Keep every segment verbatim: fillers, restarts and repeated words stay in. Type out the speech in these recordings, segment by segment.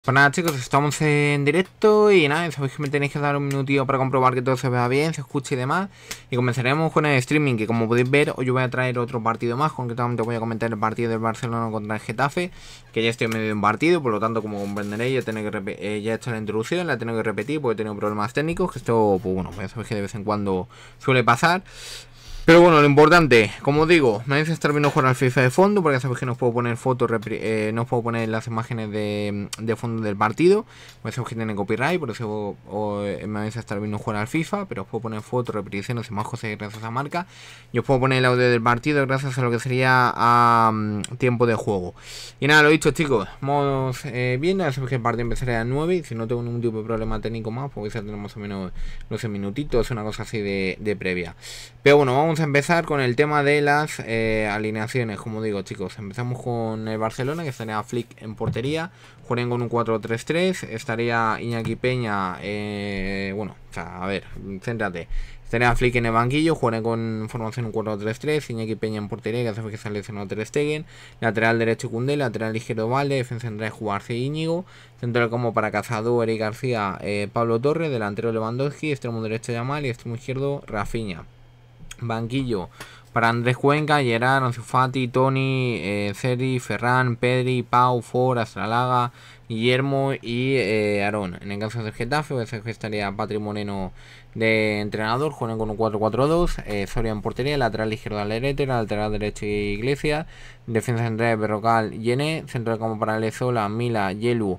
Pues nada, chicos, estamos en directo y nada, sabéis que me tenéis que dar un minutillo para comprobar que todo se vea bien, se escuche y demás. Y comenzaremos con el streaming, que como podéis ver, hoy yo voy a traer otro partido más. Concretamente voy a comentar el partido del Barcelona contra el Getafe, que ya estoy en medio de un partido, por lo tanto, como comprenderéis, ya, tengo que eh, ya he hecho la introducción, la tengo que repetir porque he tenido problemas técnicos, que esto, pues bueno, ya sabéis que de vez en cuando suele pasar. Pero bueno, lo importante, como digo, me vais a estar viendo jugar al FIFA de fondo, porque ya sabéis que no os puedo poner fotos, eh, no os puedo poner las imágenes de, de fondo del partido, pues eso que tienen copyright, por eso o, o, me vais a estar viendo jugar al FIFA, pero os puedo poner fotos, repeticiones y más cosas gracias a esa marca. Y os puedo poner el audio del partido gracias a lo que sería a um, tiempo de juego. Y nada, lo dicho, chicos, vamos eh, viendo, ya sabéis que el partido empezará a nueve, y si no tengo ningún tipo de problema técnico más, pues vais a tener más o menos doce minutitos, una cosa así de, de previa. Pero bueno, vamos a empezar con el tema de las eh, alineaciones. Como digo, chicos, empezamos con el Barcelona, que estaría Flick en portería. Jugarían con un cuatro tres tres. Estaría Iñaki Peña. Eh, bueno, o sea, a ver, céntrate. Estaría Flick en el banquillo. Jugarían con formación un cuatro tres tres. Iñaki Peña en portería, que hace que sale lesionado Ter Stegen. Lateral derecho Koundé. Lateral izquierdo Valde. Defensa central Jugarse Íñigo. Central como para Cazador, Eric García, eh, Pablo Torres. Delantero Lewandowski. Extremo derecho Yamal. Y extremo izquierdo Rafinha. Banquillo para Andrés Cuenca, Gerard, Ansu Fati, Toni, eh, Ceri, Ferran, Pedri, Pau, For, Astralaga, Guillermo y eh, Aarón. En el caso del Getafe, pues estaría Patri Moreno de entrenador, juegan con un cuatro cuatro dos, eh, Soria en portería, lateral izquierdo Alerete, lateral derecho Iglesias, defensa central Berrocal, Yené, centro de campo para Lezola, Mila, Yelu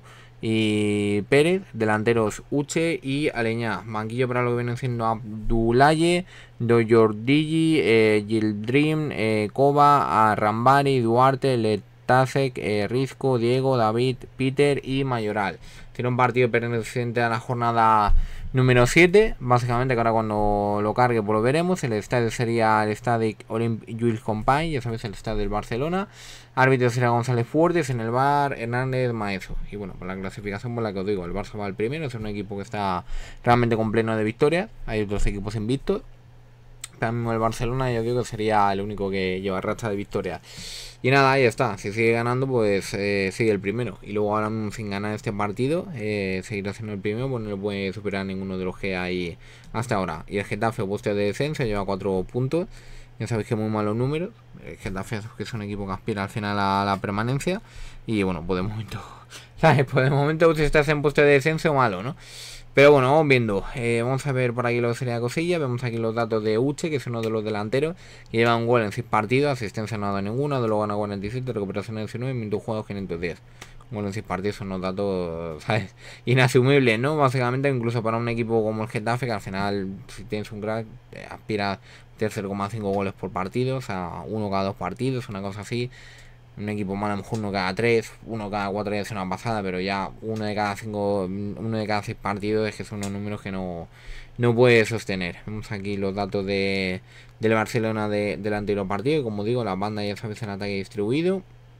y Pérez, delanteros Uche y Aleñá. Banquillo para lo que vienen siendo Abdulaye, Doyordigi, eh, Gildrim, eh, Koba, Rambari, Duarte, Letasek, eh, Risco, Diego, David, Peter y Mayoral. Tiene un partido perteneciente a la jornada número siete, básicamente, que ahora cuando lo cargue pues lo veremos. El estadio sería el estadio Olympique Jules Company, ya sabéis, el estadio del Barcelona. Árbitro será González Fuertes, en el bar Hernández Maeso. Y bueno, por la clasificación, por la que os digo, el Barça va al primero, es un equipo que está realmente con pleno de victorias. Hay otros equipos invictos. También el Barcelona yo creo que sería el único que lleva racha de victorias. Y nada, ahí está. Si sigue ganando, pues eh, sigue el primero. Y luego ahora sin ganar este partido, eh, seguirá siendo el primero, pues no le puede superar ninguno de los que hay hasta ahora. Y el Getafe, puesto de descenso, lleva cuatro puntos. Ya sabéis que muy malos números. El Getafe que es un equipo que aspira al final a la permanencia. Y bueno, pues de momento, ¿sabes? Pues de momento si estás en puesto de descenso, malo, ¿no? Pero bueno, vamos viendo. Eh, vamos a ver por aquí lo que sería cosilla. Vemos aquí los datos de Uche, que es uno de los delanteros, que lleva un gol en seis partidos, asistencia no ha dado ninguna, de luego gana cuarenta y siete, recuperación diecinueve, minutos jugados quinientos diez. Un gol en seis partidos son unos datos, ¿sabes? Inasumibles, ¿no? Básicamente, incluso para un equipo como el Getafe, que al final, si tienes un crack, eh, aspira a cero coma cinco goles por partido, o sea, uno cada dos partidos, una cosa así. Un equipo más, a lo mejor uno cada tres, uno cada cuatro, ya es una pasada, pero ya uno de cada cinco, uno de cada seis partidos es que son unos números que no, no puede sostener. Vemos aquí los datos de del Barcelona de, del anterior partido, y como digo, la banda ya sabes en ataque distribuido.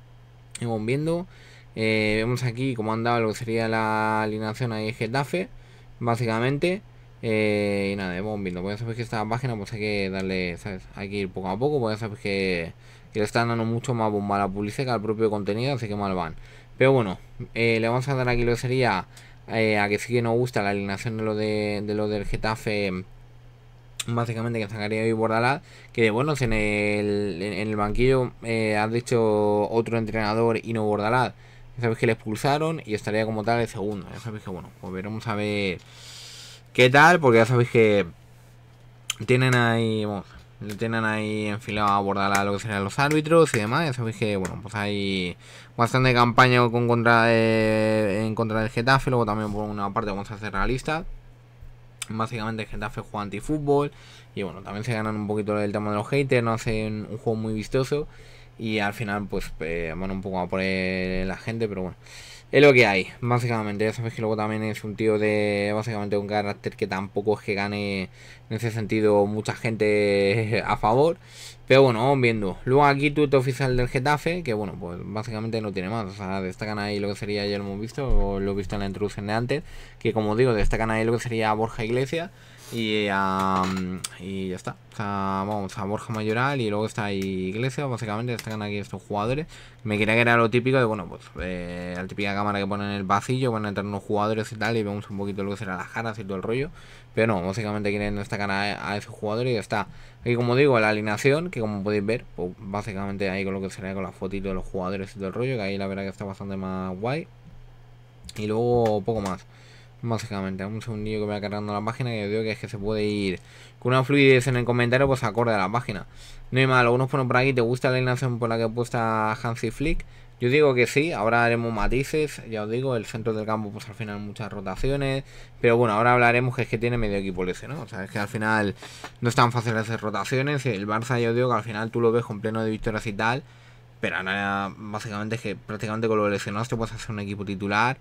Vamos viendo, eh, vemos aquí cómo han dado lo que sería la alineación ahí de Getafe, básicamente. Eh, y nada, vamos viendo, pues ya sabéis que esta página pues hay que darle, ¿sabes? Hay que ir poco a poco, pues ya sabéis que que le están dando mucho más bomba a la publicidad que al propio contenido, así que mal van. Pero bueno, eh, le vamos a dar aquí lo que sería eh, a que sí que nos gusta la alineación de lo de, de lo del Getafe, básicamente, que sacaría hoy Bordalás, que bueno, en el, en el banquillo eh, has dicho otro entrenador y no Bordalás. Ya sabéis que le expulsaron y estaría como tal el segundo. Ya sabéis que bueno, pues veremos a ver qué tal, porque ya sabéis que tienen ahí, vamos, le tienen ahí enfilado a abordar lo que serían los árbitros y demás. Ya sabéis que, bueno, pues hay bastante campaña con contra de, en contra del Getafe. Luego también por una parte vamos a ser realistas. Básicamente el Getafe juega antifútbol. Y bueno, también se ganan un poquito el tema de los haters. No hacen un juego muy vistoso. Y al final pues eh, van un poco a por la gente, pero bueno. Es lo que hay, básicamente. Ya sabéis que luego también es un tío de, básicamente, un carácter que tampoco es que gane en ese sentido mucha gente a favor. Pero bueno, vamos viendo. Luego aquí tuit oficial del Getafe, que bueno, pues básicamente no tiene más. O sea, destacan ahí lo que sería, ya lo hemos visto, o lo he visto en la introducción de antes, que como digo, destacan ahí lo que sería Borja Iglesias. Y, um, y ya está. O sea, vamos a Borja Mayoral y luego está ahí Iglesias. Básicamente destacan aquí estos jugadores. Me quería que era lo típico de, bueno, pues eh, la típica cámara que ponen en el pasillo, van a entrar unos jugadores y tal, y vemos un poquito lo que será las caras y todo el rollo. Pero no, básicamente quieren destacar a, a esos jugadores y ya está. Aquí, como digo, la alineación, que como podéis ver, pues básicamente ahí con lo que será con la fotito de los jugadores y todo el rollo, que ahí la verdad que está bastante más guay. Y luego poco más. Básicamente, un segundillo que voy a cargando la página, que yo digo que es que se puede ir con una fluidez en el comentario, pues acorde a la página. No hay mal, algunos ponen por aquí, ¿te gusta la alineación por la que he puesto a Hansi Flick? Yo digo que sí, ahora haremos matices, ya os digo, el centro del campo pues al final muchas rotaciones, pero bueno, ahora hablaremos que es que tiene medio equipo lesionado, ¿no? O sea, es que al final no es tan fácil hacer rotaciones, el Barça yo digo que al final tú lo ves con pleno de victorias y tal, pero ahora básicamente es que prácticamente con los lesionados te puedes hacer un equipo titular.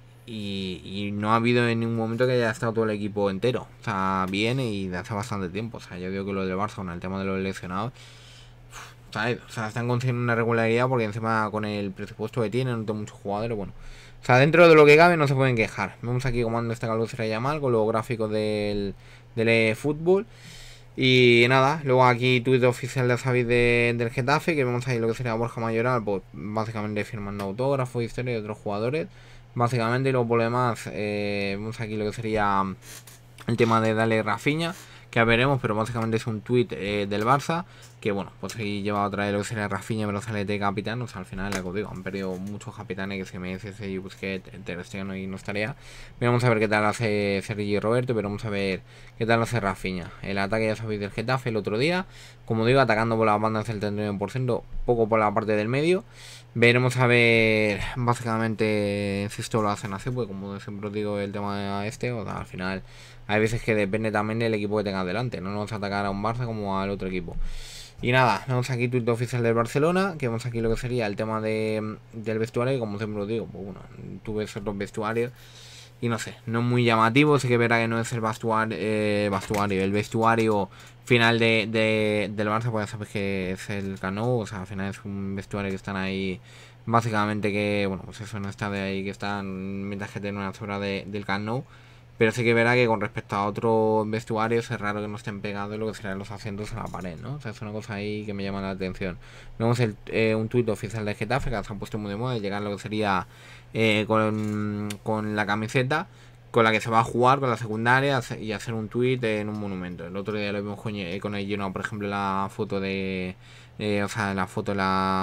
Y, y no ha habido en ningún momento que haya estado todo el equipo entero. O sea, bien y de hace bastante tiempo. O sea, yo digo que lo del Barça con el tema de los lesionados, ¿sabes? O sea, están consiguiendo una regularidad porque encima con el presupuesto que tienen, no tienen muchos jugadores, bueno. O sea, dentro de lo que cabe no se pueden quejar. Vemos aquí cómo anda esta calor se Yamal con los gráficos del, del fútbol. Y nada, luego aquí tuit oficial de Xavi de, del Getafe, que vemos ahí lo que sería Borja Mayoral, pues básicamente firmando autógrafos, historia de otros jugadores. Básicamente, y luego por lo demás, eh, vemos aquí lo que sería el tema de Dale Rafinha, que ya veremos, pero básicamente es un tuit eh, del Barça, que bueno, pues ahí lleva otra vez lo que sería Rafinha, pero sale de capitán, o sea, al final, como digo, han perdido muchos capitanes, que se me dice ese Busquets, Ter Stegen y no estaría. Vamos a ver qué tal hace Sergi Roberto, pero vamos a ver qué tal hace Rafinha. El ataque ya sabéis del Getafe el otro día, como digo, atacando por las bandas del treinta y nueve por ciento, poco por la parte del medio. Veremos a ver, básicamente, si esto lo hacen así, pues como siempre os digo, el tema de este, o sea, al final hay veces que depende también del equipo que tenga delante, no nos vamos a atacar a un Barça como al otro equipo. Y nada, vemos aquí tuit oficial del Barcelona, que vemos aquí lo que sería el tema de, del vestuario, y como siempre os digo, pues bueno, tú ves otros vestuarios y no sé, no es muy llamativo, sí que verá que no es el vestuario, eh, vestuario el vestuario final de, de, del Barça, pues ya sabes que es el Camp Nou, o sea, al final es un vestuario que están ahí, básicamente que, bueno, pues eso no está de ahí, que están mientras que tienen una sobra de, del Camp Nou, pero sí que verá que con respecto a otros vestuarios es raro que no estén pegados lo que serán los asientos a la pared, ¿no? O sea, es una cosa ahí que me llama la atención. Vemos el, eh, un tuit oficial de Getafe, que se han puesto muy de moda, de llegar a lo que sería eh, con, con la camiseta con la que se va a jugar con la secundaria y hacer un tweet en un monumento. El otro día lo vimos con, con el Girona, por ejemplo, la foto de eh, o sea, la foto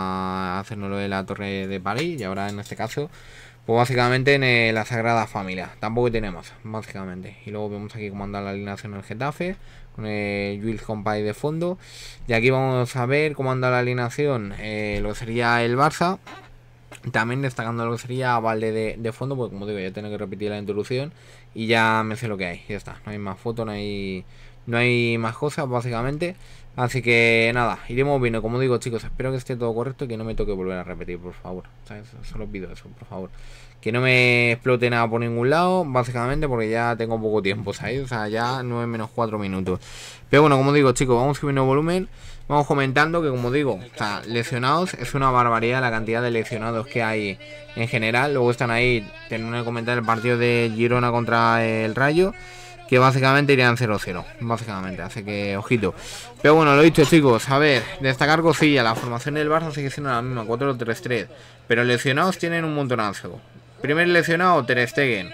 la hacernoslo de la Torre de París, y ahora en este caso pues básicamente en eh, la Sagrada Familia. Tampoco tenemos, básicamente. Y luego vemos aquí cómo anda la alineación en el Getafe, con el Jules Compay de fondo. Y aquí vamos a ver cómo anda la alineación, eh, lo que sería el Barça. También destacando lo que sería Valde de, de fondo, porque como digo, ya tengo que repetir la introducción y ya me sé lo que hay. Ya está, no hay más fotos, no hay, no hay más cosas, básicamente. Así que nada, iremos viendo. Como digo, chicos, espero que esté todo correcto y que no me toque volver a repetir, por favor. ¿Sabes? Solo os pido eso, por favor. Que no me explote nada por ningún lado, básicamente, porque ya tengo poco tiempo, ¿sabes? O sea, ya nueve menos cuatro minutos. Pero bueno, como digo, chicos, vamos subiendo volumen. Vamos comentando que, como digo, o sea, lesionados, es una barbaridad la cantidad de lesionados que hay en general. Luego están ahí, tienen que comentar el partido de Girona contra el Rayo, que básicamente irían cero cero, básicamente, así que ojito. Pero bueno, lo dicho, chicos, a ver, destacar cosillas, la formación del Barça sigue siendo la misma, cuatro tres tres, pero lesionados tienen un montonazo. Primer lesionado, Ter Stegen.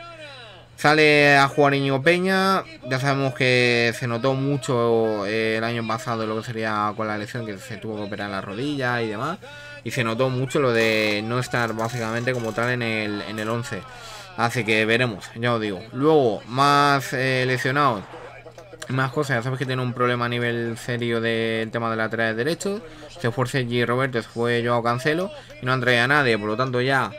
Sale a jugar Íñigo Peña, ya sabemos que se notó mucho eh, el año pasado lo que sería con la lesión, que se tuvo que operar la rodilla y demás, y se notó mucho lo de no estar básicamente como tal en el, en el once. Así que veremos, ya os digo. Luego, más eh, lesionados, más cosas. Ya sabes que tiene un problema a nivel serio del tema de laterales derechos. Se fue Sergi Roberto, se fue Joao Cancelo y no han traído a nadie. Por lo tanto, ya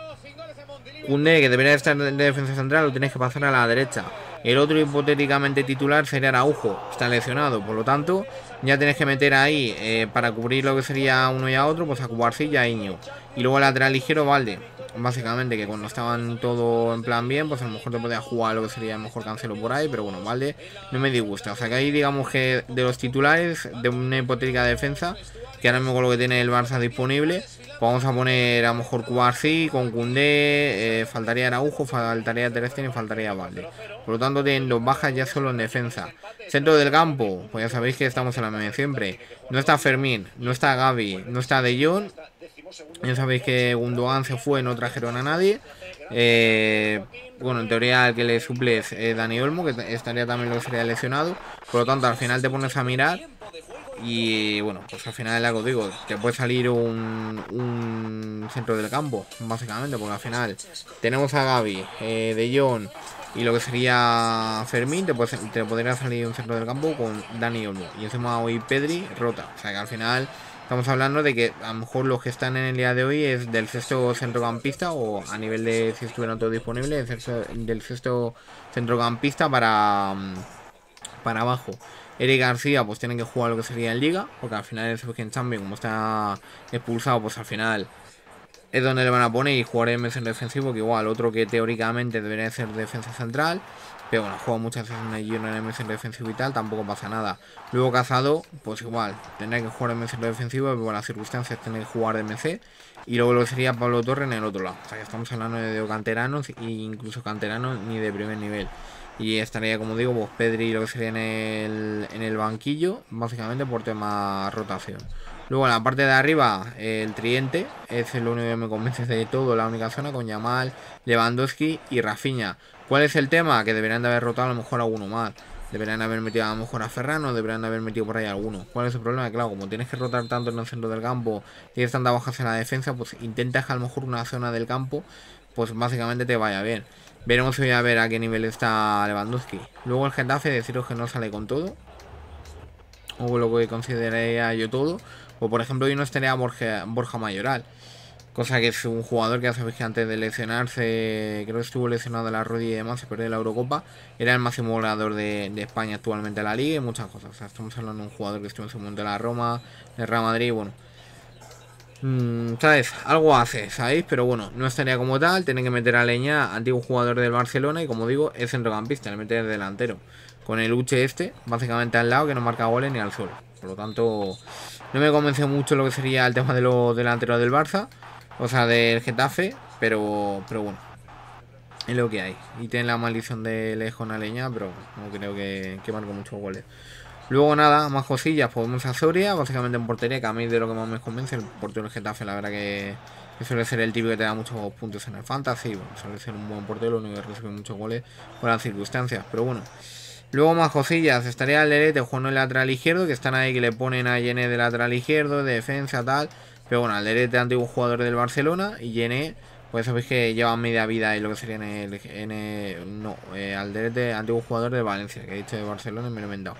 Koundé, que debería estar de defensa central, lo tienes que pasar a la derecha. El otro hipotéticamente titular sería Araujo, está lesionado. Por lo tanto, ya tienes que meter ahí eh, para cubrir lo que sería uno y a otro, pues a Cubarsí y a Iñigo. Y luego el lateral ligero, Valde. básicamente que cuando estaban todo en plan bien, pues a lo mejor te podía jugar lo que sería el mejor Cancelo por ahí, pero bueno, vale, no me disgusta. O sea que ahí digamos que de los titulares de una hipotética defensa, que ahora mismo con lo que tiene el Barça disponible, pues vamos a poner a lo mejor Cubarsí, con Koundé, eh, faltaría Araujo, faltaría Ter Stegen y faltaría Valde. Por lo tanto tienen dos bajas ya solo en defensa. Centro del campo, pues ya sabéis que estamos en la media siempre. No está Fermín, no está Gavi, no está De Jong. Ya sabéis que Gundogan se fue, no trajeron a nadie. Eh, bueno, en teoría el que le suple es eh, Dani Olmo, que estaría también lo que sería lesionado. Por lo tanto, al final te pones a mirar y bueno, pues al final es lo que digo, te puede salir un, un centro del campo, básicamente, porque al final tenemos a Gavi, eh, De Jong y lo que sería Fermín, te, puede, te podría salir un centro del campo con Dani Olmo. Y encima hoy Pedri rota, o sea que al final estamos hablando de que a lo mejor los que están en el día de hoy es del sexto centrocampista, o a nivel de si estuvieran todos disponibles, del sexto centrocampista para, para abajo. Eric García pues tiene que jugar lo que sería en Liga, porque al final el Sebastián Champion, como está expulsado, pues al final es donde le van a poner y jugar en centro defensivo, que igual otro que teóricamente debería ser defensa central, pero bueno, juega muchas veces en el Girona en el centro defensivo y tal, tampoco pasa nada. Luego Casado, pues igual, tendrá que jugar en el centro defensivo, pero por las circunstancias tiene que jugar de M C. Y luego lo que sería Pablo Torre en el otro lado. O sea que estamos hablando de canteranos, e incluso canteranos ni de primer nivel. Y estaría, como digo, pues Pedri lo que sería en el, en el banquillo, básicamente por tema rotación. Luego en la parte de arriba, el Triente, es lo único que me convence de todo, la única zona con Yamal, Lewandowski y Rafinha. ¿Cuál es el tema? Que deberían de haber rotado a lo mejor alguno más. Deberían haber metido a lo mejor a Ferran, o deberían haber metido por ahí alguno. ¿Cuál es el problema? Claro, como tienes que rotar tanto en el centro del campo, tienes tantas bajas en la defensa, pues intentas que a lo mejor una zona del campo, pues básicamente te vaya bien. Veremos si voy a ver a qué nivel está Lewandowski. Luego el Getafe, deciros que no sale con todo, o lo que consideraría yo todo. O por ejemplo hoy no estaría Borja, Borja Mayoral, cosa que es un jugador que ya sabéis que antes de lesionarse, creo que estuvo lesionado de la rodilla y demás, se perdió la Eurocopa, era el máximo goleador de, de España actualmente en la Liga y muchas cosas. O sea, estamos hablando de un jugador que estuvo en su momento en la Roma, en el Real Madrid, bueno. Mm, ¿Sabes? Algo hace, ¿sabéis? Pero bueno, no estaría como tal, tienen que meter a Leña, antiguo jugador del Barcelona, y como digo, es centrocampista, le mete el delantero. Con el Uche este, básicamente al lado, que no marca goles ni al suelo. Por lo tanto, no me convence mucho lo que sería el tema de los delanteros del Barça, o sea, del Getafe, pero, pero bueno, es lo que hay. Y tiene la maldición de lejos a Leña, pero no creo que, que marque muchos goles. Luego nada, más cosillas, pues vemos a Soria, básicamente en portería, que a mí de lo que más me convence, el portero del Getafe, la verdad que, que suele ser el tipo que te da muchos puntos en el Fantasy, bueno, suele ser un buen portero, lo único que recibe muchos goles por las circunstancias, pero bueno. Luego más cosillas, estaría Alderete jugando en el lateral izquierdo, que están ahí que le ponen a Yené de lateral izquierdo, de defensa, tal, pero bueno, Alderete, antiguo jugador del Barcelona, y Yené, pues sabéis que lleva media vida y lo que sería en el, en el no, eh, Alderete, antiguo jugador de Valencia, que he dicho de Barcelona y me lo he inventado.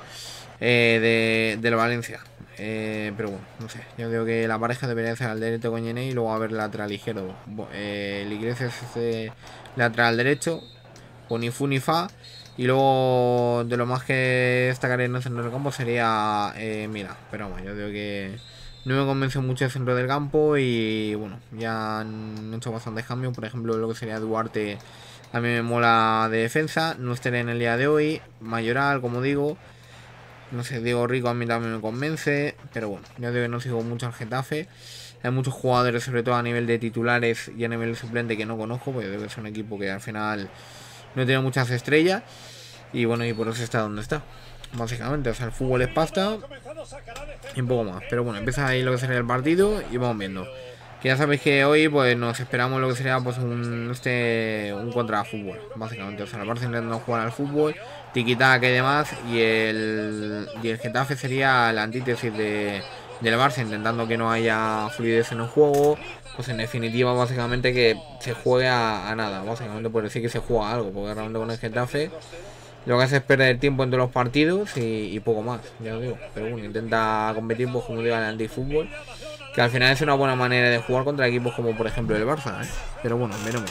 Eh, de, de la Valencia, eh, pero bueno, no sé, yo creo que la pareja debería ser al derecho con Yené y luego a ver el lateral izquierdo. eh, el Iglesias es este lateral derecho con Ifu ni Fa, y luego de lo más que destacaré en el centro del campo sería eh, mira, pero bueno, yo creo que no me convence mucho el centro del campo y bueno, ya han hecho bastantes cambios. Por ejemplo, lo que sería Duarte a mí me mola de defensa, no estaré en el día de hoy. Mayoral, como digo, no sé, Diego Rico a mí también me convence, pero bueno, yo digo que no sigo mucho al Getafe. Hay muchos jugadores, sobre todo a nivel de titulares y a nivel de suplente, que no conozco, porque debe ser un equipo que al final no tiene muchas estrellas. Y bueno, y por eso está donde está, básicamente. O sea, el fútbol es pasta y un poco más. Pero bueno, empieza ahí lo que sería el partido y vamos viendo. Que ya sabéis que hoy pues nos esperamos lo que sería pues un este un contra fútbol, básicamente. O sea, el Barça intentando jugar al fútbol, tiquitaca y demás, y el y el Getafe sería la antítesis de, del Barça, intentando que no haya fluidez en el juego. Pues en definitiva, básicamente que se juegue a, a nada, básicamente por decir que se juega algo, porque realmente con el Getafe lo que hace es perder tiempo entre los partidos y, y poco más, ya os digo. Pero bueno, intenta competir, pues como digo, en el antifútbol, que al final es una buena manera de jugar contra equipos como por ejemplo el Barça, ¿eh? Pero bueno, veremos.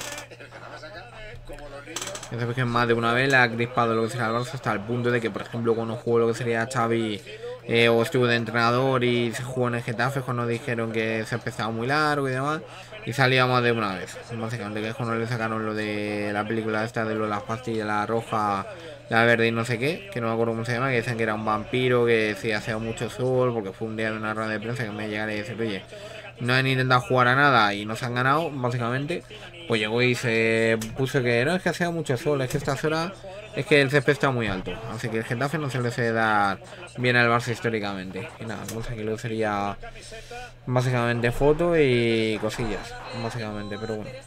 Ya sabéis que más de una vez le ha crispado lo que será el Barça, hasta el punto de que por ejemplo cuando jugó lo que sería Xavi eh, o estuvo de entrenador y se jugó en el Getafe cuando dijeron que se empezaba muy largo y demás. Y salía más de una vez. Básicamente que es cuando le sacaron lo de la película esta de lo de las pastillas, la roja, la verde y no sé qué, que no me acuerdo cómo se llama, que decían que era un vampiro, que sí hacía mucho sol, porque fue un día de una rueda de prensa que me llegara y decir, oye, no han intentado jugar a nada y no se han ganado, básicamente. Pues llegó y se puso que no es que hacía mucho sol, es que estas horas es que el césped está muy alto. Así que el Getafe no se le suele dar bien al Barça históricamente. Y nada, no sé qué luego sería básicamente foto y cosillas, básicamente, pero bueno.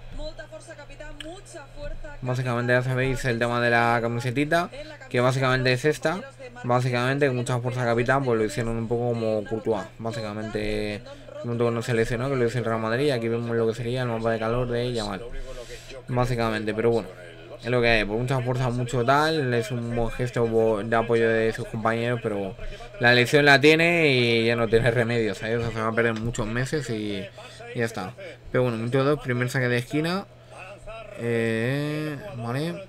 Básicamente ya sabéis el tema de la camisetita, que básicamente es esta. Básicamente con mucha fuerza capitán, pues lo hicieron un poco como Courtois. Básicamente no se lesionó, que lo hizo el Real Madrid. Aquí vemos lo que sería el mapa de calor de Yamal. Básicamente, pero bueno, es lo que hay. Por mucha fuerza, mucho tal. Es un buen gesto de apoyo de sus compañeros, pero la lesión la tiene y ya no tiene remedio, ¿sabes? O sea, se va a perder muchos meses y, y ya está. Pero bueno, minuto dos, primer saque de esquina. Eh, vale.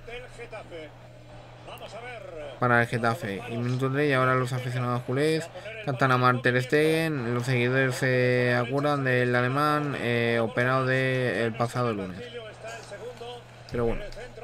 Para el Getafe. Y minuto tres y ahora los aficionados culés cantan a Mar Ter Stegen. Los seguidores se acuerdan del alemán eh, operado de el pasado lunes. Pero bueno.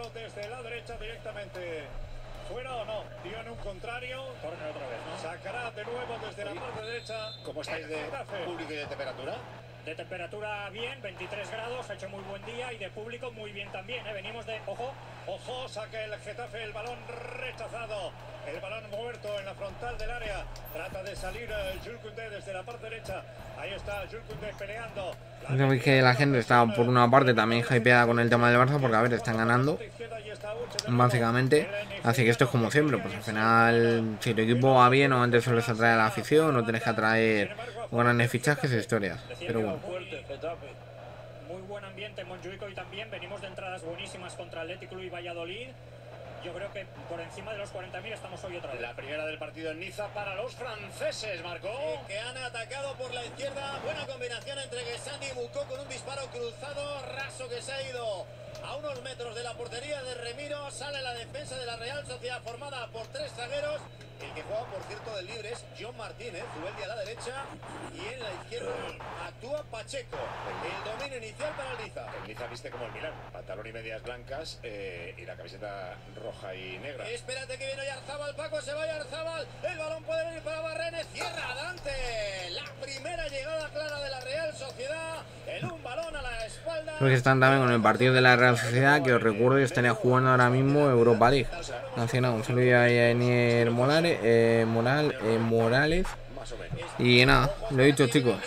Sacará de nuevo desde la parte derecha. ¿Cómo estáis de público y de temperatura? De temperatura bien, veintitrés grados, ha hecho muy buen día, y de público muy bien también, ¿eh? Venimos de... Ojo, ojo, saca el Getafe, el balón rechazado, el balón muerto en la frontal del área, trata de salir uh, Jules Koundé desde la parte derecha, ahí está Jules Koundé peleando. Sabéis que la gente está por una parte también hypeada con el tema del Barça, porque a ver, están ganando básicamente, así que esto es como siempre, pues al final si tu equipo va bien, o antes sueles atraer a la afición, no tienes que atraer grandes fichajes e historias, pero bueno. Muy buen ambiente en Montjuic y también venimos de entradas buenísimas contra Atlético y Valladolid. Yo creo que por encima de los cuarenta mil estamos hoy otra vez. La primera del partido en Niza para los franceses, marcó. Sí, que han atacado por la izquierda. Buena combinación entre Guessani y Bucó con un disparo cruzado. Raso que se ha ido a unos metros de la portería de Remiro. Sale la defensa de la Real Sociedad formada por tres zagueros. El que juega, por cierto, de libre es John Martínez. Zubeldi a la derecha y en la izquierda actúa Pacheco. El dominio inicial para el Niza. El Niza viste como el Milán. Pantalón y medias blancas eh, y la camiseta roja y negra. Espérate que viene Oyarzabal, Paco, se va Oyarzabal. El balón puede venir para Barrenes. Cierra Dante. La primera llegada clara de la Real Sociedad. En un balón a la espalda. Creo que están también con el partido de la Real Sociedad, que os recuerdo que estaría jugando ahora mismo Europa League. Nacional, un saludo a Enier Morales, eh, Moral, eh, Morales. Y nada, lo he dicho, chicos.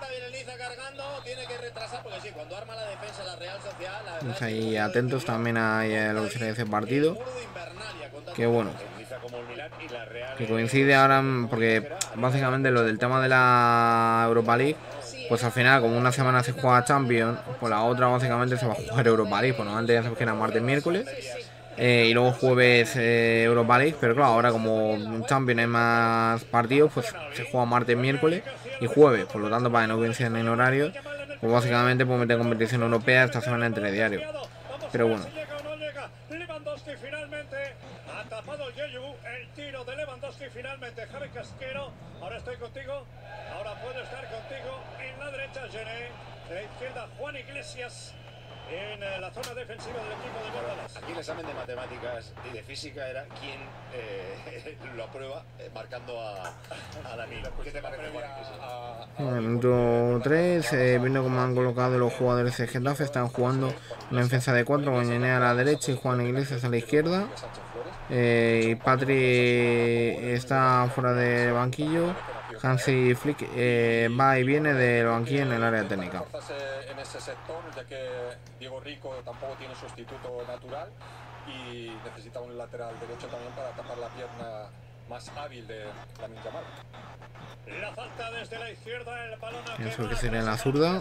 Pues ahí atentos también a, a lo que será ese partido. Que bueno, que coincide ahora, porque básicamente lo del tema de la Europa League, pues al final como una semana se juega Champions, pues la otra básicamente se va a jugar Europa League. Pues antes ya sabes que era martes, miércoles, eh, y luego jueves eh, Europa League, pero claro, ahora como Champions hay más partidos, pues se juega martes, miércoles y jueves. Por lo tanto, para que no coincidan en horario, pues básicamente pues meter competición europea esta semana entre diario. Pero bueno. Lewandowski finalmente ha tapado Yeyu, el tiro de Lewandowski finalmente. Javi Casquero, ahora estoy contigo, ahora puedo estar contigo. En la derecha Gené, en la izquierda Juan Iglesias, en la zona defensiva del equipo de Bordalas. Aquí el examen de matemáticas y de física era quién eh, lo aprueba, eh, marcando a, a Dani. ¿Qué te parece, Juan Iglesias? En el minuto tres, eh, viendo cómo han colocado los jugadores de Getafe, están jugando una defensa de cuatro con Gené a la derecha y Juan Iglesias a la izquierda. Eh, y Patri está fuera del banquillo. Hansi Flick eh, va y viene del banquillo en el área técnica. En ese sector, ya que Diego Rico tampoco tiene sustituto natural y necesita un lateral derecho también para tapar la pierna más hábil de Lamine Yamal. La falta desde la izquierda, el balón eso que sería la zurda.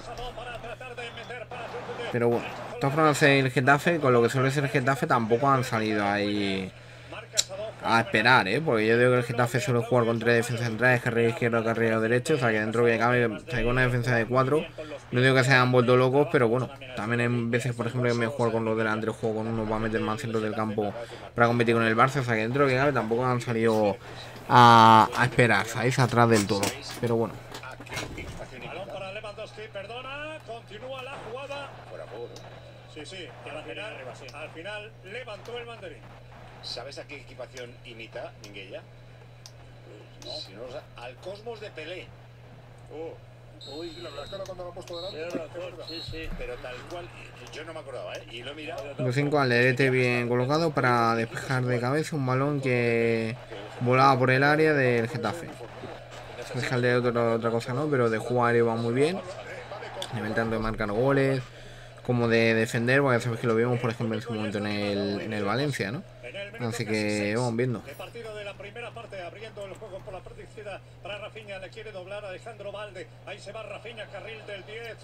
Pero bueno, de todas formas el Getafe, con lo que suele ser el Getafe, tampoco han salido ahí a esperar, ¿eh? Porque yo digo que el Getafe suele jugar con tres defensas centrales, carril izquierdo, carril derecho, o sea que dentro que cabe, con una defensa de cuatro. No digo que se hayan vuelto locos, pero bueno, también hay veces, por ejemplo, que me juego con los delanteros, juego con uno para meter más centro del campo para competir con el Barça, o sea que dentro que cabe tampoco han salido a, a esperar, ¿sabéis? Atrás del todo. Pero bueno. Balón para Lewandowski, perdona, continúa la jugada. Fuera juego, ¿no? Sí, sí, al final, al final levantó el banderín. ¿Sabes a qué equipación imita Minguella? No. Si no, o sea, al Cosmos de Pelé. Oh. Uy, la verdad es que ahora cuando lo han puesto delante. Sí, sí, pero tal cual, yo no me acordaba, ¿eh? Y lo he mirado. Los cinco Alderete bien colocado para despejar de cabeza un balón que volaba por el área del Getafe. Dejar de otra, otra cosa, ¿no? Pero de jugar iba muy bien. A nivel tanto de marcar goles como de defender, porque sabéis que lo vimos, por ejemplo, en su momento en el, en el Valencia, ¿no? Así que vamos viendo. El partido de la primera parte, abriendo el juego por la parte izquierda para Rafinha, le quiere doblar a Alejandro Valde. Ahí se va Rafinha, carril del diez.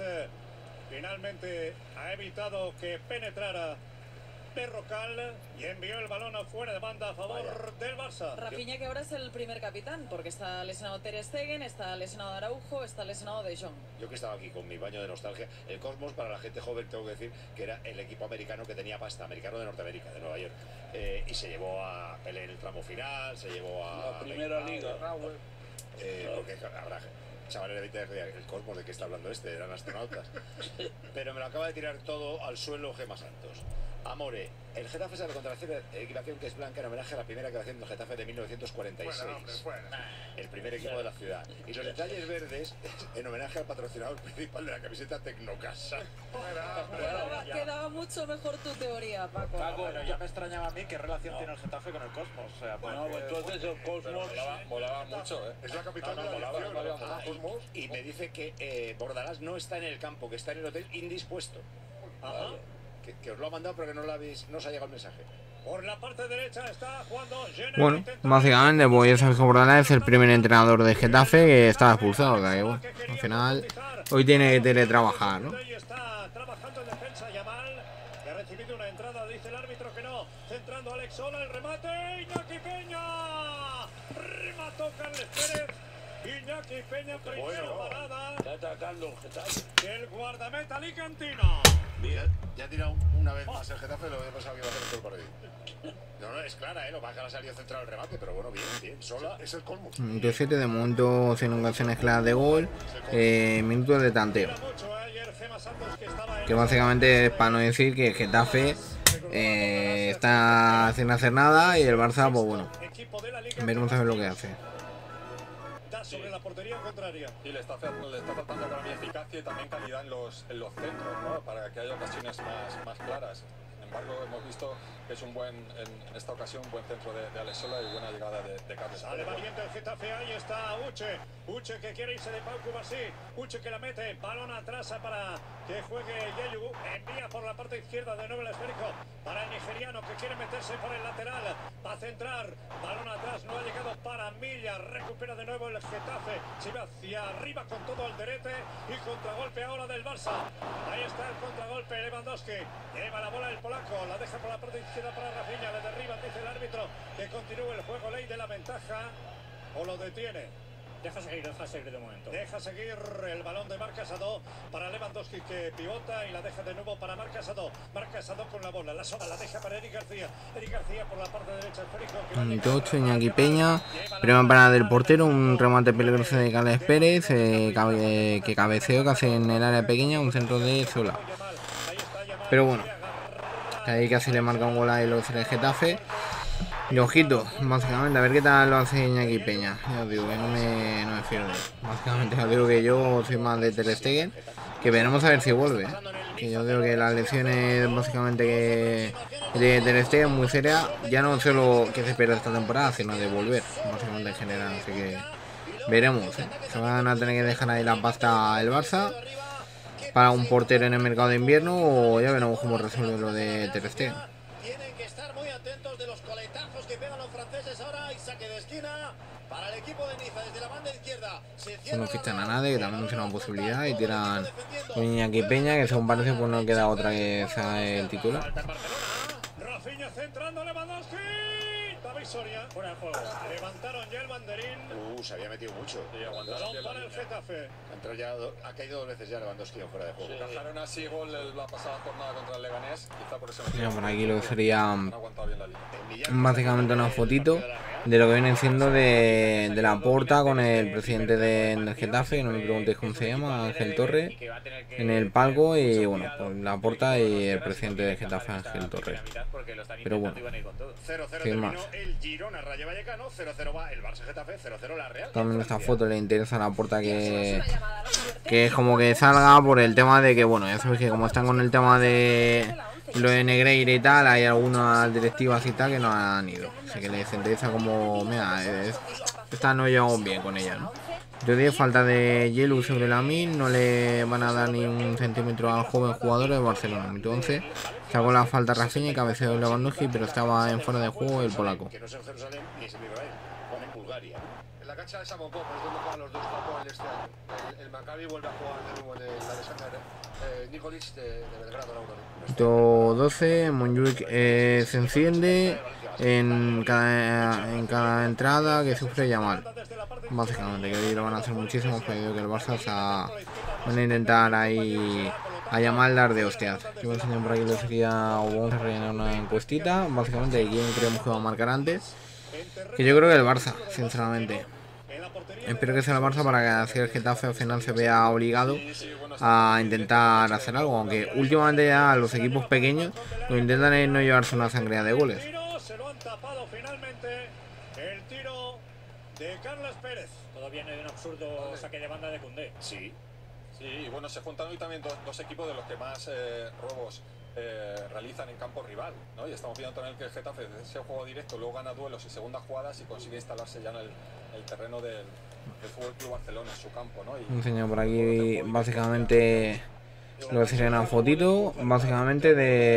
Finalmente ha evitado que penetrara Berrocal y envió el balón afuera de banda a favor Vaya. del Barça. Rafinha, que ahora es el primer capitán, porque está lesionado Ter Stegen, está lesionado Araujo, está lesionado De Jong. Yo que estaba aquí con mi baño de nostalgia, el Cosmos, para la gente joven, tengo que decir que era el equipo americano que tenía pasta, americano de Norteamérica, de Nueva York. Eh, y se llevó a Pelé en el tramo final, se llevó a... La primera liga. Eh, porque habrá chavales de veinte años, el Cosmos, ¿de qué está hablando este? Eran astronautas. Pero me lo acaba de tirar todo al suelo Gema Santos. Amore, el Getafe sale contra la equipación que es blanca en homenaje a la primera creación del Getafe de mil novecientos cuarenta y seis. Bueno, hombre, bueno. El primer equipo de la ciudad. Y los detalles verdes en homenaje al patrocinador principal de la camiseta Tecnocasa. Quedaba, quedaba mucho mejor tu teoría, Paco. Paco, bueno, ya me extrañaba a mí qué relación no. tiene el Getafe con el Cosmos. O sea, bueno, pues entonces el Cosmos volaba, volaba mucho, ¿eh? Es la capital no, no, de la volaba, volaba, volaba, Cosmos. Y, y me dice que eh, Bordalás no está en el campo, que está en el hotel indispuesto. Ajá. Que, que os lo ha mandado pero que no lo habéis, no os ha llegado el mensaje. Por la parte derecha está jugando Jenner. Bueno, básicamente pues ya sabéis que Bordalás es el primer entrenador de Getafe que estaba expulsado, o sea que bueno, al final hoy tiene que teletrabajar, ¿no? Ahí está trabajando en defensa Yamal, que ha recibido una entrada, dice el árbitro que no, centrando a Alex Sola, el remate, Iñaki Peña, remató Carles Pérez. Iñaki Peña, primera bueno, parada. Está atacando el Getafe. El guardameta alicantino. Mira, ya ha tirado una vez más el Getafe, lo había pasado que iba a hacer todo el partido. No, no, es clara, ¿eh? Lo baja la salida central el remate, pero bueno, bien, bien. Sola es el colmo. Minuto siete, de momento sin ocasiones claras de gol. Eh, minuto de tanteo. Que básicamente es para no decir que el Getafe eh, está sin hacer nada y el Barça, pues bueno, veremos a ver lo que hace. Sobre la portería contraria. Y le está, le está faltando para mí eficacia y también calidad en los, en los centros, ¿no? Para que haya ocasiones más, más claras. Sin embargo, hemos visto que es un buen, en, en esta ocasión, un buen centro de, de Alex Sola y buena llegada de, de Carles. Sale valiente el Getafe, ahí está Uche. Uche que quiere irse de Pau Cubarsí. Uche que la mete, balón atrás para que juegue Yeyu. Envía por la parte izquierda de nuevo el esférico para el nigeriano que quiere meterse por el lateral. Va a centrar, balón atrás, no ha llegado para Milla. Recupera de nuevo el Getafe. Se va hacia arriba con todo el derete y contragolpe ahora del Barça. Ahí está el contragolpe, Lewandowski. Lleva la bola el polaco, la deja por la parte izquierda para Rafinha. Le derriba, dice el árbitro que continúe el juego, ley de la ventaja o lo detiene. Deja seguir, deja seguir de momento. Deja seguir el balón de Marc Casado para Lewandowski que pivota y la deja de nuevo para Marc Casado. Marc Casado con la bola, la sola, la deja para Eric García. Eric García por la parte derecha, esférico. Minuto ocho, Iñaki Peña. Primera parada del portero, un remate peligroso de Carles Pérez, eh, cabe, que cabeceó casi en el área pequeña, un centro de Sola. Pero bueno, ahí casi le marca un gol a el Getafe. Y ojito, básicamente, a ver qué tal lo hace Iñaki Peña. Ya os digo que no me, no me fío de él. Básicamente, os digo que yo soy más de Ter Stegen. Que veremos a ver si vuelve. Que yo creo que las lesiones, básicamente, que de Ter Stegen muy seria. Ya no solo que se pierda esta temporada, sino de volver, básicamente en general. Así que veremos. ¿eh? Se van a tener que dejar ahí la pasta el Barça para un portero en el mercado de invierno. O ya veremos cómo resuelve lo de Ter Stegen. No fichan a nadie, que también es una posibilidad. Y tiran con Iñaki Peña, que según parece pues no queda otra que sea el titular. Rafinha centrando, Lewandowski. David Soria fuera de juego. Levantaron ya el banderín. Uh, se había metido mucho. Balón para el Getafe. Ha, ya, ha caído dos veces ya Lewandowski fuera de juego. Dejaron así gol la pasada jornada contra el Leganés. Quizá por eso Mira, por aquí lo que sería básicamente una fotito de lo que viene siendo de, de la Porta con el presidente de, del Getafe, que no me preguntéis cómo se llama, Ángel Torres, en el palco, y bueno, pues la Porta y el presidente de Getafe, Ángel Torres. Pero bueno, sin más. También esta foto le interesa a la Porta que, que es como que salga por el tema de que, bueno, ya sabéis que como están con el tema de lo de Negreira y tal, hay algunas directivas y tal que no han ido. Así que les interesa como, mira, es, esta no llevamos bien con ella, ¿no? Yo dije falta de Yelu sobre la mil, no le van a dar ni un centímetro al joven jugador de Barcelona. Entonces, sacó la falta Rafinha y cabeceó el Lewandowski, pero estaba en fuera de juego el polaco. En la cancha de Samokov es donde juegan los dos Paco este año. El, el Maccabi vuelve a jugar de nuevo en el Alexander eh, Nikolic de, de Belgrado. Esto doce, Montjuic eh, se enciende en cada, en cada entrada que sufre Yamal. Básicamente, que hoy lo van a hacer muchísimo, pero que el Barça se va a intentar ahí a Yamal dar de hostias. Yo voy a enseñar por aquí lo sería, o vamos a rellenar una encuestita, básicamente de quién creemos que va a marcar antes. Que yo creo que el Barça, sinceramente. Espero que sea el Barça para que así el Getafe al final se vea obligado a intentar hacer algo. Aunque últimamente ya los equipos pequeños lo intentan es no llevarse una sangría de goles. Se lo han tapado finalmente el tiro de Carlos Pérez. Todavía no hay un absurdo saque de banda de Koundé. Sí. Sí, y bueno, se juntan hoy también dos, dos equipos de los que más eh, robos eh, realizan en campo rival, ¿no? Y estamos viendo también que el Getafe de ese juego directo luego gana duelos y segundas jugadas y consigue instalarse ya en el, el terreno del, del Fútbol Club Barcelona, en su campo, ¿no? Y, enseño por aquí básicamente lo que sería una fotito básicamente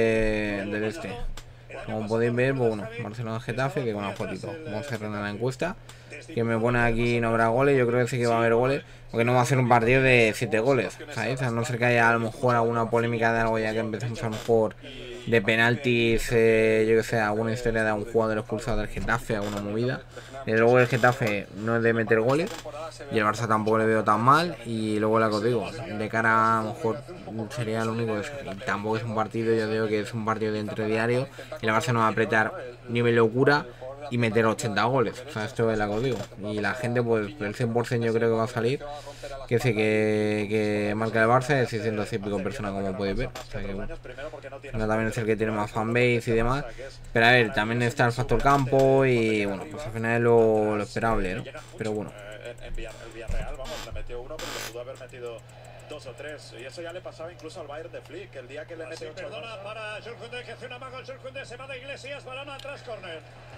de, del este. Como podéis ver, pues bueno, Barcelona Getafe, que con una fotito. Vamos a cerrar la encuesta. Que me pone aquí no habrá goles. Yo creo que sí que va a haber goles. Porque no va a ser un partido de siete goles, ¿sabéis? A no ser que haya a lo mejor alguna polémica de algo, ya que empecemos a lo mejor de penaltis, eh, yo que sé, alguna historia de un jugador expulsado del Getafe, alguna movida. Y luego el Getafe no es de meter goles. Y el Barça tampoco le veo tan mal. Y luego la que os digo, de cara a lo mejor sería lo único. Eso. Y tampoco es un partido, yo digo que es un partido de entrediario. Y el Barça no va a apretar nivel locura y meter ochenta goles. O sea, esto es la que os digo. Y la gente, pues el cien por ciento yo creo que va a salir. Que sé que, que marca el Barça es seiscientos y pico personas, como podéis ver. O sea que, bueno, no también es el que tiene más fanbase y demás. Pero a ver, también está el factor campo y bueno, pues al final es lo, lo esperable, ¿no? Pero bueno. El Villarreal, vamos, le metió uno, pero le pudo haber metido dos o tres. Y eso ya le pasaba incluso al Bayern de Flick, el día que le mete ocho. Perdona para Jules Koundé, que hace un amago. Jules Koundé se va de Iglesias, balón atrás, córner.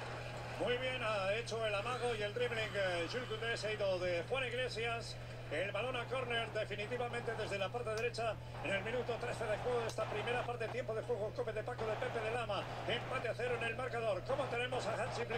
Muy bien, ha hecho el amago y el dribbling. Jules Koundé se ha ido de Juan Iglesias. El balón a córner definitivamente desde la parte derecha en el minuto trece de juego de esta primera parte. Tiempo de juego, Cope de Paco de Pepe de Lama. Empate a cero en el marcador. ¿Cómo tenemos a Hansi Flick?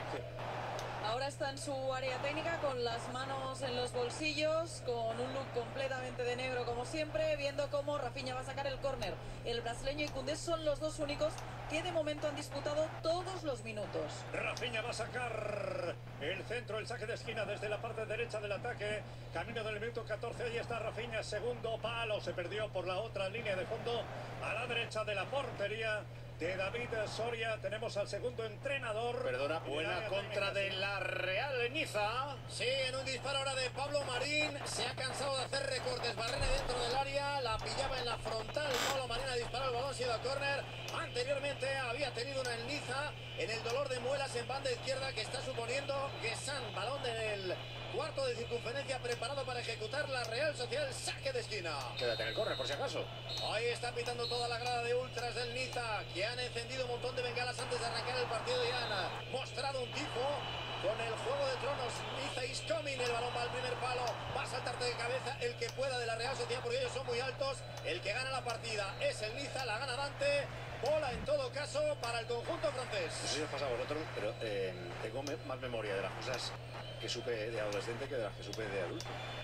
Ahora está en su área técnica con las manos en los bolsillos, con un look completamente de negro como siempre, viendo cómo Rafinha va a sacar el córner. El brasileño y Koundé son los dos únicos que de momento han disputado todos los minutos. Rafinha va a sacar el centro, el saque de esquina desde la parte derecha del ataque. Camino del minuto catorce, ahí está Rafinha, segundo palo, se perdió por la otra línea de fondo a la derecha de la portería de David Soria. Tenemos al segundo entrenador. Perdona, buena contra de la Real Niza. Sí, en un disparo ahora de Pablo Marín. Se ha cansado de hacer recortes. Barrene dentro del área. La pillaba en la frontal. Pablo Marín ha disparado el balón. Ha sido a córner. Anteriormente había tenido una en Niza. En el dolor de muelas en banda izquierda que está suponiendo que San, balón del cuarto de circunferencia preparado para ejecutar la Real Social. Saque de esquina. Quédate en el córner por si acaso. Ahí está pitando toda la grada de ultras del Niza, que han encendido un montón de bengalas antes de arrancar el partido y han mostrado un tifo con el Juego de Tronos. Niza is coming, el balón va al primer palo, va a saltarte de cabeza el que pueda de la Real Sociedad porque ellos son muy altos. El que gana la partida es el Niza, la gana Dante. Bola en todo caso para el conjunto francés. No sé si os pasa a vosotros, pero eh, tengo me más memoria de las cosas que supe de adolescente que de las que supe de adulto.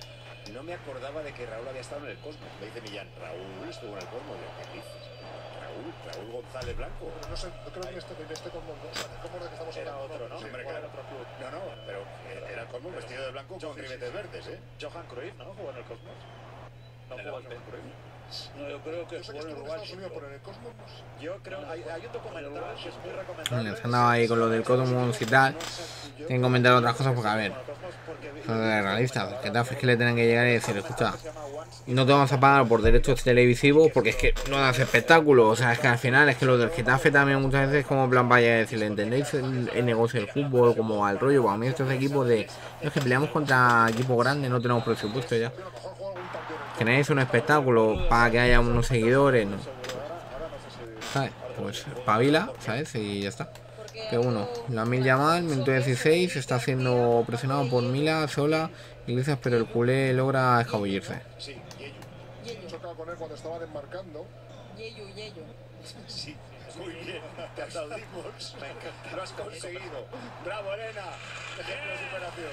No me acordaba de que Raúl había estado en el Cosmos. Me dice Millán, Raúl estuvo en el Cosmos. ¿Qué dices? Raúl, Raúl González Blanco. Pero no sé, no creo que este, este Cosmos, o sea, el Cosmos de que estamos era hablando, otro, ¿no? Sí, Hombre, igual claro. era otro club. No, no, pero era el Cosmos vestido de blanco con ribetes verdes, ¿eh? Johan Cruyff, ¿no? Jugó en el Cosmos. No ¿En el jugó Levante? Johan Cruyff. Leeds. No, yo creo que Yo sé que jugó en estuvo en Uruguay. Estados Unidos, pero en el Cosmos no sé. Yo creo hay, hay un documental que es muy recomendable. Les andaba ahí con lo del Cosmos y tal. Tienen que comentar otras cosas porque, a ver, son realistas. El Getafe es que le tienen que llegar y decir, escucha, no te vamos a pagar por derechos televisivos porque es que no das espectáculo. O sea, es que al final es que lo del Getafe también muchas veces como plan vaya a decirle, ¿entendéis el, el negocio del fútbol? Como al rollo, para mí estos equipos de, es que peleamos contra equipos grandes, no tenemos presupuesto ya. Generáis un espectáculo para que haya unos seguidores, ¿no? ¿Sabes? Pues pavila, ¿sabes? Y ya está. Que uno, la Mil Yamal, minuto dieciséis, está siendo presionado por Mila sola, Iglesias, pero el culé logra escabullirse. Sí, Yeyu. Chocaba con él cuando estaba desmarcando. Yeyu, Yeyu. Sí, muy bien, te aplaudimos. Lo has conseguido. Bravo, Elena. Ejemplo de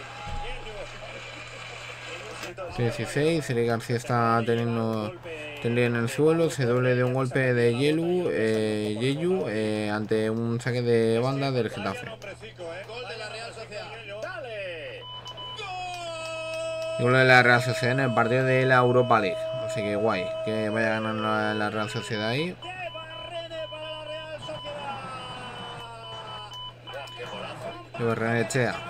superación. dieciséis, Eric García está teniendo tendido en el suelo, se doble de un golpe de Yelu, eh, Yeyu eh, ante un saque de banda del Getafe. Gol de la Real Sociedad. ¡Dale! Y gol de la Real Sociedad en el partido de la Europa League. Así que guay, que vaya ganando la, la Real Sociedad ahí. Y Barrenechea.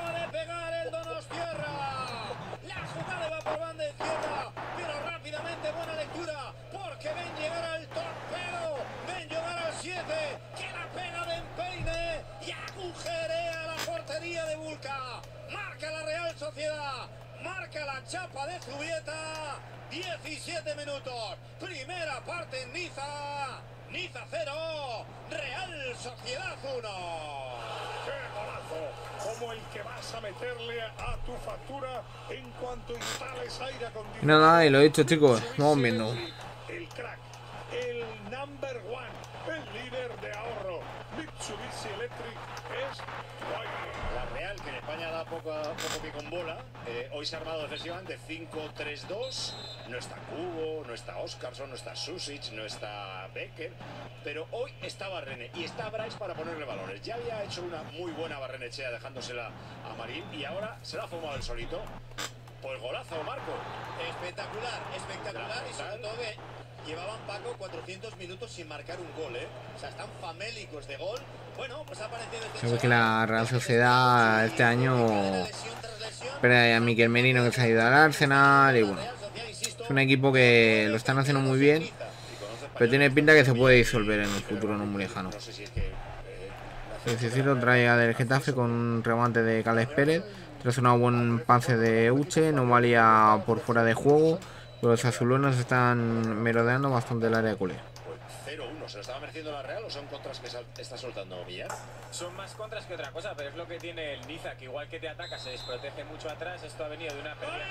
Marca la chapa de Zubieta. diecisiete minutos. Primera parte en Niza. Niza cero. Real Sociedad uno. ¡Qué golazo! Como el que vas a meterle a tu factura en cuanto instales aire acondicionado. Nada, y lo he dicho, chicos. Vamos viendo. El crack, el number one, el líder de ahorro. Mitsubishi Electric es guay. La Real, que en España da poco, poco que con bola, eh, hoy se ha armado defensivamente cinco tres dos. No está Cubo, no está Oscarson, no está Susic, no está Becker, pero hoy está Barrene y está Bryce para ponerle balones. Ya había hecho una muy buena Barrenechea dejándosela a Marín y ahora se la ha fumado el solito. Pues golazo, Marco. Espectacular, espectacular y sobre todo que llevaban, Paco, cuatrocientos minutos sin marcar un gol, ¿eh? O sea, están famélicos de gol. Bueno, pues ha aparecido este Sabes que la Real Sociedad este año espera a Miquel Merino, que se ha ido al Arsenal. Y bueno, es un equipo que lo están haciendo muy bien, pero tiene pinta que se puede disolver en un futuro no muy lejano. diecisiete trae del Getafe con un remate de Cales Pérez. Tras un buen pase de Uche, no valía por fuera de juego. Los azulones están merodeando bastante el área de culé. cero uno, ¿se lo estaba mereciendo la Real o son contras que está soltando Millar? Son más contras que otra cosa, pero es lo que tiene el Niza, que igual que te ataca, se desprotege mucho atrás. Esto ha venido de una pérdida.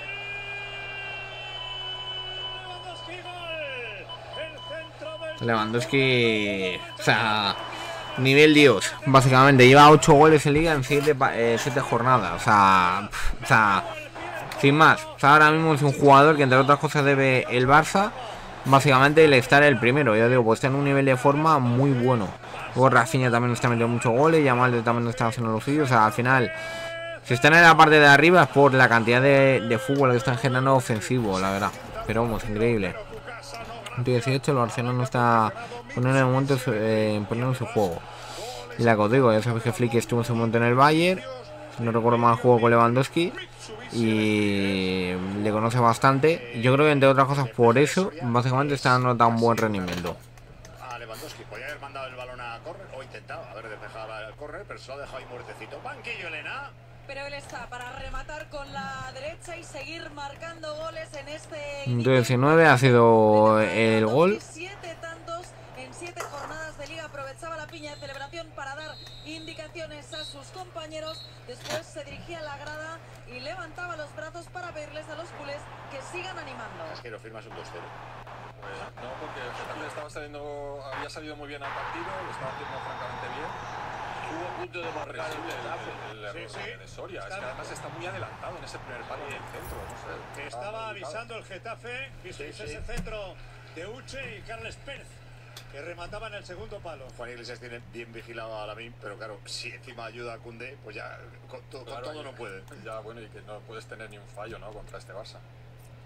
Lewandowski, o sea, nivel Dios, básicamente. Lleva ocho goles en liga en siete eh, jornadas. O sea, pff, o sea, sin más. O sea, ahora mismo es un jugador que entre otras cosas debe el Barça, básicamente el estar el primero. Ya digo, pues está en un nivel de forma muy bueno. Luego Rafinha también está metiendo muchos goles, Yamal también está haciendo los suyos. O sea, al final, si están en la parte de arriba es por la cantidad de, de fútbol que están generando ofensivo, la verdad. Pero vamos, increíble. dieciocho, el Barcelona no está poniendo en el momento eh, poniendo en su juego. Y la que os digo, ya sabéis que Flick estuvo en su momento en el Bayern, si no recuerdo mal, jugó con Lewandowski y le conoce bastante. Yo creo que entre otras cosas por eso básicamente está dando tan buen rendimiento. A Lewandowski podía haber mandado el balón a córner o intentado haber despejado al córner, pero se lo ha dejado ahí muertecito. Banquillo, Elena. Pero él está para rematar con la derecha y seguir marcando goles en este diecinueve ha sido el gol. Siete tantos en siete jornadas de liga. Aprovechaba la piña de celebración para dar indicaciones a sus compañeros. Después se dirigía a la grada y levantaba los brazos para pedirles a los culés que sigan animando. Es que lo firmas un dos cero. Pues no, porque el Getafe estaba saliendo, había salido muy bien al partido, lo estaba haciendo francamente bien. Estuvo a punto de marcar el Getafe. El, el, el, sí, sí. de Soria, es que además está muy adelantado en ese primer palo del centro. No sé, que estaba avisando el Getafe, visteis sí, sí. ese centro de Uche y Carles Pérez, que remataba en el segundo palo. Juan Iglesias tiene bien vigilado a Lamin, pero claro, si encima ayuda a Koundé, pues ya con, to, claro, con todo no puede. Ya, bueno, y que no puedes tener ni un fallo, ¿no?, contra este Barça.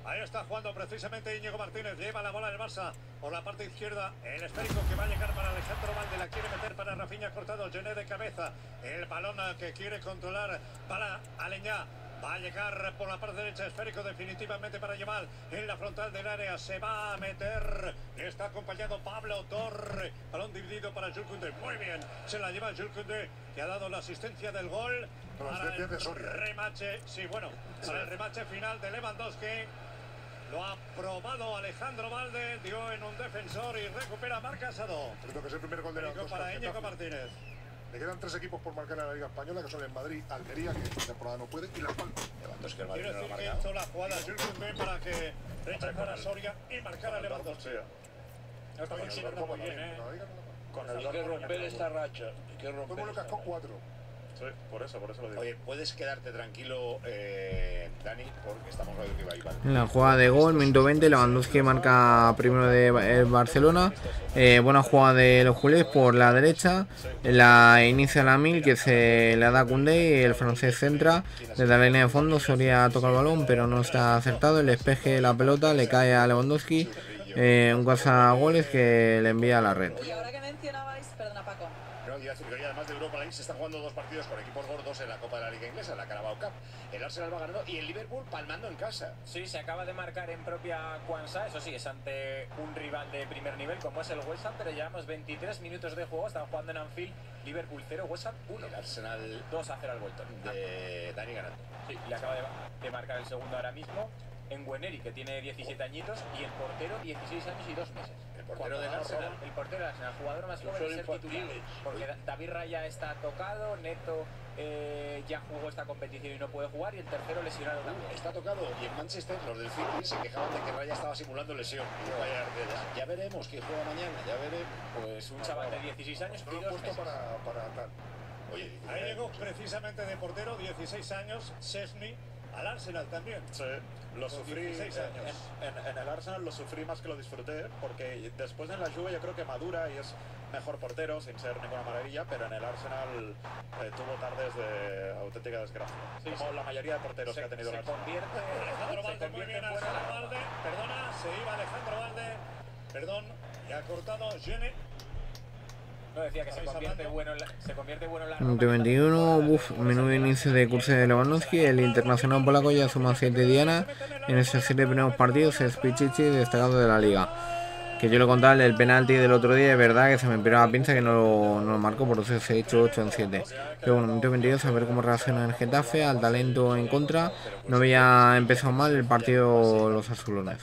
Ahí está jugando precisamente Íñigo Martínez. Lleva la bola del Barça por la parte izquierda. El esférico que va a llegar para Alejandro Valde. La quiere meter para Rafinha cortado. Gené de cabeza. El balón que quiere controlar para Aleñá. Va a llegar por la parte derecha, esférico definitivamente para Yamal. En la frontal del área se va a meter. Está acompañado Pablo Torre. Balón dividido para Jules Koundé. Muy bien, se la lleva Jules Koundé, que ha dado la asistencia del gol. Para el remache, sí, bueno, para el remache final de Lewandowski. Lo ha probado Alejandro Valde, dio en un defensor y recupera Marc Casado. Creo que es el primer gol de la para Íñigo Martínez. Le quedan tres equipos por marcar en la Liga Española, que son el Madrid, Almería, que esta temporada no puede, y Las Palmas. Lewandowski, el Madrid Quiero no lo ha decir que marcado. hizo la jugada Jules Koundé para que rechazara Soria y marcara Lewandowski. Está funcionando muy bien, ¿eh? Con el hay que romper esta racha. Hay que romper. Como lo cascó cuatro. Sí, por eso, por eso lo digo. Oye, puedes quedarte tranquilo, eh, Dani, porque estamos viendo que va Iván. En la jugada de gol, minuto veinte, Lewandowski marca primero de el Barcelona. Eh, buena jugada de los culés por la derecha. La inicia la Mil, que se le da a Koundé y el francés centra. Desde la línea de fondo, Soria toca el balón, pero no está acertado. El despeje de la pelota le cae a Lewandowski. Eh, un goles que le envía a la red. Y ahora que mencionabais, perdona Paco. No, y además de Europa League se están jugando dos partidos con equipos gordos en la Copa de la Liga Inglesa, en la Carabao Cup. El Arsenal va ganando y el Liverpool palmando en casa. Sí, se acaba de marcar en propia Kwanza, eso sí, es ante un rival de primer nivel como es el West Ham, pero llevamos veintitrés minutos de juego, están jugando en Anfield, Liverpool cero, West Ham uno. El Arsenal dos a cero al Bolton. De Dani ganando. Sí, le acaba de, de marcar el segundo ahora mismo. En Gueneri, que tiene diecisiete añitos, y el portero dieciséis años y dos meses. El portero del Arsenal. El portero del Arsenal, jugador más joven de ser titular. Porque David Raya está tocado, Neto eh, ya jugó esta competición y no puede jugar, y el tercero lesionado también. Está tocado, y en Manchester los del City se quejaban de que Raya estaba simulando lesión. Y yo, vaya, ya, ya veremos quién juega mañana, ya veremos. Pues un chaval de dieciséis años y dos meses. Para, para tal. Oye, ahí llegó precisamente de portero, dieciséis años, Szczesny, al Arsenal también. Sí, lo sufrí en, en, en el Arsenal, lo sufrí más que lo disfruté, porque después en la Juve yo creo que madura y es mejor portero, sin ser ninguna maravilla, pero en el Arsenal eh, tuvo tardes de auténtica desgracia, sí, como sí. La mayoría de porteros se, que ha tenido se el Arsenal. Convierte, Alejandro Valde, muy bien, Alejandro Valde, perdona, se iba Alejandro Valde, perdón, y ha cortado Gené. No, decía que se convierte, bueno en la, se convierte bueno en la minuto veintiuno, uff, menudo inicio de curso de Lewandowski. El internacional polaco ya suma siete dianas en esos siete primeros partidos. Es Pichichi, destacado de la liga. Que yo lo contaba, el penalti del otro día, es verdad que se me piró la pinza que no lo, no lo marcó, por eso se ha hecho ocho en siete. Pero bueno, minuto veintidós, a ver cómo reacciona el Getafe al talento en contra. No había empezado mal el partido los azulones.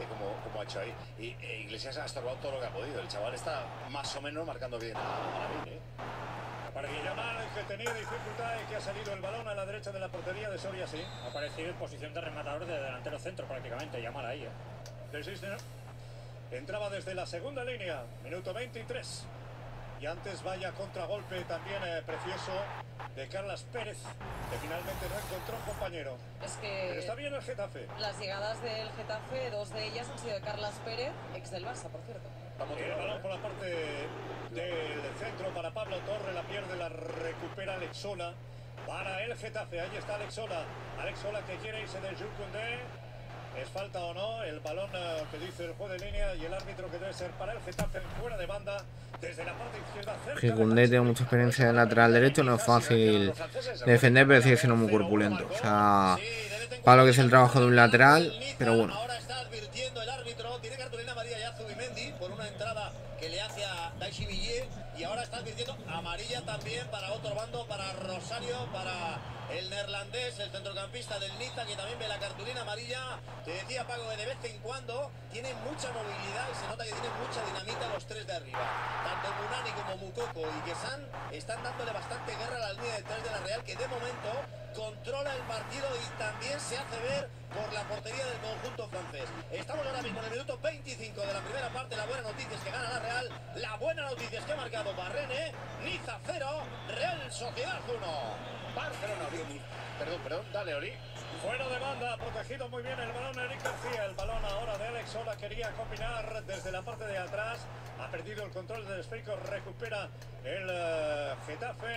Iglesias ha estorbado todo lo que ha podido. El chaval está más o menos marcando bien a, a la Mil, ¿eh? Para Guillamar, que tenía dificultad y que ha salido el balón a la derecha de la portería de Soria, sí. Ha aparecido en posición de rematador de delantero centro prácticamente, Yamal ahí, ¿eh? Desiste, ¿no? Entraba desde la segunda línea, minuto veintitrés. Y antes vaya contragolpe también eh, precioso de Carlas Pérez, que finalmente no encontró un compañero. Es que pero está bien el Getafe. Las llegadas del Getafe, dos de ellas han sido de Carlas Pérez, ex del Barça, por cierto. El balón por la parte del centro para Pablo Torre, la pierde, la recupera Alexola para el Getafe. Ahí está Alexola. Alexola que quiere irse de Jules Koundé. ¿Es falta o no? El balón uh, que dice el juez de línea y el árbitro que debe ser para el Getafe fuera de banda desde la parte izquierda. Que Koundé tiene mucha experiencia en lateral derecho, no es fácil defender, pero sigue siendo muy corpulento. O sea, para lo que es el trabajo de un lateral, pero bueno. Ahora está advirtiendo el árbitro, tiene cartulina amarilla ya Zubimendi por una entrada que le hace a Daichi Villiers, y ahora está advirtiendo amarilla también para otro bando, para Rosario, para el neerlandés, el centrocampista del Niza, que también ve la cartulina amarilla. Te decía Paco que de vez en cuando tienen mucha movilidad y se nota que tienen mucha dinamita los tres de arriba. Tanto Munani como Mukoko y Gesan están dándole bastante guerra a la línea de tres de la Real, que de momento controla el partido y también se hace ver por la portería del conjunto francés. Estamos ahora mismo en el minuto veinticinco de la primera parte. La buena noticia es que gana la Real. La buena noticia es que ha marcado Barrene. Niza cero, Real Sociedad uno. Barcelona, perdón, perdón, dale, Oli. Fuera de banda, protegido muy bien el balón Eric García. El balón ahora de Alex Sola, quería combinar desde la parte de atrás. Ha perdido el control del esférico, recupera el uh, Getafe.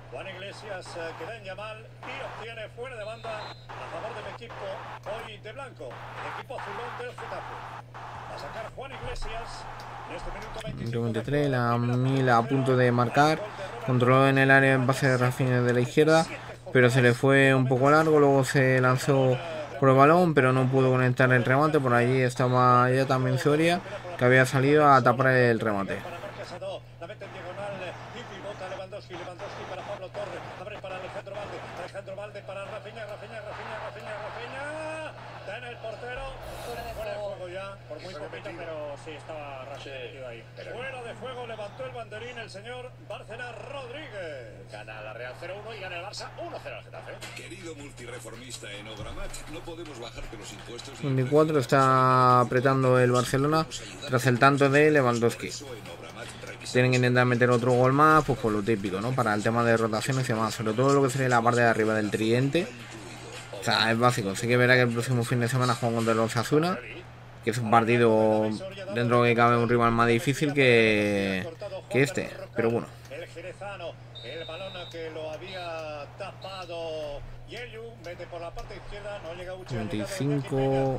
Juan Iglesias eh, que da en Yamal y obtiene fuera de banda a favor del equipo hoy de blanco, el equipo azulón del Getafe. A sacar Juan Iglesias en este minuto veinticinco. veintitrés, la Mila a punto de marcar, controló en el área en base de Rafinha de la izquierda, pero se le fue un poco largo, luego se lanzó por el balón, pero no pudo conectar el remate. Por allí estaba ya también Soria, que había salido a tapar el remate. La mete en diagonal y pivota Lewandowski, Lewandowski para Pablo Torre, abre para Alejandro Valde, Alejandro Valde para Rafinha, Rafinha, Rafinha, Rafinha, Rafinha, está en el portero, fuera de juego ya, por muy poquito, pero sí, estaba Rafinha ahí. Fuera de juego, levantó el banderín el señor Bárcena Rodríguez. Gana la Real cero uno y gana el Barça uno cero al Getafe. Querido multireformista en Obramat, no podemos bajarte los impuestos. veinticuatro, está apretando el Barcelona tras el tanto de Lewandowski. Tienen que intentar meter otro gol más, pues por lo típico, ¿no? Para el tema de rotaciones y demás, sobre todo lo que sería la parte de arriba del tridente. O sea, es básico. Sí que verá que el próximo fin de semana juegan contra los Osasuna, que es un partido dentro de que cabe un rival más difícil que, que este, pero bueno. El jerezano, el balón que lo había tapado Yeyu, mete por la parte izquierda, no llega Uche, veinticinco,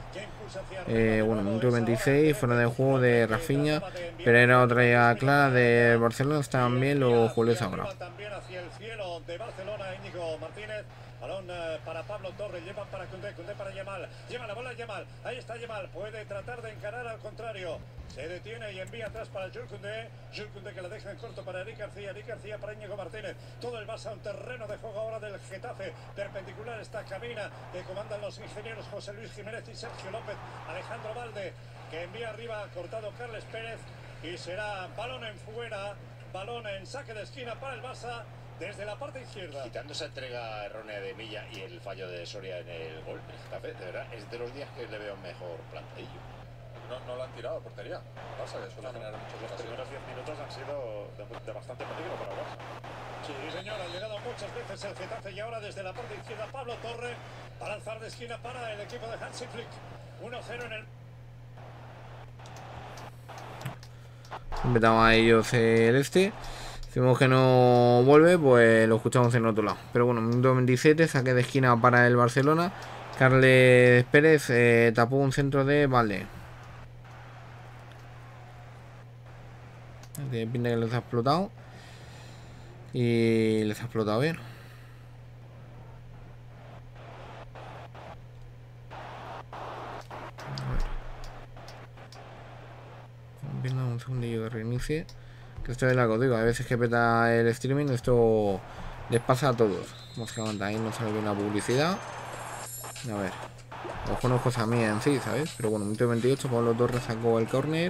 eh, bueno, minuto veintiséis, fuera de juego de Rafinha, pero era otra ya clara de Barcelona, estaban bien los goles ahora. También hacia el cielo de Barcelona, Íñigo Martínez. Balón uh, para Pablo Torres, llevan para Koundé, Koundé para Yamal, lleva la bola Yamal, ahí está Yamal, puede tratar de encarar al contrario, se detiene y envía atrás para Jules Koundé, Jules Koundé que la deja en corto para Eric García, Eric García para Íñigo Martínez, todo el Barça, un terreno de juego ahora del Getafe, perpendicular esta cabina que comandan los ingenieros José Luis Jiménez y Sergio López, Alejandro Valde que envía arriba, cortado Carles Pérez y será balón en fuera, balón en saque de esquina para el Barça. Desde la parte izquierda. Quitando esa entrega errónea de Milla y el fallo de Soria en el gol, el Getafe, de verdad, es de los días que le veo mejor planteillo. No, no lo han tirado a portería. Barça, que suele generar muchos Los primeros diez minutos han sido de, de bastante peligro para el Barça. Sí, señor, ha llegado muchas veces el Getafe y ahora desde la parte izquierda Pablo Torre para lanzar de esquina para el equipo de Hansi Flick. uno cero en el... Empezaba a ellos el este. Si vemos que no vuelve, pues lo escuchamos en otro lado. Pero bueno, minuto veintisiete, saque de esquina para el Barcelona. Carles Pérez eh, tapó un centro de Valde. Que pinta que les ha explotado. Y les ha explotado bien. Viendo un segundillo que reinicie. Que esto es algo, digo, a veces que peta el streaming, esto les pasa a todos. Básicamente ahí no sale bien la publicidad. A ver, los conozco a mí en sí, ¿sabes? Pero bueno, minuto veintiocho, Pablo Torres sacó el córner.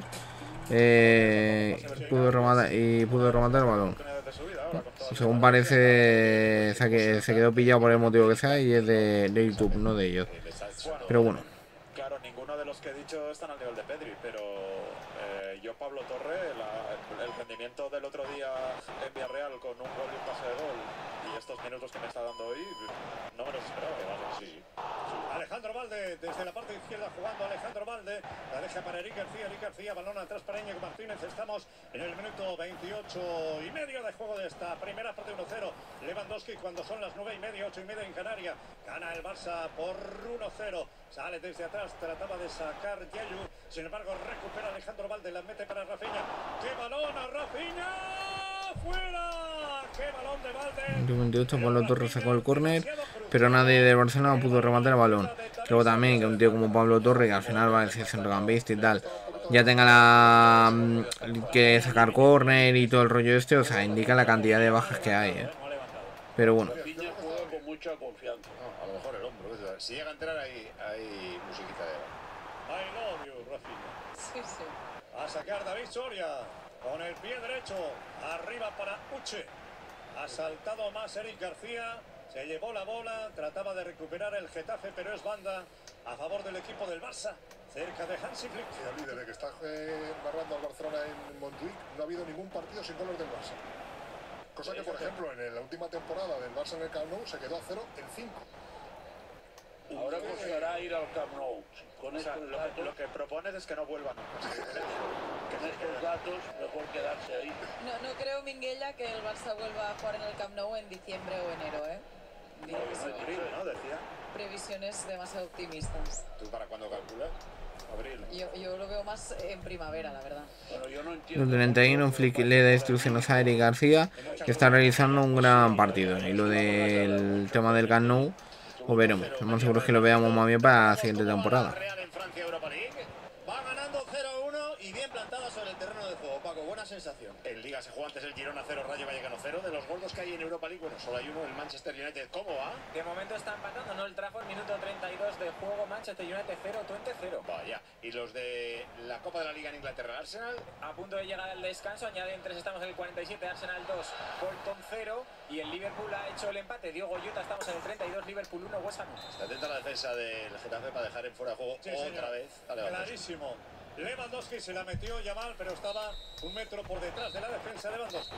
Eh, pudo rematar y pudo rematar el balón. Según parece, o sea, que se quedó pillado por el motivo que sea y es de, de YouTube, no de ellos. Pero bueno. Claro, ninguno de los que he dicho están al nivel de Pedri, pero eh, yo, Pablo Torre, la, el, el rendimiento del otro día en Villarreal con un gol y un pase de gol y estos minutos que me está dando hoy, no me los esperaba. Sí, sí. Alejandro Valde, desde la parte izquierda jugando Alejandro Valde, la deja para Eric García, Eric García, balón atrás para Íñigo Martínez, estamos en el minuto veintiocho y medio de juego de esta primera parte, uno cero, Lewandowski cuando son las nueve y media, ocho y media en Canarias, gana el Barça por uno cero, sale desde atrás, trataba de sacar Yeyu, sin embargo recupera Alejandro Valde, la mete para Rafinha, ¡qué balón a Rafinha! ¡Fuera! ¡Qué balón de Valde! veintiocho, Pablo Torres sacó el córner, pero nadie de Barcelona pudo rematar el balón. Luego también que un tío como Pablo Torres, que al final va a ser centrocampista y tal, ya tenga la que sacar córner y todo el rollo este, o sea, indica la cantidad de bajas que hay, ¿eh? Pero bueno. Con mucha confianza. No, a lo mejor el hombro. Si llega a entrar ahí, hay musiquita de... I love you, Rafinha. Sí, sí. A sacar David Soria con el pie derecho, arriba para Uche. Ha saltado más Eric García, se llevó la bola, trataba de recuperar el Getafe, pero es banda a favor del equipo del Barça, cerca de Hansi Flick. Sí, Ali, desde que está eh, narrando al Barcelona en Montjuic, no ha habido ningún partido sin goles del Barça. Cosa que, por ejemplo, en la última temporada del Barça en el Camp Nou se quedó a cero en cinco. Ahora costará ir al Camp Nou. Con O sea, esto, lo, lo que propones es que no vuelvan. Que Con estos datos, mejor quedarse ahí. No, no creo, Minguella, que el Barça vuelva a jugar en el Camp Nou en diciembre o enero, ¿eh? Digo que sí. Abril, ¿no? Decía. Previsiones demasiado optimistas. ¿Tú para cuándo calculas? Abril. Yo, yo lo veo más en primavera, la verdad. Bueno, yo no entiendo. El treinta y uno, Flick le da instrucciones a Eric García, que está realizando un gran partido. Y lo del tema del Camp Nou, lo veremos. Lo más seguro es que lo veamos más bien para la siguiente temporada. Real en Francia, Europa League. Va ganando cero uno y bien plantada sobre el terreno de juego. Paco, buena sensación. En Liga se jugó antes el Girona cero, Rayo Vallecano cero. De los gordos que hay en Europa League, bueno, solo hay uno, el Manchester United. ¿Cómo va? De momento está empatando, ¿no? El Trafford, minuto treinta y dos de juego, Manchester United cero, Twente cero. Vaya. Y los de la Copa de la Liga en Inglaterra, el Arsenal. A punto de llegar al descanso, añaden tres, estamos en el cuarenta y siete, Arsenal dos, Bolton cero. Y el Liverpool ha hecho el empate, Diogo Jota, estamos en el treinta y dos, Liverpool uno, West Ham uno. Está atenta la defensa del Getafe para dejar en fuera de juego Sí, otra señor. vez a Lewandowski. Clarísimo. Lewandowski se la metió ya mal, pero estaba un metro por detrás de la defensa de Lewandowski.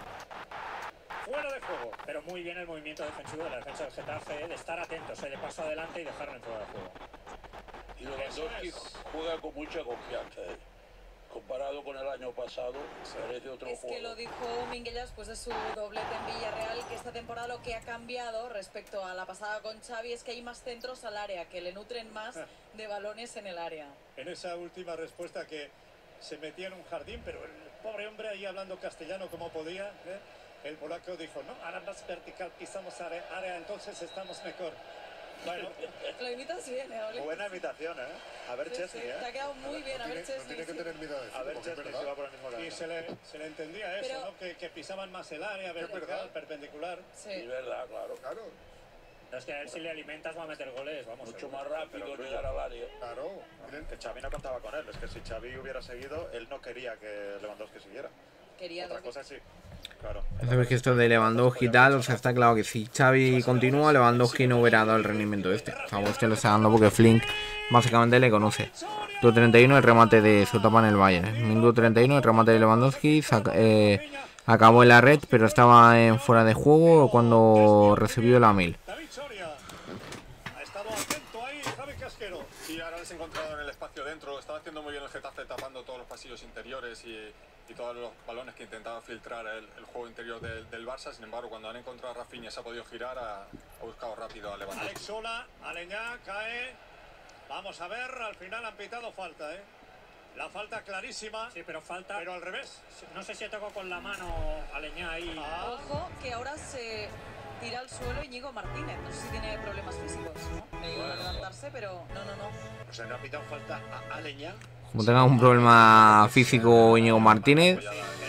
Fuera de juego. Pero muy bien el movimiento defensivo de la defensa del Getafe, de estar atentos, eh, de paso adelante y dejarlo en fuera de juego. Y Lewandowski juega con mucha confianza. ¿eh? Comparado con el año pasado, parece otro Es juego. que lo dijo Minguella después de su doblete en Villarreal, que esta temporada lo que ha cambiado respecto a la pasada con Xavi es que hay más centros al área, que le nutren más de balones en el área. En esa última respuesta que se metía en un jardín, pero el pobre hombre ahí hablando castellano como podía, ¿eh? El polaco dijo, no, ahora más vertical, pisamos área, área, entonces estamos mejor. Bueno, Lo imitas bien, ¿eh, Oli? Buena imitación, ¿eh? A ver, Sí, Chesney, sí, ¿eh? te ha quedado muy bien, a ver, Tiene, no Chesney. tiene que sí. tener miedo de A ver, decirlo, porque es Chesney, verdad. si va por el mismo y camino. se le, se le entendía eso, Pero- ¿no? Que, que pisaban más el área, vertical, verdad. perpendicular. Sí, Sí. verdad, claro. Claro, Es que a ver si le alimentas va a meter goles, vamos. Mucho seguro. más rápido Pero tuyo. llegar al área. claro. Miren, Que Xavi no contaba con él. Es que si Xavi hubiera seguido, él no quería que Lewandowski siguiera. Quería Otra dos- cosa sí. Claro. Sabes que esto de Lewandowski y tal, o sea, está claro que si Xavi continúa, Lewandowski no hubiera dado el rendimiento este. O sea, este lo está dando porque Flink básicamente le conoce. Minuto treinta y uno, el remate de su etapa en el Bayern. ¿eh? Minuto treinta y uno, el remate de Lewandowski. Saca, eh, acabó en la red, pero estaba en fuera de juego cuando recibió la mil. David Soria ha estado atento ahí, Javi Casquero. Sí, ahora les he encontrado en el espacio dentro. Estaba haciendo muy bien el Getafe, tapando todos los pasillos interiores y, y todos los balones que intentaba filtrar el, el juego interior del, del Barça. Sin embargo, cuando han encontrado a Rafinha, se ha podido girar, ha, ha buscado rápido a Lewandowski. Alex Sola, Aleñá, cae. Vamos a ver, al final han pitado falta, ¿eh? La falta clarísima. Sí, pero falta. Pero al revés. No sé si tocó con la mano Aleñá ahí. Ah. Ojo, que ahora se tira al suelo Íñigo Martínez. No sé si tiene problemas físicos, ¿no? Me iba a levantarse, pero no, no, no. O sea, no ha pitado falta a Aleñá. Como tenga un problema físico Íñigo Martínez,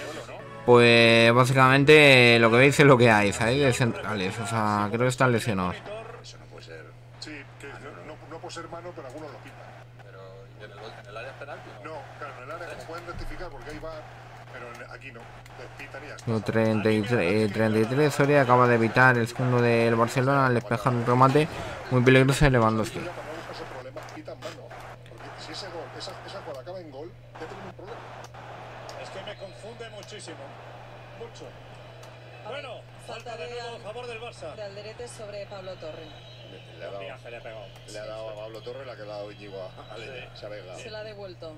pues básicamente lo que veis es lo que hay, ¿sabéis? De centrales, o sea, creo que están lesionados. Eso no puede ser. sí, que no, no, no por ser mano, pero algunos lo pitan. Pero ¿y en el, en el área penalti? No, claro, en el área como pueden rectificar porque ahí va, pero en- aquí no. Les pitan y ya está. Minuto treinta y tres, eh, treinta y tres, Soria acaba de evitar el segundo del Barcelona al despejar un remate muy peligroso de Lewandowski. Ya para no buscarse problemas, pitan mano. Porque si ese gol, esa, esa jugada acaba en gol, ya tenemos un problema. Es que me confunde muchísimo. Mucho. A ver, Bueno, falta falta de de nuevo a Al- favor del Barça. De Alderete sobre Pablo Torre. Le ha dado, Viaje le ha pegado. le ha dado a Pablo Torres, le ha quedado Íñigo a Aleñá. Se ha pegado. Se la ha devuelto.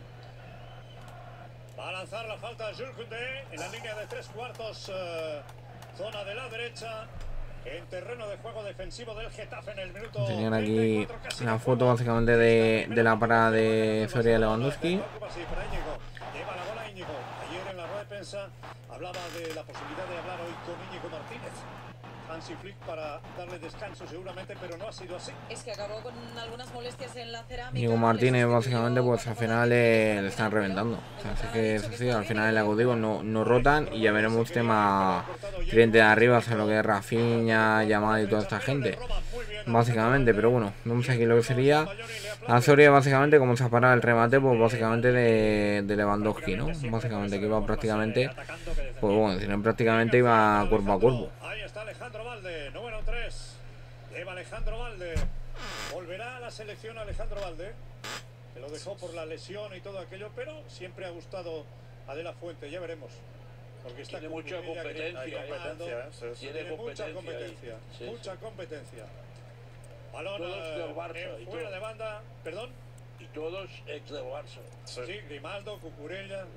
Va a lanzar la falta Jules Koundé en la línea de tres cuartos, eh, zona de la derecha, en terreno de juego defensivo del Getafe en el minuto. Tenían aquí treinta y cuatro, casi la de foto juego. básicamente de, de la parada de Soria y Lewandowski. Sí, para Íñigo. Lleva la bola Íñigo. Ayer en la rueda de prensa hablaba de la posibilidad de hablar hoy con Íñigo Martínez. Hansi Flick para darle descanso seguramente, pero no ha sido así. Es que acabó con algunas molestias en la cerámica. Íñigo Martínez básicamente pues al final eh, le están reventando. O sea, así que es así, al final el digo no, no rotan y ya veremos tema cliente de arriba, o sea, lo que es Rafinha, Yamal y toda esta gente. Básicamente, pero bueno, vemos aquí lo que sería a Soria básicamente como se ha parado el remate, pues básicamente de, de Lewandowski, ¿no? Básicamente que iba prácticamente, pues bueno, si no prácticamente iba cuerpo a cuerpo. Ahí está Alejandro Valde, número tres. Lleva Alejandro Valde. Volverá a la selección Alejandro Valde, que lo dejó por la lesión y todo aquello, pero siempre ha gustado a De La Fuente, ya veremos. Porque está Tiene con mucha Cucurella, competencia, Grimaldo, hay competencia, ¿eh? Sí, sí. Tiene tiene mucha competencia competencia, ahí. Sí, mucha competencia. Balón Todos eh, del Barça en y fuera todo. de banda, perdón. Y todos ex del Barça. Sí, Grimaldo, Cucurella.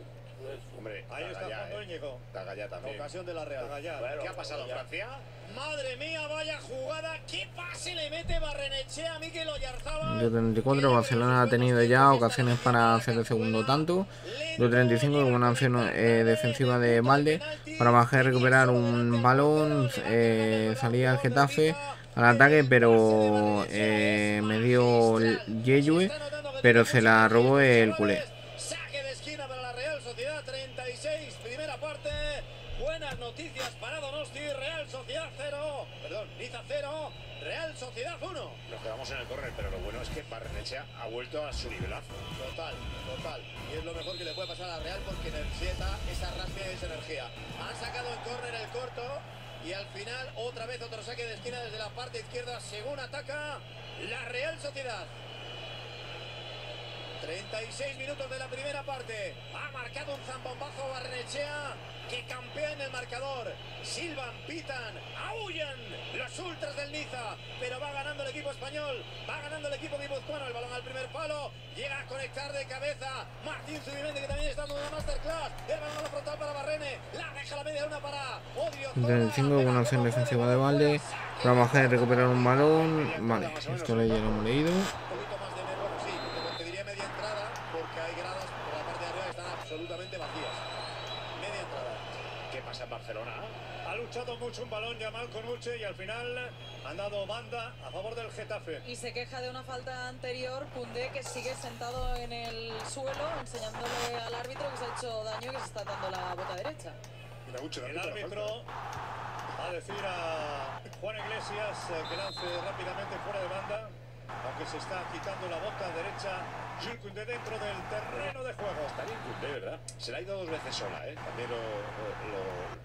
Hombre, Ahí está Tagallá, jugando eh. Íñigo. Tagallá también. Ocasión de la Real. Tagallá. ¿Qué ha pasado en Francia? Madre mía, vaya jugada. ¿Qué pase le mete Barrenechea a Mikel Oyarzabal? De treinta y cuatro, Barcelona ha tenido ya ocasiones para hacer el segundo tanto. De treinta y cinco, con una acción eh, defensiva de Valde para bajar y recuperar un balón. Eh, salía el Getafe al ataque, pero eh, me dio Yeyue, pero se la robó el culé. Saque de esquina para la Real Sociedad, treinta y seis, primera parte. Buenas noticias para Donosti, Real Sociedad cero, perdón, Niza cero, Real Sociedad uno. Nos quedamos en el córner, pero lo bueno es que Barrenechea ha vuelto a su nivelazo. Total, total. Y es lo mejor que le puede pasar a la Real porque necesita esa raspia y esa energía. Han sacado en córner el corto y al final otra vez otro saque de esquina desde la parte izquierda según ataca la Real Sociedad. treinta y seis minutos de la primera parte. Ha marcado un zambombazo Barrenechea que campea en el marcador. Silban, pitan, aúllan los ultras del Niza, pero va ganando el equipo español, va ganando el equipo guipuzcoano. El balón al primer palo, llega a conectar de cabeza Martín Zubimendi, que también está dando una masterclass. El balón a la frontal para Barrene, la deja la media una para Odio. treinta y cinco, con una acción defensiva de Valde para bajar y recuperar un balón. Vale, esto lo ya lo hemos leído. Absolutamente vacías. Media entrada. ¿Qué pasa en Barcelona? Ha luchado mucho un balón Yamal con Uche y al final han dado banda a favor del Getafe. Y se queja de una falta anterior Koundé, que sigue sentado en el suelo enseñándole al árbitro que se ha hecho daño, que se está dando la bota derecha. El árbitro va a decir a Juan Iglesias eh, que lance rápidamente fuera de banda, aunque se está quitando la bota derecha Jules Koundé dentro del terreno de juego. Está bien Koundé, ¿verdad? Se la ha ido dos veces sola, ¿eh? También lo, lo,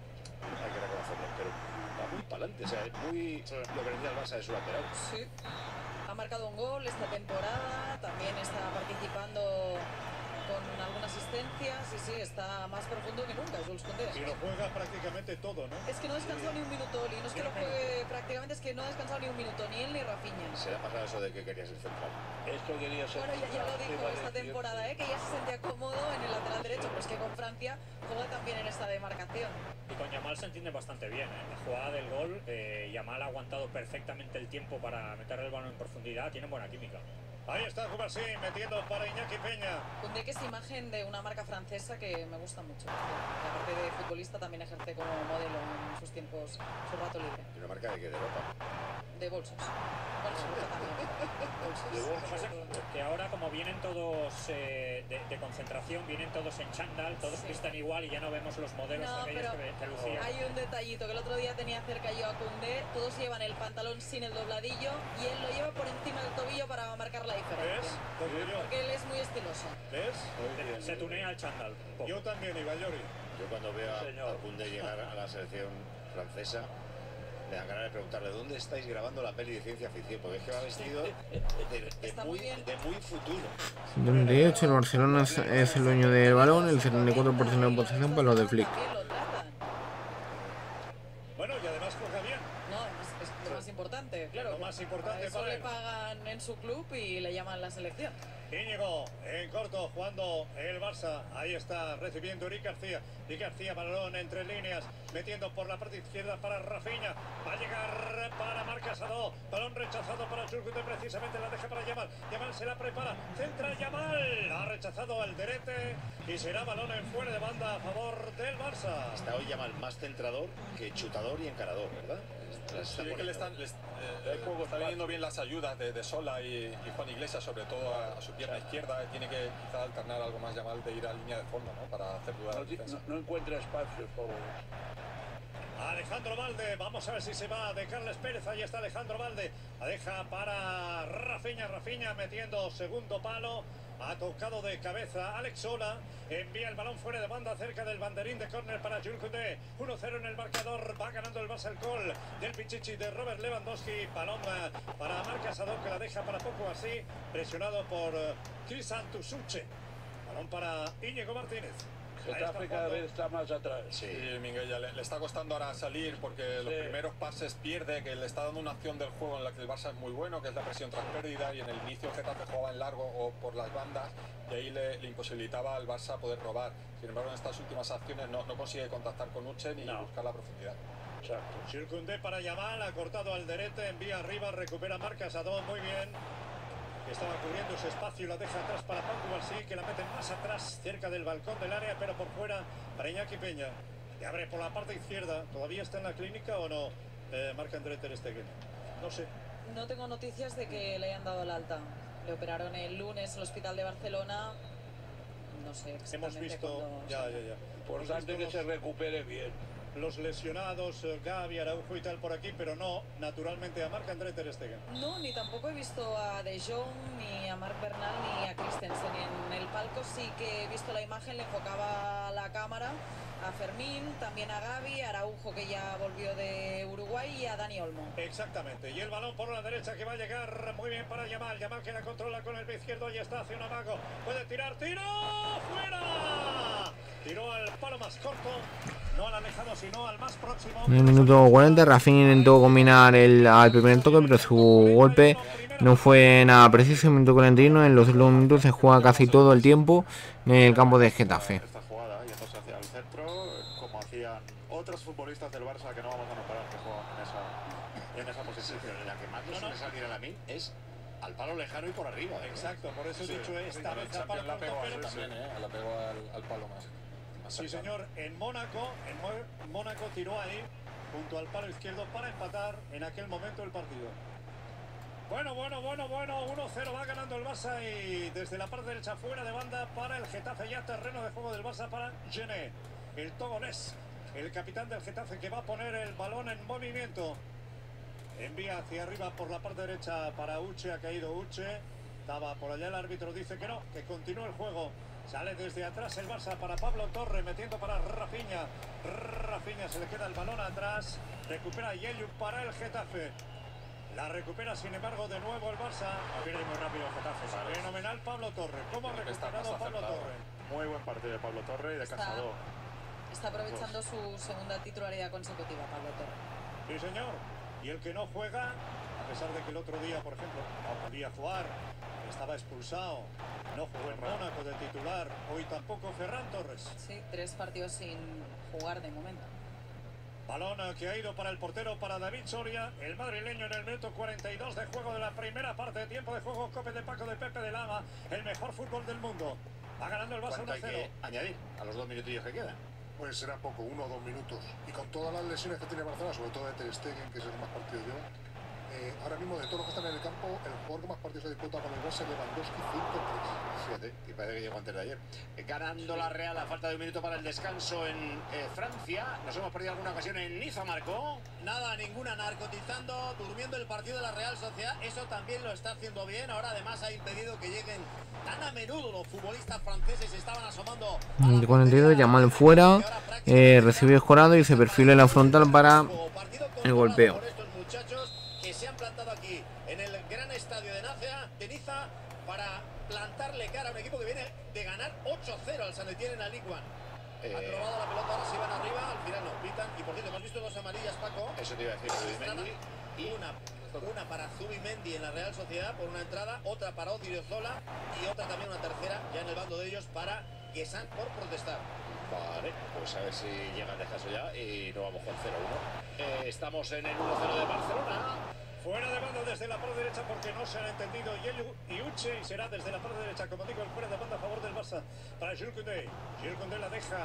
lo hay que reconocerlo, pero va muy para adelante, o sea, es muy lo que decía el Barça de su lateral. Sí. Ha marcado un gol esta temporada, también está participando con alguna asistencia, sí, sí, está más profundo que nunca Jules Koundé. Y lo juega prácticamente todo, ¿no? Es que no ha descansado ni un minuto, Oli, no es que lo juegue prácticamente, es que no ha descansado ni un minuto, ni él ni Rafinha. Se le ha pasado eso de que quería ser central. Esto quería ser. Bueno, ya, ya lo dijo esta temporada, ¿eh? Que ya se sentía cómodo en el lateral derecho, pues que con Francia juega también en esta demarcación. Y con Yamal se entiende bastante bien, ¿eh? La jugada del gol, eh, Yamal ha aguantado perfectamente el tiempo para meter el balón en profundidad, tiene buena química. Ahí está Cubarsí metiendo para Iñaki Peña. Koundé, que es imagen de una marca francesa que me gusta mucho. Que aparte de futbolista también ejerce como modelo en sus tiempos, su rato libre. ¿Y una marca de qué? ¿De ropa? De bolsos. Bueno, se gusta también. Bolsos. De bolsos. Que ahora como vienen todos eh, de, de concentración, vienen todos en chándal, todos Sí. pistan igual y ya no vemos los modelos No, aquellos pero que, que lucían. hay un detallito que el otro día tenía cerca yo a Koundé. Todos llevan el pantalón sin el dobladillo y él lo lleva por encima del tobillo para marcar la diferencia. Porque él es muy estiloso. ¿Ves? Se, se tunea el chándal. Yo también, Ibayori. Yo cuando veo a, a Koundé llegar a la selección francesa, me dan ganas de preguntarle ¿dónde estáis grabando la peli de ciencia ficción? Porque es que va vestido de, de, muy, de muy futuro. setenta y ocho, el Barcelona es, es el dueño del balón, el setenta y cuatro por ciento de posesión para los de Flick. Bueno, y además juega bien. No, es, es lo más importante, claro. Lo más importante a eso para le él. pagan en su club y le llaman la selección. Íñigo en corto jugando el Barça. Ahí está recibiendo Eric García. Eric García, balón entre líneas, metiendo por la parte izquierda para Rafinha. Va a llegar para Marc Casado. Balón rechazado para Churcute, precisamente la deja para Yamal. Yamal se la prepara. Centra Yamal. Ha rechazado al Derete y será balón en fuera de banda a favor del Barça. Está hoy Yamal más centrador que chutador y encarador, ¿verdad? Sí, que le están, les, eh, está viniendo bien las ayudas de, de Sola y, y Juan Iglesias, sobre todo a, a su pierna izquierda. Tiene que quizá alternar algo más Yamal de ir a línea de fondo, ¿no? Para hacer dudar a la defensa. No, no encuentra espacio, por favor. Alejandro Valde, vamos a ver si se va de Carles Pérez. Ahí está Alejandro Valde, la deja para Rafinha. Rafinha metiendo segundo palo, ha tocado de cabeza Alex Sola, envía el balón fuera de banda cerca del banderín de córner para Jules Koundé. uno cero en el marcador, va ganando el Barça el gol del Pichichi de Robert Lewandowski. Balón para Marc Casado, que la deja para poco así, presionado por Cristian Tusuche. Balón para Íñigo Martínez. Getafe cada vez está más atrás. Sí, Miguel, ya le, le está costando ahora salir porque sí. Los primeros pases pierde, que le está dando una acción del juego en la que el Barça es muy bueno, que es la presión tras pérdida, y en el inicio el Getafe jugaba en largo o por las bandas y ahí le, le imposibilitaba al Barça poder robar. Sin embargo, en estas últimas acciones no, no consigue contactar con Uche ni no. buscar la profundidad. Exacto. Jules Koundé para Yamal, ha cortado al derete, envía arriba, recupera marcas a Don, muy bien. Estaba cubriendo ese espacio y la deja atrás para Pau Cubarsí, que la mete más atrás, cerca del balcón del área, pero por fuera para Iñaki Peña. Y abre por la parte izquierda. ¿Todavía está en la clínica o no? Eh, Marc-André ter Stegen. No sé. No tengo noticias de que le hayan dado el alta. Le operaron el lunes al hospital de Barcelona. No sé exactamente. Hemos visto. Ya, ya, ya. Importante que se recupere bien. Los lesionados, Gavi, Araujo y tal por aquí, pero no, naturalmente, a Marc-André ter Stegen. No, ni tampoco he visto a De Jong, ni a Marc Bernal, ni a Christensen. En el palco sí que he visto la imagen, le enfocaba la cámara a Fermín, también a Gavi, a Araujo, que ya volvió de Uruguay, y a Dani Olmo. Exactamente, y el balón por la derecha que va a llegar muy bien para Yamal. Yamal que la controla con el pie izquierdo y está hacia un amago. Puede tirar, tiro, fuera. Tiró al palo más corto. No al alejado, sino al más próximo. En el minuto cuarenta, Rafinha intentó combinar el, al primer toque, pero su golpe no fue nada preciso. En el minuto cuarenta y uno, en los últimos minutos se juega casi todo el tiempo en el campo de Getafe. Esta jugada, yéndose hacia el centro, como hacían otros futbolistas del Barça que no vamos a nombrar que juegan en esa, en esa posición. Pero la que más le suele salir a la min es al palo lejano y por arriba. Exacto, por eso he sí, dicho esta vez al palo la pegó corto, también, ¿eh? La pegó al, al palo más. Sí, señor, en Mónaco, en Mónaco tiró ahí, junto al palo izquierdo, para empatar en aquel momento el partido. Bueno, bueno, bueno, bueno, uno cero va ganando el Barça y desde la parte derecha fuera de banda para el Getafe, ya terreno de juego del Barça para Gené, el togolés, el capitán del Getafe, que va a poner el balón en movimiento. Envía hacia arriba por la parte derecha para Uche, ha caído Uche, estaba por allá, el árbitro dice que no, que continúa el juego. Sale desde atrás el Barça para Pablo Torre, metiendo para Rafinha. Rafinha se le queda el balón atrás. Recupera Yeliu para el Getafe. La recupera, sin embargo, de nuevo el Barça. Viene muy rápido el Getafe. ¿Sabes? Fenomenal Pablo Torre. ¿Cómo ha recuperado Pablo Torre? Muy buen partido de Pablo Torre y de Casado. Está aprovechando su segunda titularidad consecutiva, Pablo Torre. Sí, señor. Y el que no juega, a pesar de que el otro día, por ejemplo, no podía jugar, estaba expulsado, no jugó en Mónaco de titular, hoy tampoco Ferran Torres. Sí, tres partidos sin jugar de momento. Balón que ha ido para el portero, para David Soria, el madrileño en el minuto cuarenta y dos de juego de la primera parte de tiempo de juego. Cope de Paco de Pepe de Lama, el mejor fútbol del mundo. Va ganando el Barça uno cero. ¿Cuánto hay que añadir a los dos minutillos que quedan? Pues será poco, uno o dos minutos. Y con todas las lesiones que tiene Barcelona, sobre todo de ter Stegen, que es el que más partidos lleva, eh, ahora mismo de todos los que están en el campo, el jugador que más partidos se disputa con el Barça es Lewandowski, cinco tres. Fíjate, que parece que llegó antes de ayer. Eh, ganando la Real a falta de un minuto para el descanso en eh, Francia. Nos hemos perdido alguna ocasión en Niza, Marco. Nada, ninguna, narcotizando, durmiendo el partido de la Real Sociedad. Eso también lo está haciendo bien. Ahora además ha impedido que lleguen tan a menudo los futbolistas franceses. Estaban asomando. El cuarenta y dos, Yamal fuera, eh, recibió escorado y se perfila en la frontal para el golpeo. Que se han plantado aquí en el gran estadio de Niza, de Niza para plantarle cara a un equipo que viene de ganar ocho cero al San Etienne en la Ligue uno. Eh, Han robado la pelota, ahora se van arriba, al final no pitan. Y por cierto, ¿hemos visto dos amarillas, Paco? Eso te iba a decir, Zubimendi. Y una, una para Zubimendi en la Real Sociedad por una entrada, otra para Odriozola y otra también, una tercera, ya en el bando de ellos, para Guessant por protestar. Vale, pues a ver si llega el descanso ya y nos vamos con cero uno. Eh, estamos en el uno cero de Barcelona. Fuera de banda desde la parte derecha porque no se han entendido Yeliu y Uche, y será desde la parte derecha, como digo, el fuera de banda a favor del Barça para Jules Koundé. Jules Koundé la deja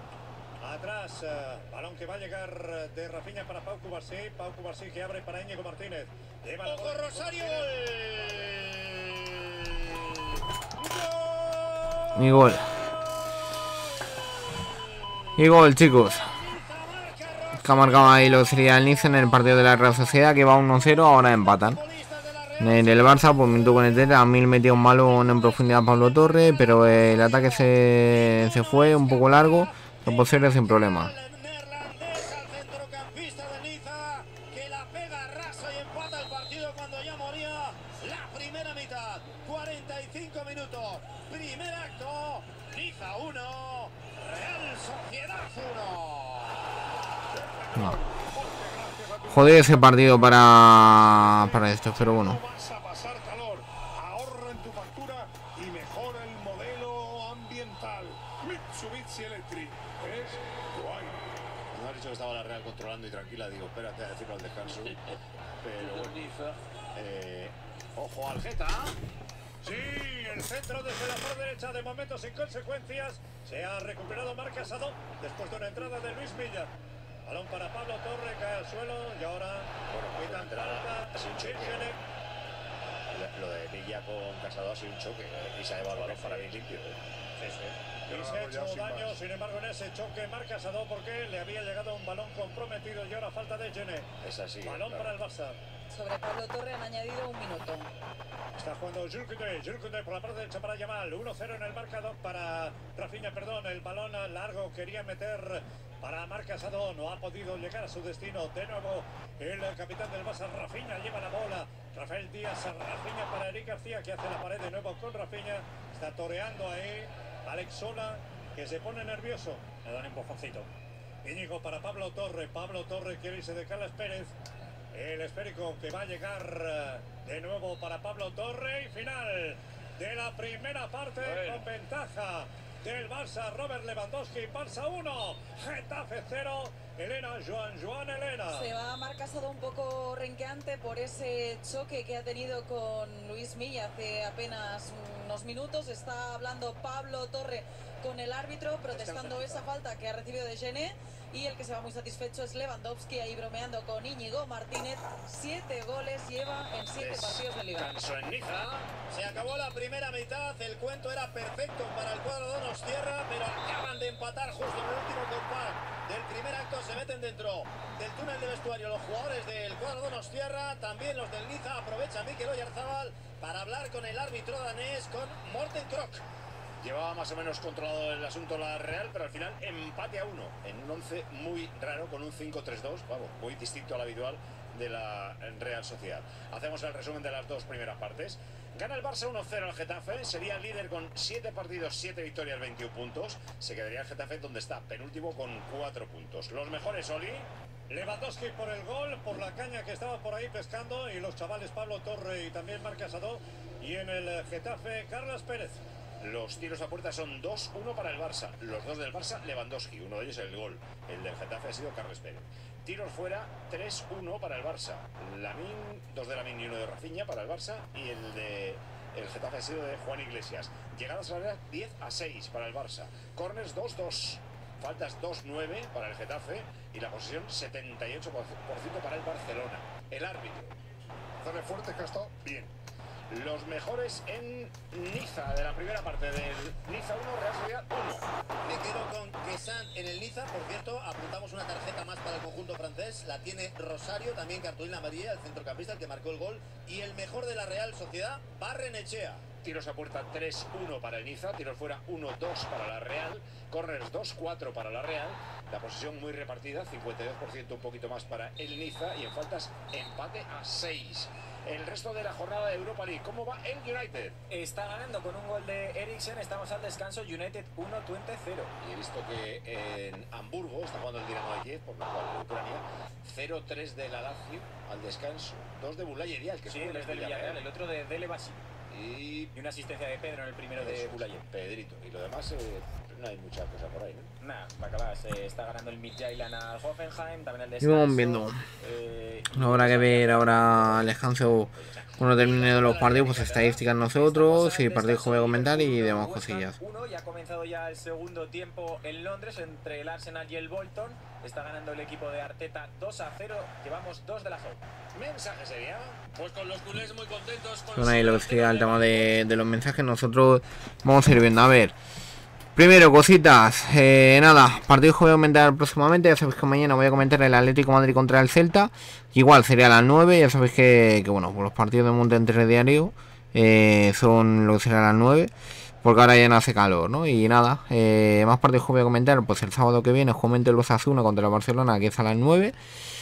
atrás, uh, balón que va a llegar de Rafinha para Pau Cubarsí. Pau Cubarsí que abre para Íñigo Martínez. Lleva ¡Ojo, Rosario! Y gol. Y gol, chicos. Que ha marcado ahí lo sería el Niza en el partido de la Real Sociedad, que va uno cero, ahora empatan. En el Barça, por minuto con el Teta, a mí metió un balón en profundidad Pablo Torre, pero el ataque se, se fue un poco largo, lo posible sin problema. Real Sociedad uno. No. Joder ese partido para para esto, pero bueno. Vas a pasar calor, ahorra en tu factura y mejora el modelo ambiental. Mitsubishi Electric es guay. No has dicho que estaba la Real controlando y tranquila, digo, espérate a decirlo al descanso. Pero bueno, eh, ojo al Geta. Sí, el centro desde la parte derecha, de momento sin consecuencias. Se ha recuperado Marc Casado después de una entrada de Luis Milla. Balón para Pablo Torre, cae al suelo y ahora Bueno, quitan entrada, falta. es un choque. Lo de Villa con Casado ha sido un choque eh, y se ha llevado el balón para bien limpio. Eh. Sí, sí. Yo Y lo se ha hago ya hecho sin daño, más. sin embargo, en ese choque Marc Casado porque le había llegado un balón comprometido y ahora falta de Gené. Es así. Balón claro. para el Barça. Sobre Pablo Torre han añadido un minuto. Está jugando Jules Koundé, Jules Koundé por la parte derecha para Yamal, uno cero en el marcador para Rafinha, perdón, el balón largo quería meter para Marc Casado, no ha podido llegar a su destino, de nuevo el capitán del Barça, Rafinha, lleva la bola, Rafael Díaz, Rafinha para Eric García, que hace la pared de nuevo con Rafinha, está toreando ahí, Alex Sola, que se pone nervioso, le da un empujoncito. Íñigo para Pablo Torre, Pablo Torre quiere irse de Carlos Pérez. El esférico que va a llegar de nuevo para Pablo Torre y final de la primera parte bueno. Con ventaja del Barça, Robert Lewandowski, Barça uno, Getafe cero, Elena, Joan, Joan, Elena. Se va Marc Casado un poco renqueante por ese choque que ha tenido con Luis Milla hace apenas unos minutos. Está hablando Pablo Torre con el árbitro, protestando esa falta que ha recibido de Gené. Y el que se va muy satisfecho es Lewandowski, ahí bromeando con Íñigo Martínez. Siete goles lleva en siete partidos de liga. Descanso en Niza. Se acabó la primera mitad, el cuento era perfecto para el cuadro Donostierra, pero acaban de empatar justo en el último compás del primer acto. Se meten dentro del túnel de vestuario los jugadores del cuadro Donostierra, también los del Niza. Aprovecha Mikel Oyarzábal para hablar con el árbitro danés, con Morten Krok. Llevaba más o menos controlado el asunto la Real, pero al final empate a uno en un once muy raro con un cinco tres dos, vamos, muy distinto al habitual de la Real Sociedad. Hacemos el resumen de las dos primeras partes. Gana el Barça uno cero al Getafe, sería líder con siete partidos, siete victorias, veintiún puntos. Se quedaría el Getafe donde está, penúltimo con cuatro puntos. Los mejores, Oli. Lewandowski por el gol, por la caña que estaba por ahí pescando, y los chavales Pablo Torre y también Marc Casado. Y en el Getafe, Carlos Pérez. Los tiros a puerta son dos uno para el Barça. Los dos del Barça, Lewandowski. Uno de ellos el gol. El del Getafe ha sido Carles Pérez. Tiros fuera, tres uno para el Barça. Lamín, dos de Lamín y uno de Rafinha para el Barça. Y el de el Getafe ha sido de Juan Iglesias. Llegadas a la diez a seis para el Barça. Corners dos dos. Faltas dos nueve para el Getafe. Y la posesión setenta y ocho por ciento para el Barcelona. El árbitro. Dale fuerte que ha estado bien. Los mejores en Niza, de la primera parte del Niza uno, Real Sociedad uno. Me quedo con Quesant en el Niza. Por cierto, apuntamos una tarjeta más para el conjunto francés. La tiene Rosario, también cartulina amarilla, el centrocampista, el que marcó el gol. Y el mejor de la Real Sociedad, Barrenechea. Tiros a puerta tres uno para el Niza, tiros fuera uno dos para la Real, corners dos cuatro para la Real. La posesión muy repartida, cincuenta y dos por ciento un poquito más para el Niza, y en faltas empate a seis. El resto de la jornada de Europa League, ¿cómo va el United? Está ganando con un gol de Eriksen, estamos al descanso, United uno, Twente cero. Y he visto que en Hamburgo está jugando el Dinamo de Kiev, por lo cual en Ucrania, cero tres de la Lazio al descanso, dos de Bulaya Dial, que sí, es el del Villarreal, el otro de Dele Bassi. Y... y una asistencia de Pedro en el primero de Bulaya. Pedrito, y lo demás eh, no hay mucha cosa por ahí, ¿no? Nada, Bacalás, eh, está ganando el Midtjylland al Hoffenheim, también el Y descanso. vamos viendo. Eh, Habrá que ver ahora el descanso cuando termine de los partidos, pues estadísticas nosotros, y partidos que voy a comentar y demás cosillas. Uno, y ha comenzado ya el segundo tiempo en Londres entre el Arsenal y el Bolton. Está ganando el equipo de Arteta dos a cero, llevamos dos de la Hope. ¿Mensaje sería? Pues con los culés muy contentos. Con Bueno, ahí lo que sería el tema de, de los mensajes, nosotros vamos a ir viendo. A ver, primero, cositas, eh, nada, partidos que voy a comentar próximamente. Ya sabéis que mañana voy a comentar el Atlético de Madrid contra el Celta. Igual sería a las nueve, ya sabéis que, que bueno, los partidos de monte entre diario eh, son lo que será a las nueve. Porque ahora ya no hace calor, ¿no? Y nada, eh, más partidos que voy a comentar, pues el sábado que viene juega el Osasuna contra el Barcelona, que es a las nueve.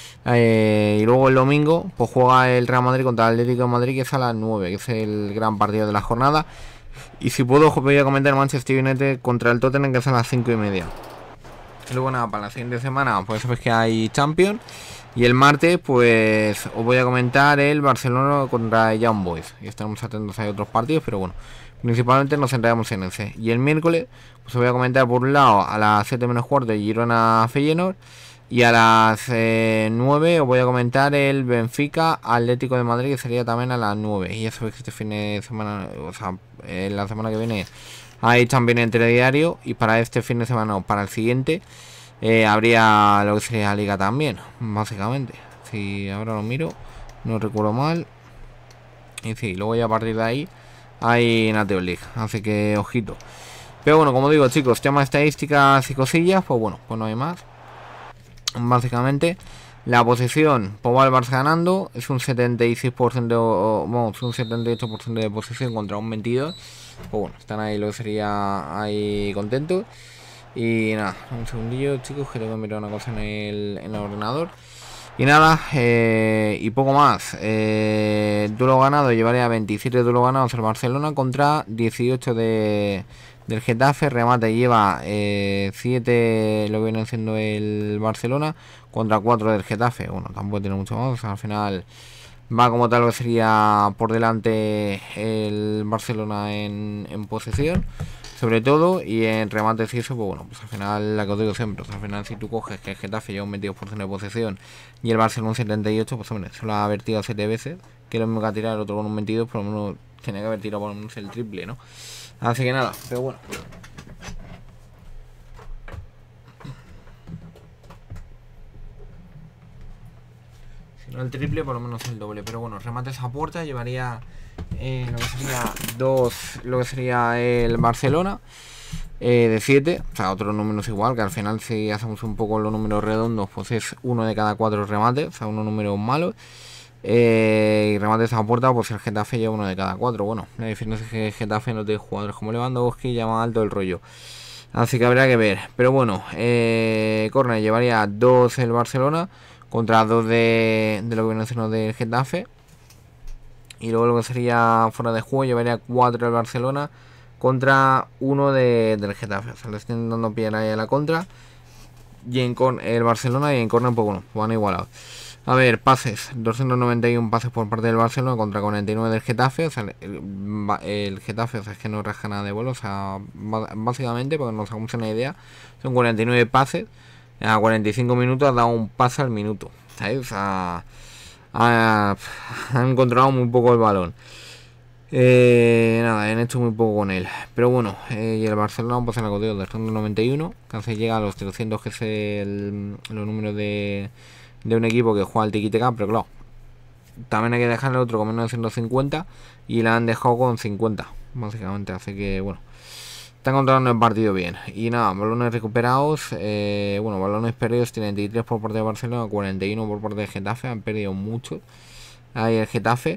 Eh, y luego el domingo, pues juega el Real Madrid contra el Atlético de Madrid, que es a las nueve, que es el gran partido de la jornada. Y si puedo, voy a comentar Manchester United contra el Tottenham, que es a las cinco y media. Y luego nada, para la siguiente semana, pues sabes que hay Champions. Y el martes, pues os voy a comentar el Barcelona contra Young Boys. Y estaremos atentos a otros partidos, pero bueno, principalmente nos centramos en ese. Y el miércoles, pues os voy a comentar por un lado a las siete menos cuarto Girona Feyenoord. Y a las eh, nueve os voy a comentar el Benfica Atlético de Madrid, que sería también a las nueve. Y ya sabéis que este fin de semana, o sea, eh, la semana que viene hay también entre diario. Y para este fin de semana, o para el siguiente, eh, habría lo que sería la liga también, básicamente. Si ahora lo miro, no recuerdo mal. Y sí, luego ya a partir de ahí hay National League, así que ojito. Pero bueno, como digo, chicos, tema de estadísticas y cosillas, pues bueno, pues no hay más. Básicamente, la posición, pues va el Barça ganando, es un setenta y seis por ciento, vamos, un setenta y ocho por ciento de posición contra un veintidós. Pues bueno, están ahí lo que sería ahí contentos. Y nada, un segundillo, chicos, que tengo que mirar una cosa en el, en el ordenador. Y nada, eh, y poco más. Eh, duelo ganado, llevaría veintisiete duelos ganados el Barcelona contra dieciocho de, del Getafe. Remate lleva eh, siete, lo que viene siendo el Barcelona, contra cuatro del Getafe. Bueno, tampoco tiene mucho más, o sea, al final va como tal que sería por delante el Barcelona en, en posesión, sobre todo, y en remates y eso, pues bueno, pues al final, la que os digo siempre, pues al final si tú coges que el Getafe lleva un veintidós por ciento de posesión y el Barcelona un setenta y ocho por ciento, pues hombre, solo ha haber tirado siete veces, que lo mismo que ha tirado el otro con un veintidós, por lo menos tenía que haber tirado por lo menos el triple, ¿no? Así que nada, pero bueno. Si no el triple, por lo menos el doble, pero bueno, remates a puerta llevaría... Eh, lo que sería dos, lo que sería el Barcelona eh, de siete, o sea, otros números igual, que al final si hacemos un poco los números redondos, pues es uno de cada cuatro remates, o sea, unos números malos. Eh, y remates a puerta, pues el Getafe lleva uno de cada cuatro. Bueno, la diferencia es que el Getafe no tiene jugadores como Lewandowski, ya más alto el rollo, así que habrá que ver. Pero bueno, eh, córner llevaría dos el Barcelona contra dos de, de lo que viene siendo del Getafe. Y luego lo que sería fuera de juego llevaría cuatro el Barcelona contra uno de, del Getafe. O sea, le están dando pie ahí a la contra. Y en con el Barcelona y en córner, pues bueno, van igualados. A ver, pases. doscientos noventa y uno pases por parte del Barcelona contra cuarenta y nueve del Getafe. O sea, el, el Getafe, o sea, es que no rasca nada de vuelo. O sea, básicamente, porque nos hagamos una idea, son cuarenta y nueve pases. A cuarenta y cinco minutos ha dado un pase al minuto. ¿Sabes? O sea... Ha, han encontrado muy poco el balón. Eh, nada, han hecho muy poco con él. Pero bueno, eh, y el Barcelona pues en la coteo de doscientos noventa y uno, casi llega a los trescientos, que es el, los números de, de un equipo que juega al tiki-taka. Pero claro, también hay que dejarle otro con menos de ciento cincuenta y la han dejado con cincuenta, básicamente. Así que bueno, están controlando el partido bien. Y nada, balones recuperados, eh, bueno, balones perdidos, treinta y tres por parte de Barcelona, cuarenta y uno por parte de Getafe. Han perdido mucho ahí el Getafe.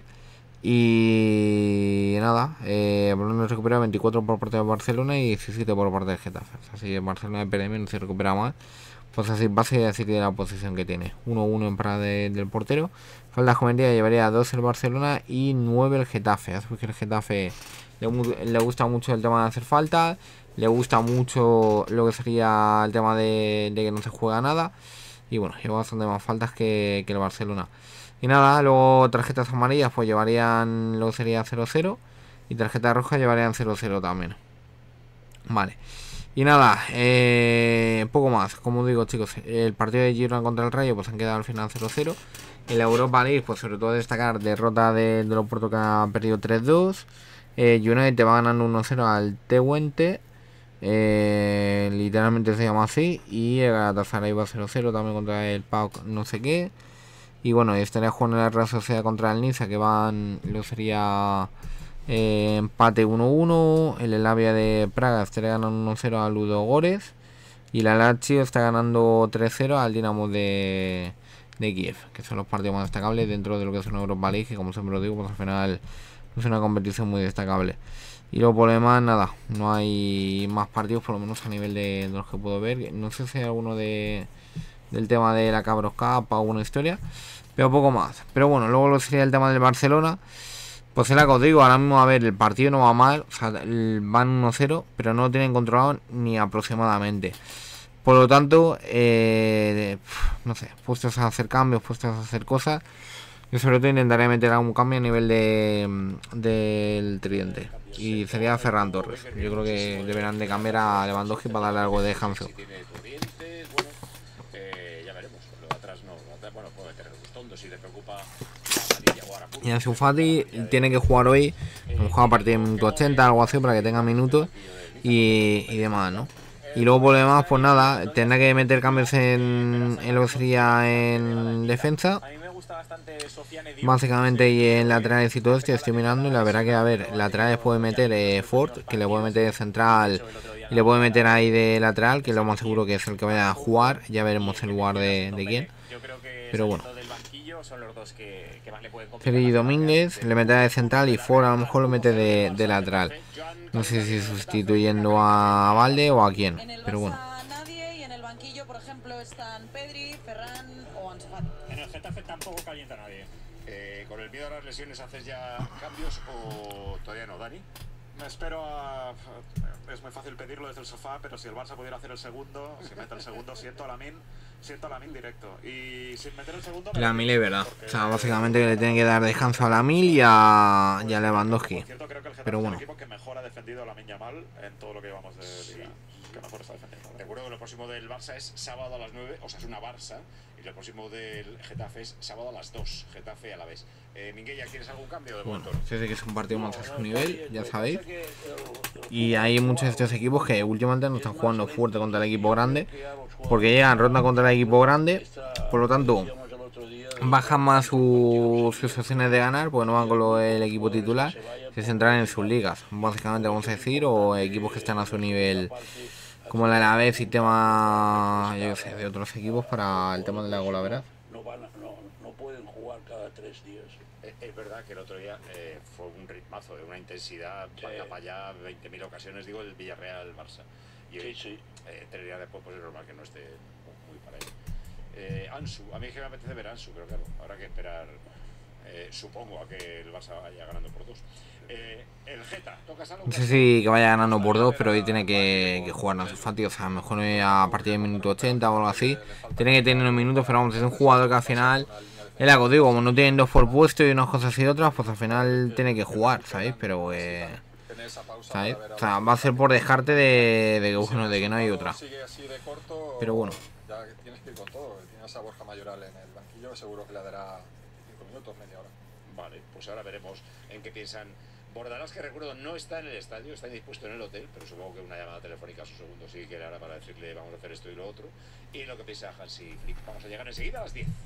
Y nada, eh, balones recuperados, veinticuatro por parte de Barcelona y diecisiete por parte de Getafe. Así que Barcelona pierde menos y recupera más. Pues así base, así tiene la posición que tiene. uno uno en parada de, del portero. Falta juvenil llevaría dos el Barcelona y nueve el Getafe. Así que el Getafe le, le gusta mucho el tema de hacer falta. Le gusta mucho lo que sería el tema de, de que no se juega nada. Y bueno, lleva bastante más faltas que, que el Barcelona. Y nada, luego tarjetas amarillas pues llevarían lo que sería cero cero. Y tarjetas rojas llevarían cero cero también. Vale. Y nada, eh, poco más. Como digo, chicos, el partido de Girona contra el Rayo pues han quedado al final cero cero. En la Europa League, pues sobre todo destacar derrota de, de los Porto, que ha perdido tres dos. eh, United va ganando uno cero al Twente. Eh, literalmente se llama así. Y el Galatasaray va cero cero también contra el P A O K no sé qué. Y bueno, estaría jugando la Real Sociedad contra el Niza, que van, lo sería eh, empate uno uno. El Slavia de Praga estaría ganando uno cero a Ludogorets. Y la Lazio está ganando tres cero al Dinamo de, de Kiev, que son los partidos más destacables dentro de lo que es una Europa League, que como siempre lo digo, pues al final es una competición muy destacable. Y luego por lo demás, nada, no hay más partidos, por lo menos a nivel de, de los que puedo ver. No sé si hay alguno de del tema de la Cabros Cup o alguna historia, pero poco más. Pero bueno, luego lo sería el tema del Barcelona. Pues es la que os digo, ahora mismo, a ver, el partido no va mal, o sea, van uno cero, pero no lo tienen controlado ni aproximadamente. Por lo tanto, eh, no sé, puestos a hacer cambios, puestos a hacer cosas, yo sobre todo intentaré meter algún cambio a nivel de del tridente. Y sería Ferran Torres. Yo creo que deberán de cambiar a Lewandowski para darle algo de descanso. Y Ansu Fati tiene que jugar hoy, juega a partir de minuto ochenta, algo así, para que tenga minutos y, y demás, ¿no? Y luego por lo demás, pues nada, tendrá que meter cambios en, en lo que sería en defensa, básicamente, y en laterales y todo esto estoy mirando, y la verdad que, a ver, laterales puede meter eh, Ford, que le puede meter de central y le puede meter ahí de lateral, que lo más seguro que es el que vaya a jugar, ya veremos el lugar de, de quién, pero bueno. Felipe Domínguez le meterá de central y Ford a lo mejor lo mete de, de lateral. No sé si sustituyendo a Valde o a quién, pero bueno. Nadie, y en el banquillo, por ejemplo, están Pedri, Ferran o Ansu Fati. En el Getafe tampoco calienta nadie. Eh, ¿Con el miedo a las lesiones haces ya cambios o todavía no, Dani? Me espero a... Es muy fácil pedirlo desde el sofá, pero si el Barça pudiera hacer el segundo, si mete el segundo, siento a Lamine, siento a Lamine directo. Y sin meter el segundo... Lamine es verdad. O sea, básicamente que le tienen que dar descanso a Lamine y a, y a Lewandowski. Cierto, creo que el pero bueno. Es el equipo que mejor ha defendido a Lamine Yamal en todo lo que llevamos de liga. Que mejor está defendiendo. Recuerdo que lo próximo del Barça es sábado a las nueve, o sea, es una Barça, y lo próximo del Getafe es sábado a las dos, Getafe a la vez. Eh, Minguella, ¿quieres algún cambio de bueno, momento? sé que es un partido más a su nivel, ya sabéis. Y hay muchos de estos equipos que últimamente no están jugando fuerte contra el equipo grande, porque llegan ronda contra el equipo grande, por lo tanto bajan más su, sus opciones de ganar, porque no van con lo, el equipo titular, se centran en sus ligas, básicamente, vamos a decir, o equipos que están a su nivel, como la Alavés y tema, yo sé, de otros equipos para el tema de la gola, ¿verdad? No, van, no, no pueden jugar cada tres días. Es, es verdad que el otro día eh, fue un ritmazo, de una intensidad, sí. Para para allá, veinte mil ocasiones, digo, el Villarreal-Barça. Y hoy, sí, sí. Eh, tres días después, pues es normal que no esté muy para ahí. Eh, Ansu, a mí es que me apetece ver a Ansu, pero claro, habrá que esperar, eh, supongo, a que el Barça vaya ganando por dos. Eh, el Geta, ¿tocas algo? No sé si que vaya ganando por dos, pero hoy tiene que, que jugar Ansu Fati, o sea, mejor a partir del minuto ochenta o algo así. Tiene que tener unos minutos, pero vamos, es un jugador que al final, es la que os digo, como no tienen dos por puesto y unas cosas y otras, pues al final tiene que jugar, ¿sabéis? Pero, eh, ¿sabéis? O sea, va a ser por dejarte de, de, bueno, de que no hay otra. Pero bueno. Ya tienes que ir con todo, tienes a Borja Mayoral en el banquillo, seguro que le dará cinco minutos, media hora. Vale, pues ahora veremos en qué piensan. Bordalás, que recuerdo, no está en el estadio, está indispuesto en el hotel, pero supongo que una llamada telefónica a su segundo sí quiere ahora para decirle vamos a hacer esto y lo otro. Y lo que piensa Hansi Flick. Vamos a llegar enseguida a las diez.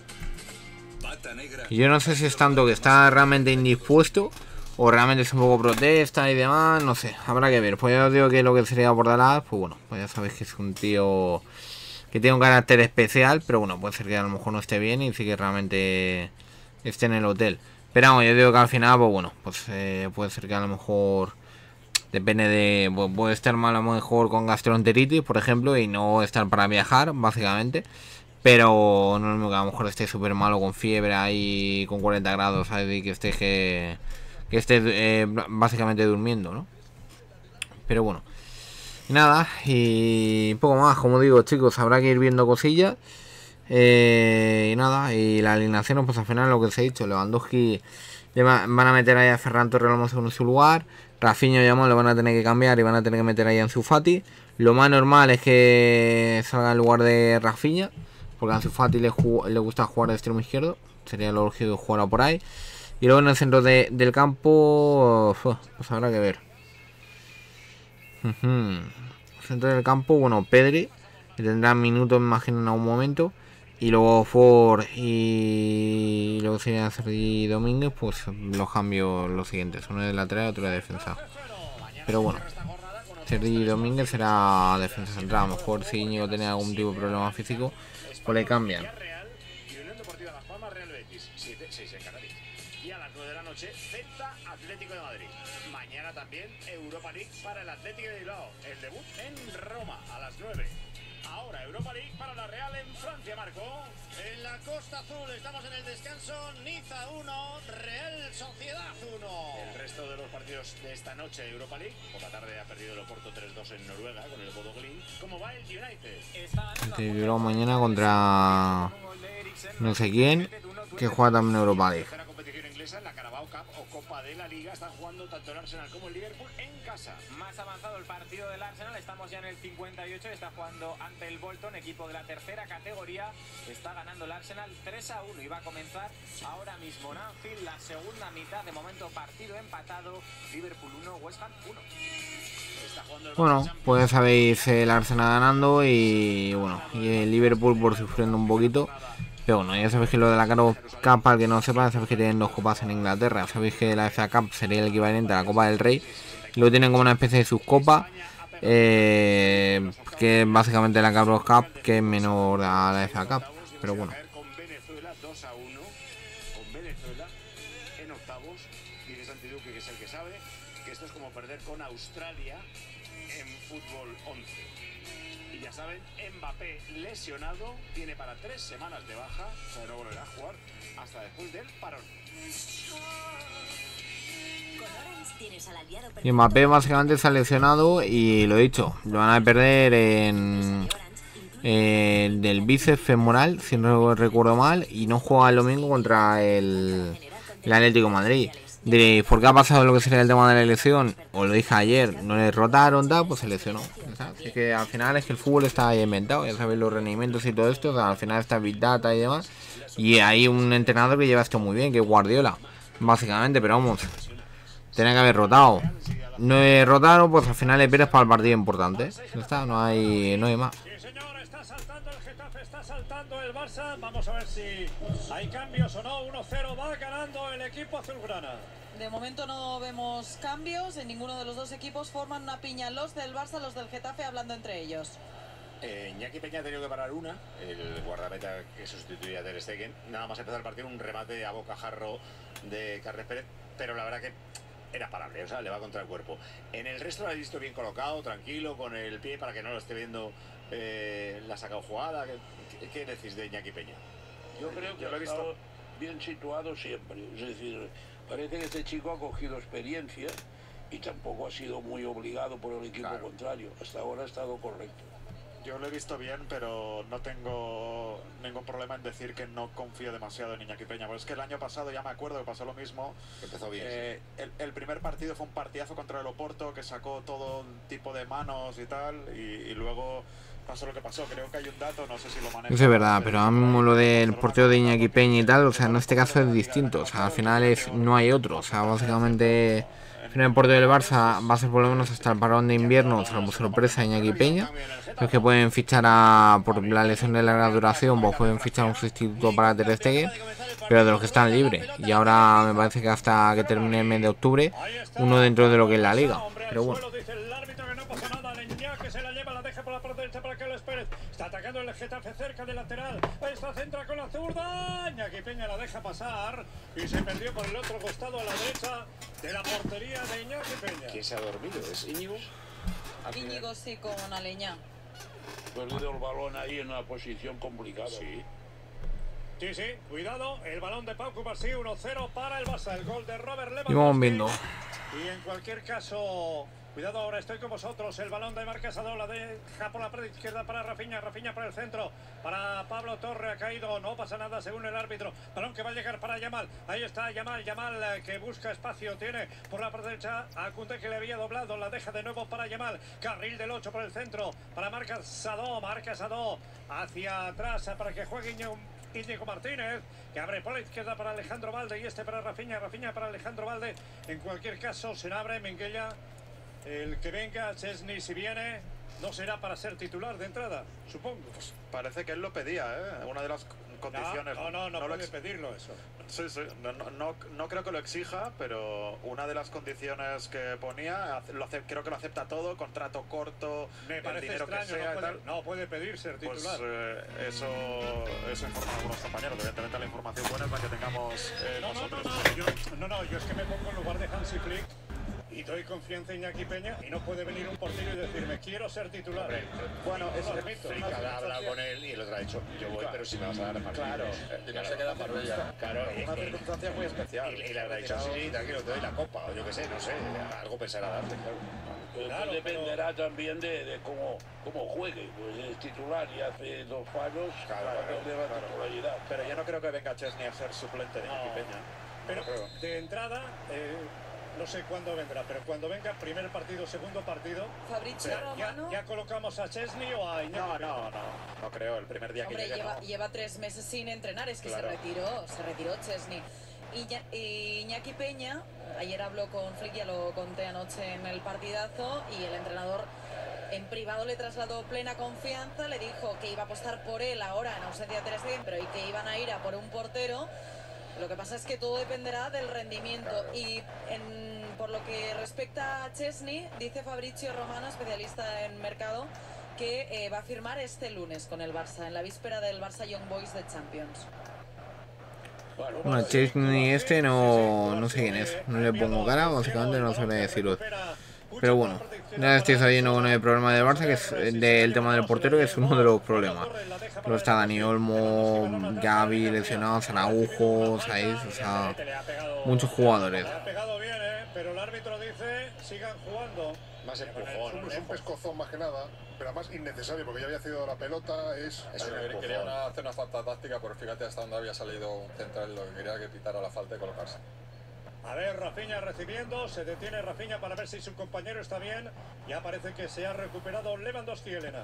Y yo no sé si es tanto que está realmente indispuesto o realmente es un poco protesta y demás, no sé, habrá que ver. Pues ya os digo que lo que sería Bordalás, pues bueno, pues ya sabéis que es un tío que tiene un carácter especial, pero bueno, puede ser que a lo mejor no esté bien y sí que realmente esté en el hotel. Pero vamos, yo digo que al final, pues bueno, pues eh, puede ser que a lo mejor depende de, pues, puede estar mal a lo mejor con gastroenteritis, por ejemplo, y no estar para viajar, básicamente. Pero no es lo mismo que a lo mejor esté súper malo con fiebre ahí con cuarenta grados, ¿sabes? Y que esté, que, que esté eh, básicamente durmiendo, ¿no? Pero bueno. Y nada, y poco más, como digo, chicos, habrá que ir viendo cosillas. Eh, y nada, y la alineación, pues al final lo que os he dicho, Lewandowski van a meter ahí a Ferran Torres en su lugar, Rafinha y Yamal lo van a tener que cambiar y van a tener que meter ahí a Ansu Fati. Lo más normal es que salga en lugar de Rafinha, porque a Ansu Fati le, le gusta jugar de extremo izquierdo, sería lo lógico que jugara por ahí. Y luego en el centro de, del campo, pues habrá que ver. Uh-huh. Centro del campo, bueno, Pedri, que tendrá minutos, me imagino, en algún momento. Y luego Ford y luego sería Sergi Domínguez, pues los cambios los siguientes, uno de lateral y otro de defensa. Pero bueno, Sergi Domínguez será defensa central, a lo mejor si Íñigo tenía algún tipo de problema físico, pues le cambian. Y a las nueve de la noche, Celta Atlético de Madrid. Mañana también Europa League para el Atlético de Bilbao. El debut en Roma a las nueve. Ahora Europa League para la Real en Francia, Marco. En la Costa Azul estamos en el descanso. Niza uno, Real Sociedad uno. El resto de los partidos de esta noche, Europa League. Por la tarde ha perdido el Oporto tres dos en Noruega con el Bodo Glimt. ¿Cómo va el United? Que vivirá mañana contra no sé quién, que juega también Europa League. La competición inglesa, la Carabao Cup o Copa de la Liga, están jugando tanto el Arsenal como el Liverpool en casa. Más avanzado el partido del Arsenal, estamos ya en el cincuenta y ocho, está jugando ante el Bolton, equipo de la tercera categoría. Está ganando el Arsenal tres a uno y va a comenzar ahora mismo en Anfield la segunda mitad. De momento partido empatado, Liverpool uno, West Ham uno. Bueno, pues sabéis, el Arsenal ganando y bueno, y el Liverpool por sufriendo un poquito. Pero bueno, ya sabéis que lo de la Carabao Cup, para el que no sepa, sabéis que tienen dos copas en Inglaterra. Sabéis que la F A Cup sería el equivalente a la Copa del Rey. Lo tienen como una especie de subcopa, eh, que es básicamente la Carabao Cup, que es menor a la F A Cup. Pero bueno. Con Venezuela dos a uno, con Venezuela en octavos. Dice Santi Duque, que es el que sabe, que esto es como perder con Australia en fútbol once. Y ya saben, Mbappé lesionado, tiene para tres semanas de baja, o sea, no volverá a jugar hasta después del parón. Y Mbappé básicamente se ha lesionado y lo he dicho, lo van a perder en eh, del bíceps femoral, si no recuerdo mal, y no juega el domingo contra el, el Atlético de Madrid. Diréis, ¿por qué ha pasado lo que sería el tema de la lesión? Os lo dije ayer, no le rotaron, tal, pues se lesionó. Es que al final es que el fútbol está ahí inventado, ya sabéis los rendimientos y todo esto, o sea, al final está Big Data y demás. Y hay un entrenador que lleva esto muy bien, que es Guardiola, básicamente, pero vamos, tenía que haber rotado. No he rotado, pues al final le pierdes para el partido importante. Ya está, no hay, no hay más. Sí, señor, está saltando el Getafe, está saltando el Barça. Vamos a ver si hay cambios o no. uno cero va ganando el equipo azulgrana. De momento no vemos cambios, en ninguno de los dos equipos forman una piña, los del Barça, los del Getafe, hablando entre ellos. Eh, Iñaki Peña ha tenido que parar una, el guardameta que sustituye a Ter Stegen. Nada más empezar el partido, un remate a bocajarro de Carles Pérez, pero la verdad que era parable, o sea, le va contra el cuerpo. En el resto lo he visto bien colocado, tranquilo, con el pie para que no lo esté viendo eh, la sacado jugada. ¿Qué, qué decís de Iñaki Peña? Yo creo que Yo lo ha he visto estado bien situado siempre, es decir, parece que este chico ha cogido experiencia y tampoco ha sido muy obligado por el equipo Claro. contrario. Hasta ahora ha estado correcto. Yo lo he visto bien, pero no tengo ningún problema en decir que no confío demasiado en Iñaki Peña. Porque es que el año pasado ya me acuerdo que pasó lo mismo. Empezó bien. Eh, el, el primer partido fue un partidazo contra el Oporto que sacó todo tipo de manos y tal. Y, y luego pasó lo que pasó. Creo que hay un dato, no sé si lo manejo. Eso es verdad, pero ahora mismo lo del portero de Iñaki Peña y tal, o sea, en este caso es distinto. O sea, al final es no hay otro. O sea, básicamente en el portero del Barça va a ser por lo menos hasta el parón de invierno, salvo sorpresa Iñaki Peña. Los que pueden fichar a, por la lesión de larga duración, pues pueden fichar un sustituto para Ter Stegen, pero de los que están libres. Y ahora me parece que hasta que termine el mes de octubre, uno dentro de lo que es la liga. Pero bueno. Dice el árbitro que no pasa nada. Iñaki se la lleva, la deja por la parte derecha para Carles Pérez. Está atacando el Getafe cerca del lateral. Ahí está, centra con la zurda. Iñaki Peña la deja pasar y se perdió por el otro costado a la derecha de la portería de Iñaki Peña. ¿Quién se ha dormido? ¿Es Íñigo? Íñigo sí, con Aleñá. Perdido el balón ahí en una posición complicada. Sí. Sí, sí, cuidado, el balón de Pau Cubarsí, uno cero para el Barça, el gol de Robert Lewandowski. Y vamos viendo. Y en cualquier caso, cuidado, ahora estoy con vosotros, el balón de Marc Asado la deja por la parte izquierda para Rafinha, Rafinha para el centro, para Pablo Torre, ha caído, no pasa nada según el árbitro, balón que va a llegar para Yamal, ahí está Yamal, Yamal eh, que busca espacio, tiene por la parte derecha a Koundé que le había doblado, la deja de nuevo para Yamal, carril del ocho por el centro, para Marc Asado, Marc Asado hacia atrás para que juegue Íñigo Íñigo Martínez, que abre por la izquierda para Alejandro Valde y este para Rafinha, Rafinha para Alejandro Valde. En cualquier caso, se abre Minguella, el que venga, Chesney si viene, no será para ser titular de entrada, supongo. Pues parece que él lo pedía, ¿eh? Una de las condiciones. No, no, no, no lo puede ex- pedirlo eso. Sí, sí, no, no, no, no creo que lo exija, pero una de las condiciones que ponía, hace- lo hace- creo que lo acepta todo, contrato corto, Me el parece dinero que extraño, sea no y puede, tal. no puede pedir ser Pues titular. eh, eso, eso informan algunos compañeros. Evidentemente la información buena es la que tengamos eh, no, no, no, nosotros. no, yo, no, no, yo es que me pongo en lugar de Hansi Flick y doy confianza a Iñaki Peña y no puede venir un portero y decirme quiero ser titular. Hombre, bueno, es eso un es mito. Flick ha hablado con él y el otro ha dicho yo voy, pero si me vas a dar partidos. Claro, y no se queda en Marbella. Claro, y, una circunstancia muy especial. Y, y le habrá dicho, sí, tranquilo, te doy la copa, o yo qué sé, no sé, algo pensará darte, claro. Pero Claro, dependerá pero... también de, de cómo, cómo juegue. Pues es titular y hace dos palos, Claro, va a claro, perder la claro. titularidad. Pero yo no creo que venga Chesney a ser suplente de Iñaki No. Peña. Pero No creo. de entrada, eh, no sé cuándo vendrá, pero cuando venga primer partido, segundo partido, Fabrizio ya, Romano. ya colocamos a Chesney o a Iñaki No, Peña. no, no, no creo. El primer día que Hombre, llegue, lleva, no. lleva tres meses sin entrenar, es que Claro. se retiró, se retiró Chesney. Iña- y Iñaki Peña, ayer habló con Flick, ya lo conté anoche en el partidazo, y el entrenador en privado le trasladó plena confianza, le dijo que iba a apostar por él ahora en ausencia de Ter Stegen, pero y que iban a ir a por un portero. Lo que pasa es que todo dependerá del rendimiento. Claro. Y en, por lo que respecta a Chesney, dice Fabrizio Romano, especialista en mercado, que eh, va a firmar este lunes con el Barça, en la víspera del Barça Young Boys de Champions. Bueno, Chesney este no, no sé quién es, no le pongo cara, básicamente no suele deciros. Pero bueno, ya estoy sabiendo con el problema del Barça, que es del tema del portero, que es uno de los problemas. Luego está Dani Olmo, Gavi lesionado, Araujo, ¿sabéis? O sea, muchos jugadores. Le ha pegado bien, ¿eh? Pero el árbitro dice sigan jugando. Más Es empujón. un, es un pescozón más que nada, pero además innecesario porque ya había cedido la pelota. Es, Es un Quería- empujón. Quería una- hacer una falta táctica, pero fíjate hasta dónde había salido un central, lo que quería que pitara la falta y colocarse. A ver, Rafinha recibiendo, se detiene Rafinha para ver si su compañero está bien. Ya parece que se ha recuperado Lewandowski, Elena.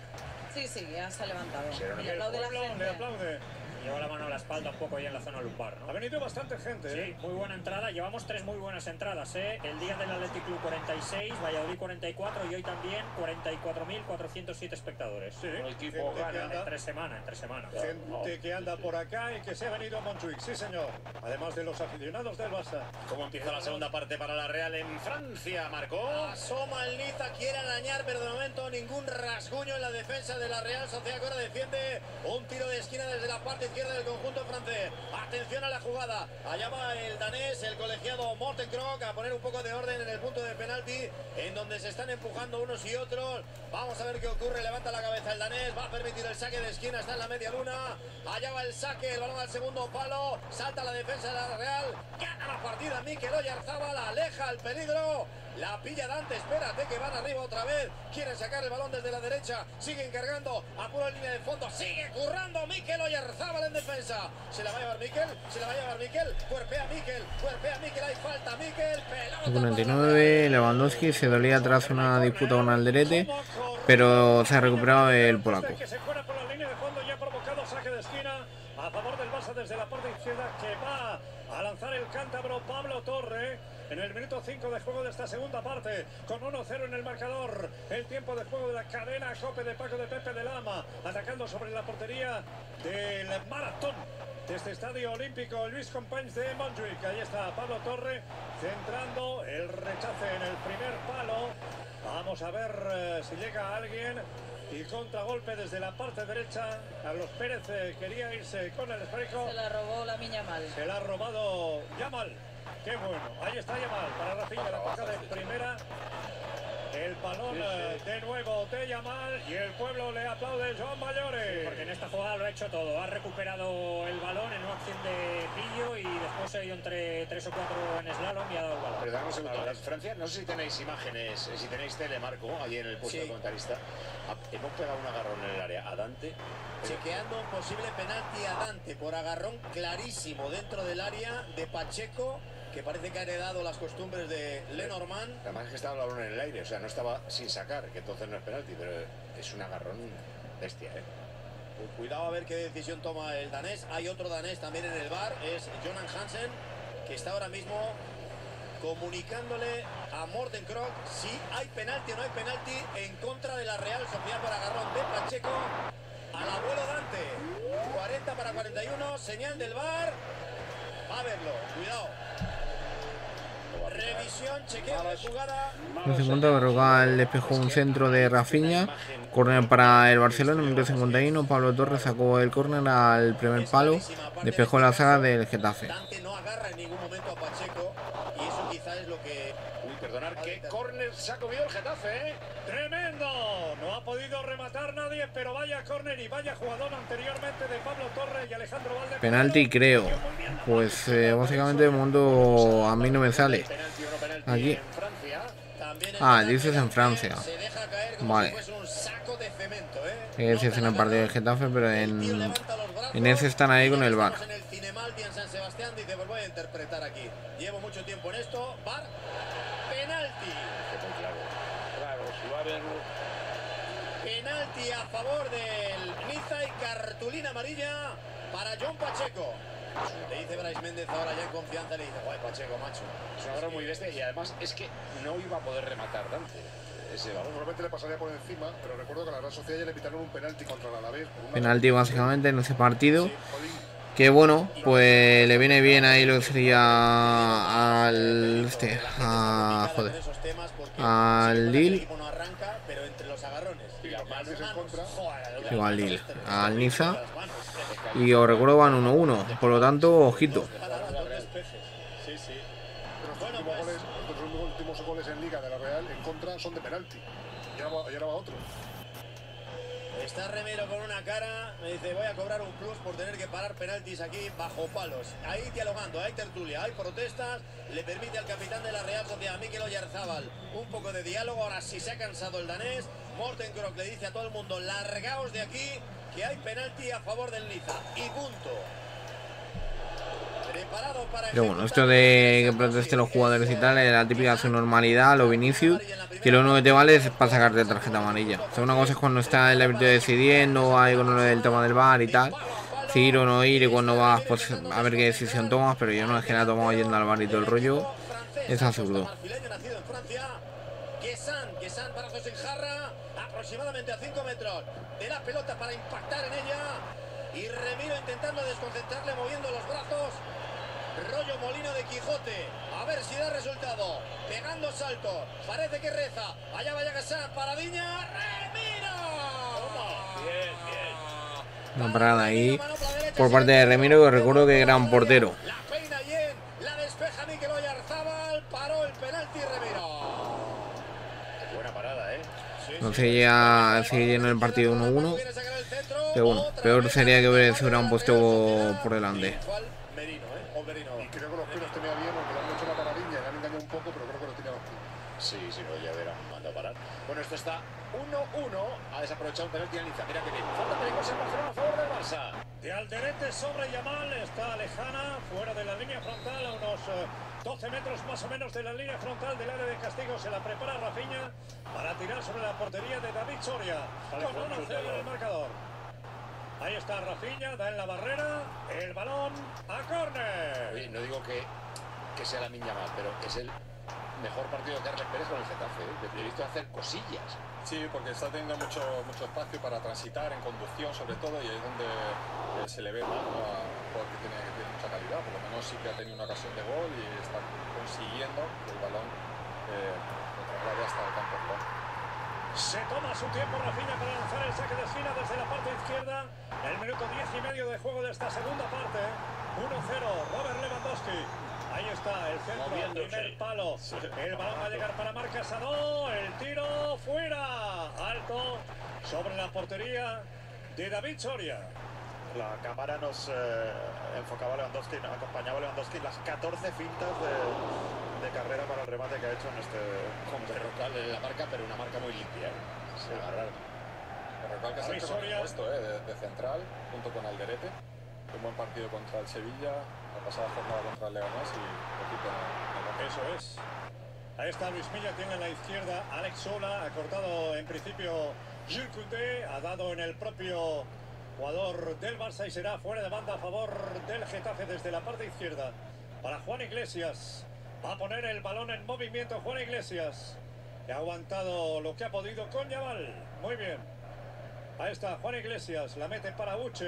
Sí, sí, ya se ha levantado. Sí, era una- Y aplaude la pueblo le gente. aplaude. Lleva la mano a la espalda un poco ahí en la zona lumbar, ¿no? Ha venido bastante gente, Sí, ¿eh? muy buena entrada. Llevamos tres muy buenas entradas, ¿eh? El día del Athletic Club cuarenta y seis, Valladolid cuarenta y cuatro y hoy también cuarenta y cuatro mil cuatrocientos siete espectadores. Sí, El equipo gente que gana. anda- Entre semana, entre semana. Gente que anda por acá y que se ha venido a Montjuic, sí señor. Además de los aficionados del Barça. ¿Cómo empieza la segunda parte para la Real en Francia, Marcó? Asoma el Niza, quiere arañar, pero de momento ningún rasguño en la defensa de la Real Sociedad, que ahora defiende un tiro de esquina desde la parte izquierda del conjunto francés. Atención a la jugada, allá va el danés, el colegiado Morten Krog, a poner un poco de orden en el punto de penalti, en donde se están empujando unos y otros. Vamos a ver qué ocurre, levanta la cabeza el danés, va a permitir el saque de esquina, está en la media luna. Allá va el saque, el balón al segundo palo, salta la defensa de la Real, gana la partida Mikel Oyarzabal, aleja el peligro. La pilla Dante, espérate que van arriba otra vez. Quieren sacar el balón desde la derecha. Siguen cargando, apuro en línea de fondo. Sigue currando Mikel Oyarzabal en defensa. Se la va a llevar Mikel, se la va a llevar Mikel. Cuerpea Mikel, cuerpea Mikel, hay falta Mikel. Pelota cuarenta y nueve, Lewandowski se dolía tras una disputa con Alderete, pero se ha recuperado el polaco. Que se fuera por la línea de fondo y ha provocado saque de esquina a favor del Barça desde la parte izquierda, que va a lanzar el cántabro Pablo Torre en el minuto cinco de juego de esta segunda parte, con uno cero en el marcador. El tiempo de juego de la cadena Cope de Paco de Pepe de Lama, atacando sobre la portería del Maratón de este estadio olímpico Luis Companys de Montjuic. Ahí está Pablo Torre centrando el rechace en el primer palo. Vamos a ver eh, si llega alguien. Y contragolpe desde la parte derecha. Carlos Pérez eh, quería irse con el esférico. Se la robó la Miña Mal. Se la ha robado Yamal. Qué bueno. Ahí está Yamal para Rafinha, la toca de primera. El balón eh, de nuevo de Yamal y el pueblo le aplaude Joan Mayores. Porque en esta jugada lo ha hecho todo. Ha recuperado el balón en una acción de pillo y después se ha ido entre tres o cuatro en slalom y ha dado el balón. Perdón un segundo. En Francia, no sé si tenéis imágenes, eh, si tenéis tele, Marco, allí en el puesto Sí. de comentarista. Ha- Hemos pegado un agarrón en el área a Dante. Chequeando un posible penalti a Dante por agarrón clarísimo dentro del área de Pacheco, que parece que ha heredado las costumbres de Lenormand. Además es que estaba el balón en el aire, o sea, no estaba sin sacar, que entonces no es penalti, pero es un agarrón bestia, ¿eh? Pues cuidado a ver qué decisión toma el danés. Hay otro danés también en el bar, es Jonan Hansen, que está ahora mismo comunicándole a Morten Krog si hay penalti o no hay penalti en contra de la Real Sociedad por agarrón de Pacheco al abuelo Dante. cuarenta para cuarenta y uno, señal del bar. Va a verlo, cuidado. Revisión, chequeo de jugada. En cincuenta derroga el despejo un centro de Rafinha. Córner para el Barcelona, en minuto cincuenta y uno. Pablo Torres sacó el córner al primer palo. Despejó la zaga del Getafe. No agarra en ningún momento a Pacheco. Y eso quizás es lo que... Uy, perdonar, ¿qué córner se ha comido el Getafe, eh? ¡Tremendo! No ha podido rematar nadie, pero vaya córner y vaya jugador anteriormente de Pablo Torres y Alejandro Valde. Penalti, creo. Pues eh, básicamente de momento a mí no me sale. Aquí. Ah, dices en Francia. Vale. Es decir, en el partido del Getafe, pero en, en ese están ahí con el V A R. Voy a interpretar aquí. Llevo mucho tiempo en esto. V A R. Penalti. Claro, si va a haber... Penalti a favor del Niza y cartulina amarilla para John Pacheco. Le dice Brais Méndez ahora ya en confianza, le dice, guay Pacheco, macho. Es una hora muy bestia y además es que no iba a poder rematar Dante ese balón. Normalmente le pasaría por encima, pero recuerdo que a la Real Sociedad ya le pitaron un penalti contra el Alavés. Penalti básicamente en ese partido. Que bueno, pues le viene bien ahí lo que sería al este, a, joder, al Lille. Digo, al Lille, al Niza. Y os recuerdo van uno uno, por lo tanto, ojito. Sí, sí. Pero los últimos goles, los últimos goles en Liga de la Real en contra son de penalti. Y ahora va, y ahora va otro. Está Remiro con una cara, me dice voy a cobrar un plus por tener que parar penaltis aquí bajo palos. Ahí dialogando, hay tertulia, hay protestas, le permite al capitán de la Real Sociedad, Mikel Oyarzábal, un poco de diálogo. Ahora sí se ha cansado el danés. Morten Krok le dice a todo el mundo, largaos de aquí, que hay penalti a favor del Niza. Y punto. Pero bueno, esto de que protesten los jugadores y tal es la típica su normalidad, lo Vinicius, que lo único que te vale es para sacarte tarjeta amarilla. O sea, una cosa es cuando está el árbitro decidiendo, hay con lo del tema del V A R y tal, si ir o no ir, y cuando vas pues a ver qué decisión tomas, pero yo no es que la tomo yendo al V A R y todo el rollo, es absurdo. Aproximadamente a cinco metros de la pelota para impactar en ella. Y Remiro intentando desconcentrarle, moviendo los brazos. Rollo Molino de Quijote. A ver si da resultado. Pegando saltos. Parece que reza. Allá vaya Gasán. Paradiña. ¡Remiro! Bien, bien. Una parada ahí por parte de Remiro, que recuerdo que gran portero. La peina bien. La despeja Mikel Oyarzábal. Paró el penalti Remiro. Buena parada, ¿eh? Entonces ya sigue lleno el partido uno uno. Pero bueno, peor sería que hubiera se hubieran puesto por delante. Y creo que los pies los tenía bien, aunque le han hecho la paradilla, le han engañado un poco, pero creo que lo tenía los pies. Sí, sí, no, ya verán, manda a parar. Bueno, esto está uno uno. Ha desaprovechado un penalti en Niza. Mira que bien. Falta peligrosa en Barcelona a favor del Barça. De Alderete sobre Yamal, está lejana, fuera de la línea frontal, a unos eh, doce metros más o menos de la línea frontal del área de castigo. Se la prepara Rafinha para tirar sobre la portería de David Soria. Con uno cero en el marcador. Ahí está Rafinha, da en la barrera, el balón a córner. Oye, no digo que, que sea la miña más, pero es el mejor partido de Carles Pérez con el Getafe, ¿eh? Le he visto hacer cosillas. Sí, porque está teniendo mucho, mucho espacio para transitar en conducción sobre todo, y ahí es donde eh, se le ve más, ¿no?, a un jugador que tiene, que tiene mucha calidad. Por lo menos sí que ha tenido una ocasión de gol y está consiguiendo que el balón eh, lo traslade hasta el campo rival. Se toma su tiempo Rafinha para lanzar el saque de esquina desde la parte izquierda. El minuto diez y medio de juego de esta segunda parte. uno cero, Robert Lewandowski. Ahí está el centro, primer palo. El balón va a llegar para Marc Casado. El tiro fuera. Alto sobre la portería de David Soria. La cámara nos eh, enfocaba a Lewandowski, nos acompañaba a Lewandowski las catorce fintas de, de carrera para el remate que ha hecho en este... Con Berrocal en la marca, pero una marca muy limpia, ¿eh? Sí. Berrocal que se ha hecho con esto, ¿eh? de, de central, junto con Alderete. Un buen partido contra el Sevilla, la pasada jornada contra el Leganés y repito en el... Eso es. Ahí está Luis Milla, tiene a la izquierda Alex Sola, ha cortado en principio Jules Koundé, ha dado en el propio jugador del Barça y será fuera de banda a favor del Getafe desde la parte izquierda para Juan Iglesias. Va a poner el balón en movimiento Juan Iglesias, que ha aguantado lo que ha podido con Yamal. Muy bien. Ahí está Juan Iglesias, la mete para Uche.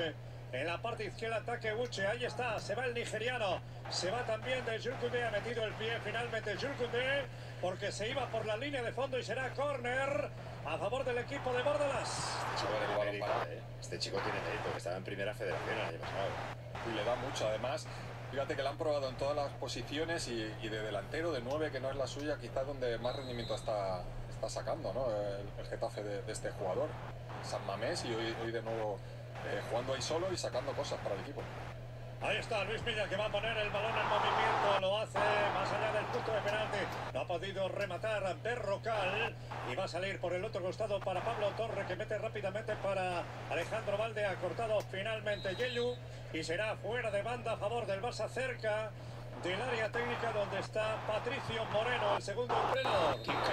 En la parte izquierda ataque Uche, ahí está, se va el nigeriano, se va también de Jules Koundé, ha metido el pie finalmente Jules Koundé, porque se iba por la línea de fondo y será córner a favor del equipo de Bordalas. Este chico tiene mérito, ¿eh? Este chico tiene mérito, que estaba en primera federación el año pasado. Y le da mucho, además, fíjate que la han probado en todas las posiciones y, y de delantero, de nueve, que no es la suya, quizás donde más rendimiento está, está sacando, ¿no? El, el Getafe de, de este jugador, San Mamés, y hoy, hoy de nuevo eh, jugando ahí solo y sacando cosas para el equipo. Ahí está Luis Milla, que va a poner el balón en movimiento, lo hace más allá del punto de penalti, no ha podido rematar Berrocal y va a salir por el otro costado para Pablo Torre, que mete rápidamente para Alejandro Valde, ha cortado finalmente Yelu y será fuera de banda a favor del Barça, cerca del área técnica donde está Patricio Moreno, el segundo entrenador.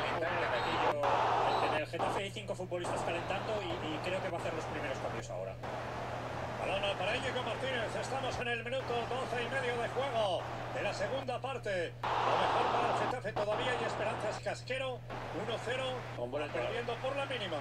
En el Getafe hay cinco futbolistas calentando y, y creo que va a hacer los primeros cambios ahora. Balón para Íñigo Martínez, estamos en el minuto doce y medio de juego de la segunda parte. Lo mejor para el Getafe, todavía hay esperanzas. Casquero, uno cero, perdiendo por la mínima.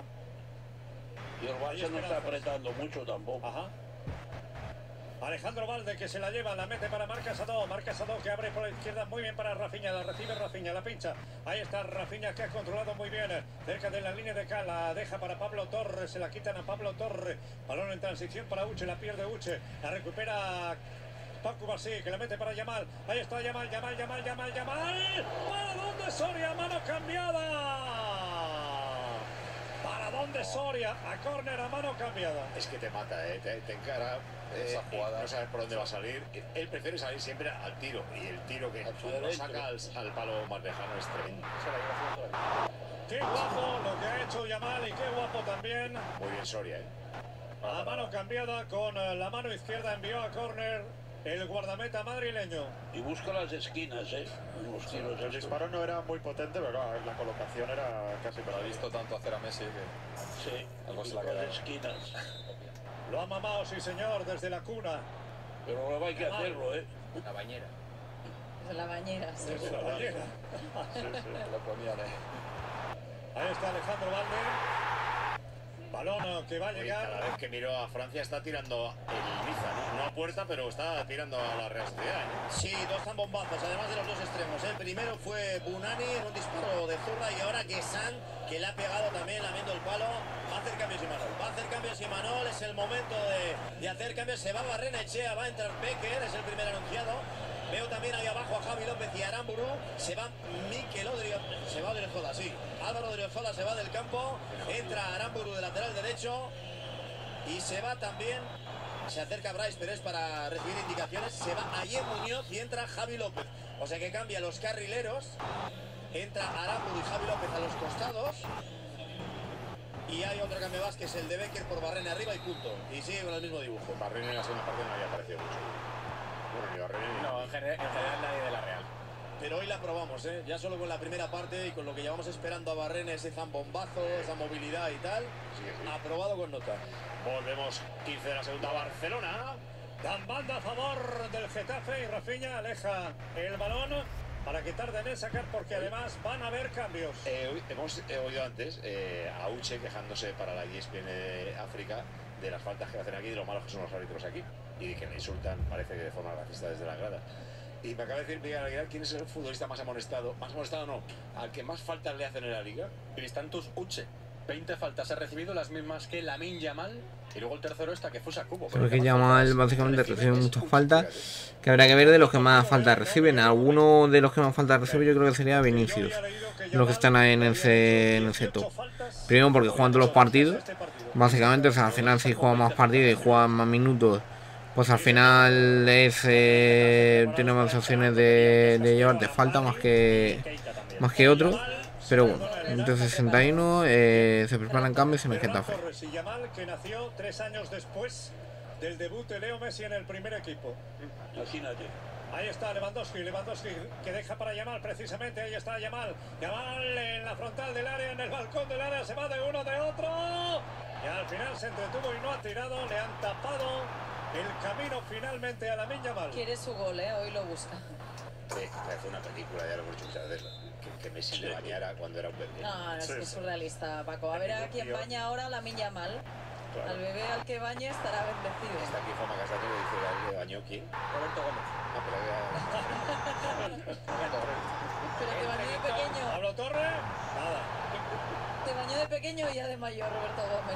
Y el Barça no está apretando mucho tampoco. Ajá. Alejandro Valde, que se la lleva, la mete para Marc Casado, Marc Casado que abre por la izquierda, muy bien para Rafinha, la recibe Rafinha, la pincha, ahí está Rafinha, que ha controlado muy bien, cerca de la línea de Cal, la deja para Pablo Torre, se la quitan a Pablo Torre, balón en transición para Uche, la pierde Uche, la recupera Paco Basí, que la mete para Yamal, ahí está Yamal, Yamal, Yamal, Yamal, Yamal, ¿para dónde Soria? Mano cambiada. ¿Para dónde Soria? A córner, a mano cambiada. Es que te mata, ¿eh? te, te encara, eh, esa jugada. No sabes por dónde va a salir. Él prefiere salir siempre al tiro. Y el tiro que lo saca al, al palo más lejano es tremendo. Qué guapo lo que ha hecho Yamal y qué guapo también. Muy bien Soria, ¿eh? A mano cambiada con la mano izquierda envió a córner el guardameta madrileño. Y busca las esquinas, ¿eh? Los sí, el disparo no era muy potente, pero claro, la colocación era casi para... Ha visto tanto hacer a Messi que... Sí, algo se la las queda. esquinas. Lo ha mamado, sí señor, desde la cuna. Pero luego hay que hacerlo, ¿eh? La bañera. Desde la bañera, sí. Desde la bañera. Sí, sí, lo ponían ahí. Ahí está Alejandro Valde. Balón que va a llegar. Cada vez que miro a Francia está tirando el Niza, ¿no? No a puerta, pero está tirando a la Real Sociedad, ¿eh? Sí, dos zambombazos, además de los dos extremos. El primero fue Bunani en un disparo de zurda y ahora Guessán, que le ha pegado también lamiendo el palo. Va a hacer cambios Imanol, va a hacer cambios Imanol, es el momento de, de hacer cambios. Se va Barrenechea, va a entrar Becker, es el primer anunciado. Veo también ahí abajo a Javi López y a Aramburu. Se va Mikel Odriozola, se va Odriozola, sí. Álvaro Odriozola se va del campo. Entra Aramburu de lateral derecho. Y se va también, se acerca Brais Pérez para recibir indicaciones. Se va Ayer Muñoz y entra Javi López. O sea que cambia los carrileros. Entra Aramburu y Javi López a los costados. Y hay otro cambio más que es el de Becker por Barrene arriba y punto. Y sigue con el mismo dibujo. Barrene en la segunda parte no había aparecido mucho. No, en general, en general nadie de la Real. Pero hoy la probamos, ¿eh? Ya solo con la primera parte y con lo que llevamos esperando a Barrene, ese zambombazo, esa movilidad y tal. Sí, sí. Aprobado con nota. Volvemos, quince de la segunda, Barcelona. Dan banda a favor del Getafe y Rafinha aleja el balón para que tarden en sacar, porque además van a haber cambios. Eh, hemos eh, oído antes eh, a Uche quejándose para la E S P N de África de las faltas que hacen aquí y de lo malos que son los árbitros aquí. Y que me insultan, parece que de forma racista desde la grada. Y me acaba de decir Miguel Aguilar quién es el futbolista más amonestado. Más amonestado no, al que más faltas le hacen en la liga. Cristantus Uche. veinte faltas ha recibido, las mismas que Lamine Yamal. Y luego el tercero está que Fusa Cubo. Creo que Yamal básicamente recibe muchas faltas, que habrá que ver de los que más faltas reciben. Alguno de los que más faltas recibe yo creo que sería Vinicius, los que están ahí en ese, en ese top. Primero porque juegan todos los partidos, básicamente, o sea, al final si juegan más partidos y juegan más minutos, pues al final es, eh, tiene más opciones de, de llevarte falta más que, más que otro. Pero bueno, ciento sesenta y uno, eh, se preparan cambios en el Getafe. Y Yamal, que nació tres años después del debut de Leo Messi en el primer equipo. Imagínate. Ahí está Lewandowski, Lewandowski que deja para Yamal precisamente, ahí está Yamal. Yamal en la frontal del área, en el balcón del área, se va de uno, de otro. Y al final se entretuvo y no ha tirado, le han tapado el camino finalmente a Lamine Yamal. Quiere su gol, ¿eh? Hoy lo busca. Sí, parece una película, ya lo hemos dicho muchas veces. Que, que Messi le bañara cuando era un bebé. No, no, es que es surrealista, Paco. A ver a quién baña ahora Lamine Yamal. Claro. Al bebé al que bañe estará bendecido. Está aquí Juanma Castaño que dice, ¿al que bañó quién? Roberto Gómez. Ah, pero Pero te bañó de pequeño. Pablo Torre, nada. Te bañó de pequeño y ya de mayor, Roberto Gómez.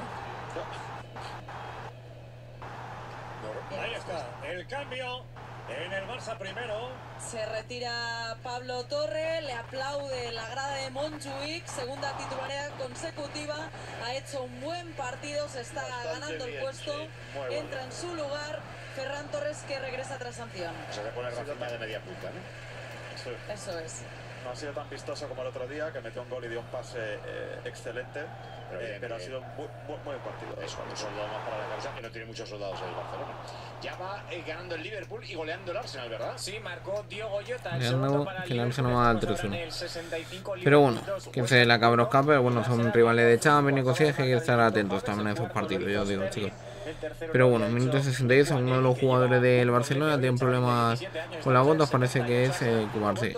No. Ahí está, el cambio en el Barça primero. Se retira Pablo Torre, le aplaude la grada de Montjuic, segunda titularidad consecutiva, ha hecho un buen partido, se está Bastante ganando el bien, puesto, sí. bueno. Entra en su lugar Ferran Torres, que regresa tras sanción. O sea, se pone Rafinha de media punta, ¿no? Sí. Eso es. No ha sido tan vistoso como el otro día, que metió un gol y dio un pase eh, excelente, pero, bien, eh, pero ha sido un muy, muy, muy buen partido. Eso, un soldado más para la causa, que no tiene muchos soldados en el Barcelona. Ya va eh, ganando el Liverpool y goleando el Arsenal, ¿verdad? Sí, marcó Diogo Jota. El segundo para el Liverpool, no va al tres uno. Pero bueno, que se la cabrosca, pero bueno, son rivales de Champions y cosillas que hay que estar atentos también a esos partidos, yo os digo, chicos. Pero bueno, minuto sesenta y dos, uno de los jugadores del Barcelona tiene problemas con las botas, parece que es eh, Cubarsí.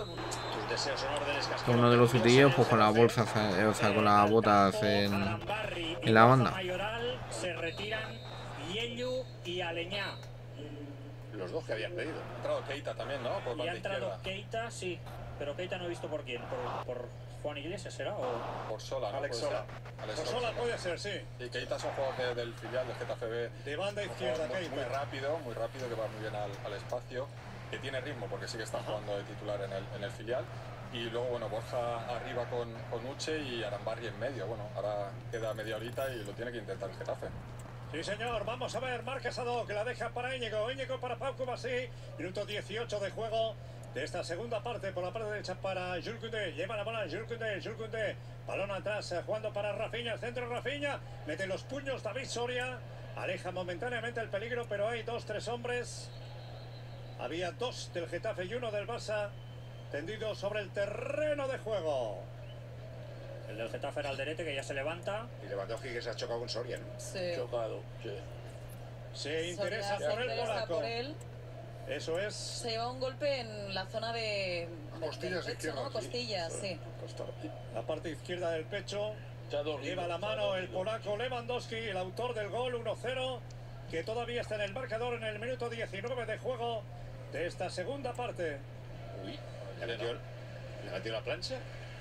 Uno de los sutillos, pues con las bolsas, eh, o sea, con las botas en, en la banda. Se retiran Yellu y Aleñá. Los dos que habían pedido. Ha entrado Keita también, ¿no? Por y ha entrado Keita, sí. Pero Keita no he visto por quién. ¿Por, por Juan Iglesias será? O por Sola, ¿no? Alex Sola. Alex por Sola puede ser, sí. Y Keita es un jugador de, del filial del Getafe B. De banda izquierda, muy, Keita. Muy rápido, muy rápido, que va muy bien al, al espacio. Que tiene ritmo porque sí que está jugando de titular en el, en el filial. Y luego, bueno, Borja arriba con, con Uche y Arambarri en medio. Bueno, ahora queda media horita y lo tiene que intentar el Getafe. Sí, señor, vamos a ver, Marc Sado, que la deja para Íñigo, Íñigo para Pau Cubarsí, minuto dieciocho de juego de esta segunda parte, por la parte derecha para Jules Koundé, lleva la bola Jules Koundé, Jules Koundé, balón atrás, eh, jugando para Rafinha, el centro Rafinha, mete los puños David Soria, aleja momentáneamente el peligro, pero hay dos, tres hombres, había dos del Getafe y uno del Barça, tendidos sobre el terreno de juego. El del Getafe era Alderete, que ya se levanta. Y Lewandowski, que se ha chocado con Soria, ¿no? Sí. Chocado, sí. Se interesa Soria, por se el interesa polaco. por él. Eso es. Se lleva un golpe en la zona de... Costillas pecho, izquierdas. ¿no? Costillas, sí. sí. La parte izquierda del pecho. Lleva la mano el polaco Lewandowski, el autor del gol uno cero, que todavía está en el marcador en el minuto diecinueve de juego de esta segunda parte. Uy, ¿le metió, ¿le metió la plancha?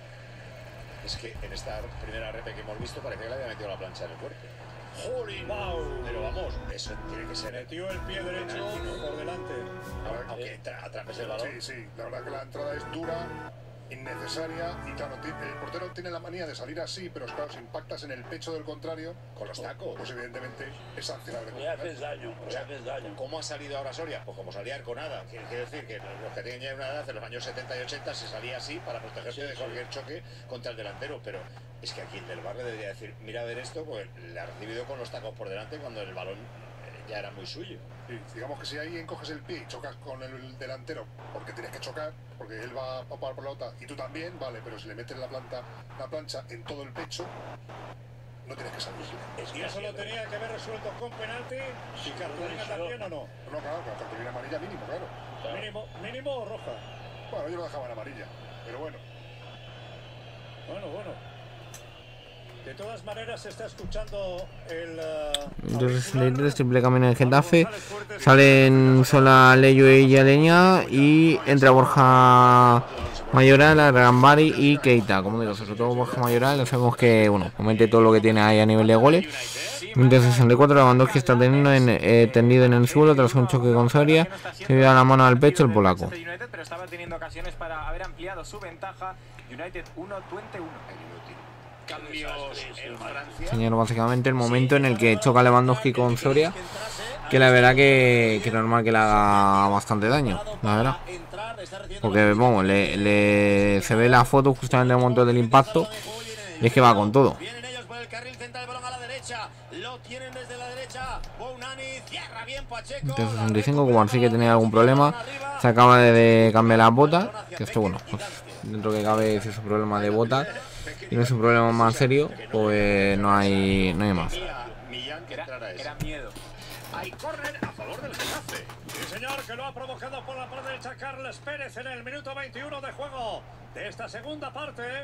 Es que en esta primera repe que hemos visto parece que le había metido la plancha en el cuerpo. ¡Jolín! ¡Wow! Pero vamos, eso tiene que ser. Metió el pie derecho por delante. Aunque atrapes el balón. Sí, sí, la verdad que la entrada es dura, innecesaria y claro, el portero tiene la manía de salir así, pero claro, si impactas en el pecho del contrario, con los tacos, pues evidentemente es sancionable. Le haces daño, le haces daño. ¿Cómo ha salido ahora Soria? Pues como salía Arconada. Quiere decir que los que tienen ya una edad en los años setenta y ochenta se salía así para protegerse sí, de cualquier sí. choque contra el delantero, pero es que aquí el del barrio debería decir, mira a ver esto, pues le ha recibido con los tacos por delante cuando el balón ya era muy suyo. Sí, digamos que si ahí encoges el pie y chocas con el delantero, porque tienes que chocar, porque él va a parar por la otra y tú también, vale, pero si le metes la planta, la plancha en todo el pecho, no tienes que salir. Es y eso lo tenía que haber resuelto con penalti, y cartulina también o no. No, claro, con cartulina amarilla mínimo, claro. claro. Mínimo, mínimo o roja. Bueno, yo lo dejaba en amarilla, pero bueno. Bueno, bueno. De todas maneras se está escuchando el... Entonces, triple camino en Getafe. Salen Sola, Leyo y Aleñá. Y entra Borja Mayoral, Arambari y Keita. Como digo, sobre todo Borja Mayoral. Ya sabemos que, bueno, comete todo lo que tiene ahí a nivel de goles. Minuto sesenta y cuatro, Lewandowski está teniendo en, eh, tendido en el suelo tras un choque con Soria. Se lleva la mano al pecho el polaco. Pero estaba teniendo ocasiones para haber ampliado su ventaja. United uno, veinte uno. Cambios en Francia. Señor, básicamente el momento en el que choca Lewandowski con Soria, que la verdad que, que normal que le haga bastante daño, la verdad. Porque vamos, le, le se ve la foto justamente en el momento del impacto y es que va con todo. Vienen ellos por el carril central, el balón a la derecha, lo tienen desde la derecha, Bounani cierra bien Pacheco. Entonces sesenta y cinco, como sí que tenía algún problema, se acaba de, de cambiar las botas, que esto bueno, pues dentro que cabe es ese problema de botas. Y no es un problema más serio, pues no hay, no hay más. Millán que entrara eso. Era miedo. Hay córner a favor del Getafe. Sí, señor, que lo ha provocado por la parte derecha Carles Pérez en el minuto veintiuno de juego de esta segunda parte.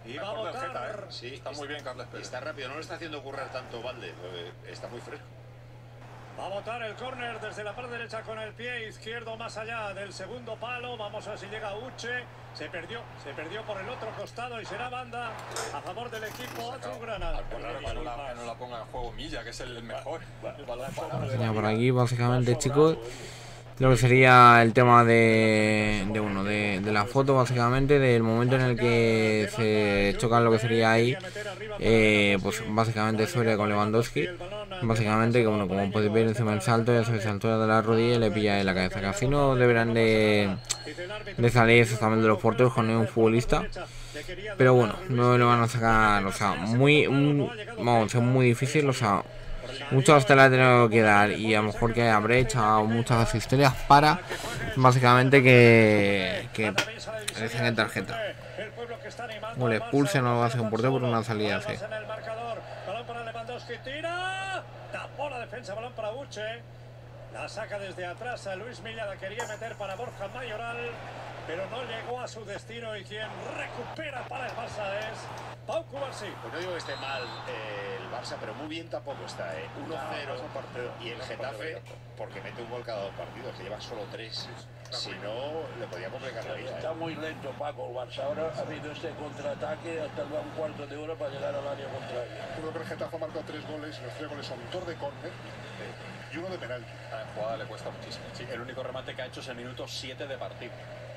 Y va a Mejor del votar. Geta, ¿eh? Sí, Está muy bien Carles Pérez. Está rápido, no le está haciendo currar tanto Valde, eh, está muy fresco. Va a botar el córner desde la parte derecha con el pie izquierdo más allá del segundo palo. Vamos a ver si llega Uche. Se perdió, se perdió por el otro costado y será banda a favor del equipo azulgrana. Claro, que no la, que no la ponga en juego Milla, que es el mejor. El balón parado. Ya por aquí, básicamente, chicos, lo que sería el tema de, de uno de, de la foto, básicamente, del momento en el que se chocan lo que sería ahí, eh, pues básicamente sobre con Lewandowski, básicamente, que bueno, como podéis ver encima del salto, ya se saltó de la rodilla y le pilla en la cabeza. Casi no deberán de, de salir exactamente los porteros con un futbolista, pero bueno, no lo van a sacar, o sea, muy, un, vamos, es muy difícil, o sea, muchos te la han tenido que dar y a lo mejor que haya brecha o muchas historias para básicamente que, que le saquen tarjeta o le expulsen o algo así un portero por una salida así. Balón para Lewandowski, tira, tapó la defensa, balón para Uche, la saca desde atrás a Luis Milla, la quería meter para Borja Mayoral, pero no llegó a su destino y quien recupera para el Barça es Pau Cubarsí. Pues no digo que esté mal eh, el Barça, pero muy bien tampoco está, ¿eh? uno cero y el Getafe, porque mete un gol cada dos partidos, que lleva solo tres. Si no, le podía complicar la vida. Está ¿eh? muy lento Paco el Barça. Ahora ha habido este contraataque hasta un cuarto de hora para llegar al área contraria. Creo que el Getafe ha marcado tres goles y los tres goles son dos de córner y uno de penalti. A la jugada le cuesta muchísimo. Sí, el único remate que ha hecho es el minuto siete de partido.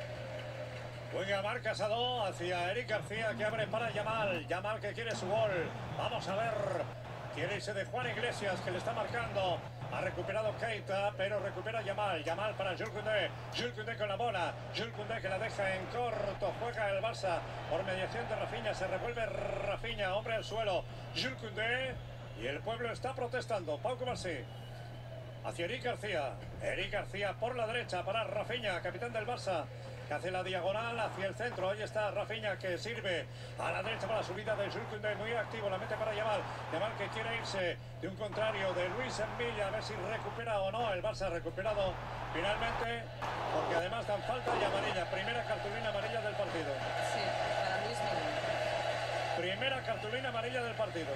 Juega Marc Casado hacia Eric García, que abre para Yamal. Yamal que quiere su gol. Vamos a ver. Quiere irse de Juan Iglesias, que le está marcando. Ha recuperado Keita, pero recupera Yamal. Yamal para Jules Koundé. Jules Koundé con la bola. Jules Koundé que la deja en corto. Juega el Barça por mediación de Rafinha. Se revuelve Rafinha, hombre al suelo. Jules Koundé. Y el pueblo está protestando. Pau Cubarsí. Hacia Eric García. Eric García por la derecha para Rafinha, capitán del Barça, que hace la diagonal hacia el centro. Ahí está Rafinha, que sirve a la derecha para la subida de Jules Koundé, muy activo, la mete para Yamal. Yamal que quiere irse de un contrario de Luis Envilla, a ver si recupera o no. El Barça ha recuperado finalmente, porque además dan falta y amarilla. Primera cartulina amarilla del partido. Sí, para Luis Envilla. Primera cartulina amarilla del partido.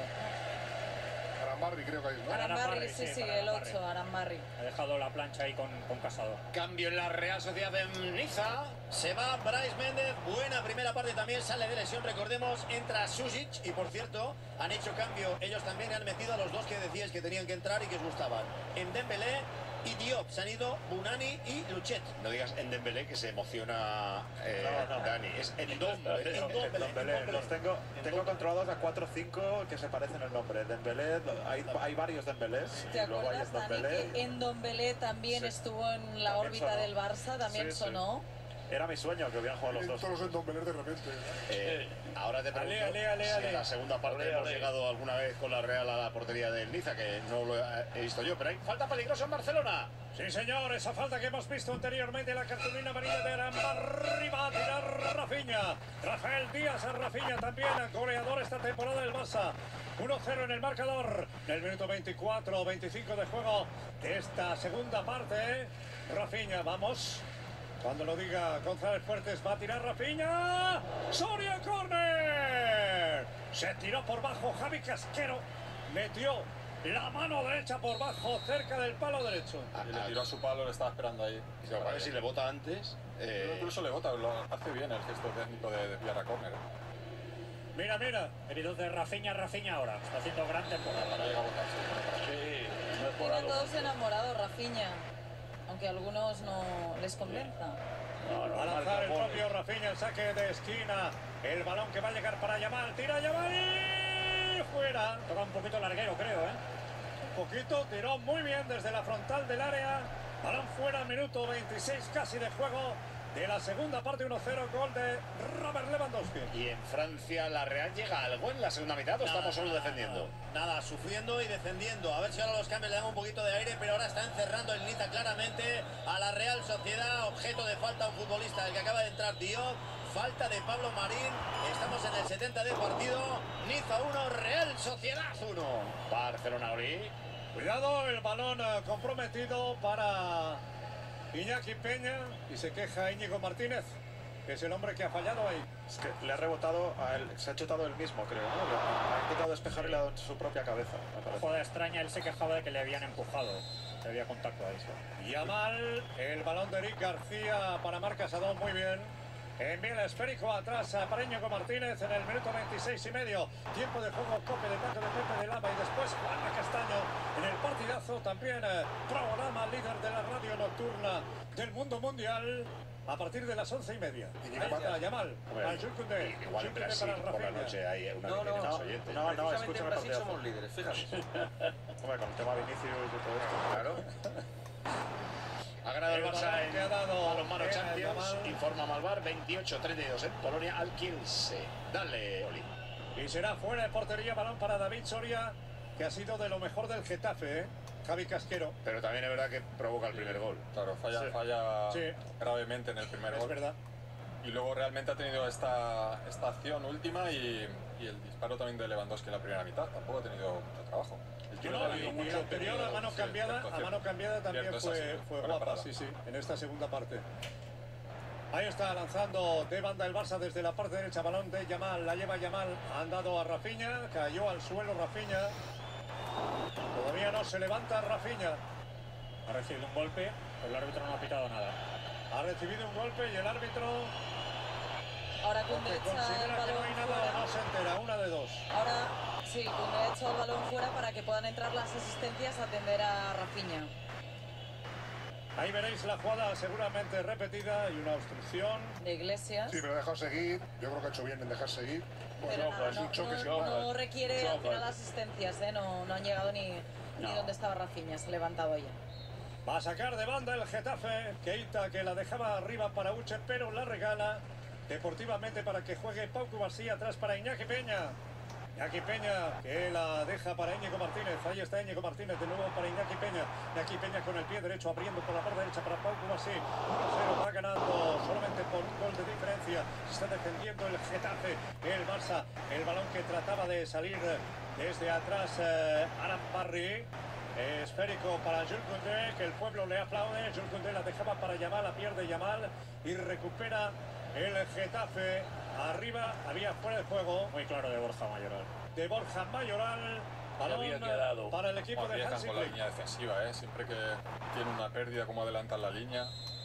Arambarri creo que hay, ¿no? Arambarri, sí, sí, el ocho, Arambarri. Ha dejado la plancha ahí con, con Casado. Cambio en la Real Sociedad de Niza. Se va Brais Méndez. Buena primera parte también. Sale de lesión, recordemos. Entra Susic. Y por cierto, han hecho cambio. Ellos también han metido a los dos que decías que tenían que entrar y que os gustaban. En Dembélé y Diop. Se han ido Bunani y Luchet. No digas en Dembélé, que se emociona eh, no, no. Dani. Es en Dembélé. En Dembélé. Los tengo, tengo controlados a cuatro o cinco que se parecen el nombre. Dembélé, hay, hay varios Dembélés. ¿Te y luego hay acuerdas, Dani, Dembélé. que en Dombelé también Sí. estuvo en la También órbita sonó. del Barça? También Sí, sí. sonó. Era mi sueño que hubieran jugado los dos. Todos en Dombelé de repente. Eh, ahora te pregunto Ale, ale, ale, si ale. en la segunda parte Ale, hemos ale. llegado alguna vez con la Real a la portería del Niza, que no lo he he visto yo, pero hay falta peligrosa en Barcelona. Sí, señor, esa falta que hemos visto anteriormente, la cartulina amarilla de Arambarri, va a tirar Rafinha. Rafael Díaz a Rafinha también, goleador esta temporada del Barça. uno cero en el marcador, en el minuto veinticuatro veinticinco de juego de esta segunda parte. Rafinha, vamos. Cuando lo diga González Fuertes, va a tirar Rafinha. Soria, córner. Se tiró por bajo Javi Casquero. Metió la mano derecha por bajo, cerca del palo derecho. Y le tiró a su palo, le estaba esperando ahí. Si lo parece, si le bota antes. eh, Incluso le bota, lo hace bien el gesto técnico de, de pillar a córner. Mira, mira. Heridos de Rafinha, Rafinha ahora. Está haciendo gran temporada. Ahora llega a botarse. Sí, Tienen mejorado. todos enamorados, Rafinha. Aunque a algunos no les convenza. Va a lanzar el propio Rafinha, el saque de esquina. El balón que va a llegar para Yamal. Tira Yamal y fuera. Toca un poquito larguero, creo, ¿eh? Un poquito, tiró muy bien desde la frontal del área. Balón fuera, minuto veintiséis casi de juego de la segunda parte, uno cero, gol de Robert Lewandowski. Y en Francia la Real llega a algo en la segunda mitad, o estamos solo defendiendo. Nada, sufriendo y defendiendo. A ver si ahora los cambios le dan un poquito de aire, pero ahora está encerrando el Niza claramente a la Real Sociedad. Objeto de falta un futbolista, el que acaba de entrar, Diop. Falta de Pablo Marín. Estamos en el setenta del partido. Niza uno, Real Sociedad uno. Barcelona Ori. Cuidado, el balón eh, comprometido para Iñaki Peña. Y se queja Íñigo Martínez. es el hombre que ha fallado ahí. Es que le ha rebotado, a él, se ha chutado él mismo, creo, ¿no? Le ha, ha intentado despejar y le ha dado en su propia cabeza, me parece. Joda extraña, él se quejaba de que le habían empujado. Que había contacto ahí. Sí. Yamal, el balón de Eric García para Marc Casadó, muy bien. Envía el esférico atrás a Íñigo Martínez en el minuto veintiséis y medio. Tiempo de juego, toque de taco de Pepe de Lama y después Juanma Castaño en el partidazo. También eh, programa líder de la radio nocturna del mundo mundial a partir de las once y media. Ahí está Yamal, a Jules Koundé. Igual en Brasil por la noche hay una no, que tiene no, más oyentes. No, no, Precisamente escúchame en Brasil partidazo. somos líderes, fíjate. Hombre, con el tema Vinicius y todo esto. Claro. Ha ganado el Barça en balonmano Champions, informa Malvar, veintiocho treinta y dos en Polonia al Kielce. Dale, Oli. Y será fuera de portería, balón para David Soria, que ha sido de lo mejor del Getafe, ¿eh? Javi Casquero. Pero también es verdad que provoca el primer gol. Claro, falla, Sí. falla Sí. gravemente en el primer Es gol. verdad. Y luego realmente ha tenido esta, esta acción última y, y el disparo también de Lewandowski en la primera mitad. Tampoco ha tenido mucho trabajo. El tiro No, no ha y, habido y mucho, la anterior pero a mano sí, cambiada, cierto, a mano cierto. cambiada también Cierto, fue, esa sí, fue buena guapa, parada. sí, sí, en esta segunda parte. Ahí está lanzando de banda el Barça desde la parte derecha, balón de Yamal, la lleva Yamal, han dado a Rafinha, cayó al suelo Rafinha. Todavía no se levanta Rafinha. Ha recibido un golpe, pero el árbitro no ha pitado nada. Ha recibido un golpe y el árbitro, Ahora Koundé que echa el considera que no balón hay nada, fuera. no se entera, una de dos. Ahora sí, Koundé ha echado el balón fuera para que puedan entrar las asistencias a atender a Rafinha. Ahí veréis la jugada seguramente repetida y una obstrucción. De Iglesias. Sí, pero dejar seguir. Yo creo que ha hecho bien en dejar seguir. Pero Bueno, nada, es no, un choque no- sin más. no requiere al final asistencias, ¿eh? no, no han llegado ni, ni donde estaba Rafinha, se ha levantado ya. Va a sacar de banda el Getafe. Keita, que la dejaba arriba para Uche, pero la regala deportivamente para que juegue Pau Cubarsí atrás para Iñaki Peña. Iñaki Peña, que la deja para Íñigo Martínez. Ahí está Íñigo Martínez de nuevo para Iñaki Peña. Iñaki Peña con el pie derecho abriendo por la parte derecha para Pau Cubarsí. uno cero, va ganando solamente por un gol de diferencia. Se está defendiendo el Getafe, el Barça. El balón que trataba de salir desde atrás, eh, Aram Barry. Esférico para Jules Koundé, que el pueblo le aplaude. Jules Koundé la dejaba para Yamal, la pierde Yamal y recupera el Getafe. Arriba había fuera de juego. Muy claro de Borja Mayoral. De Borja Mayoral. Balón había quedado. para el equipo de Arriesgan Hansi con la Flick. línea defensiva, ¿eh? Siempre que tiene una pérdida, cómo adelantan la línea.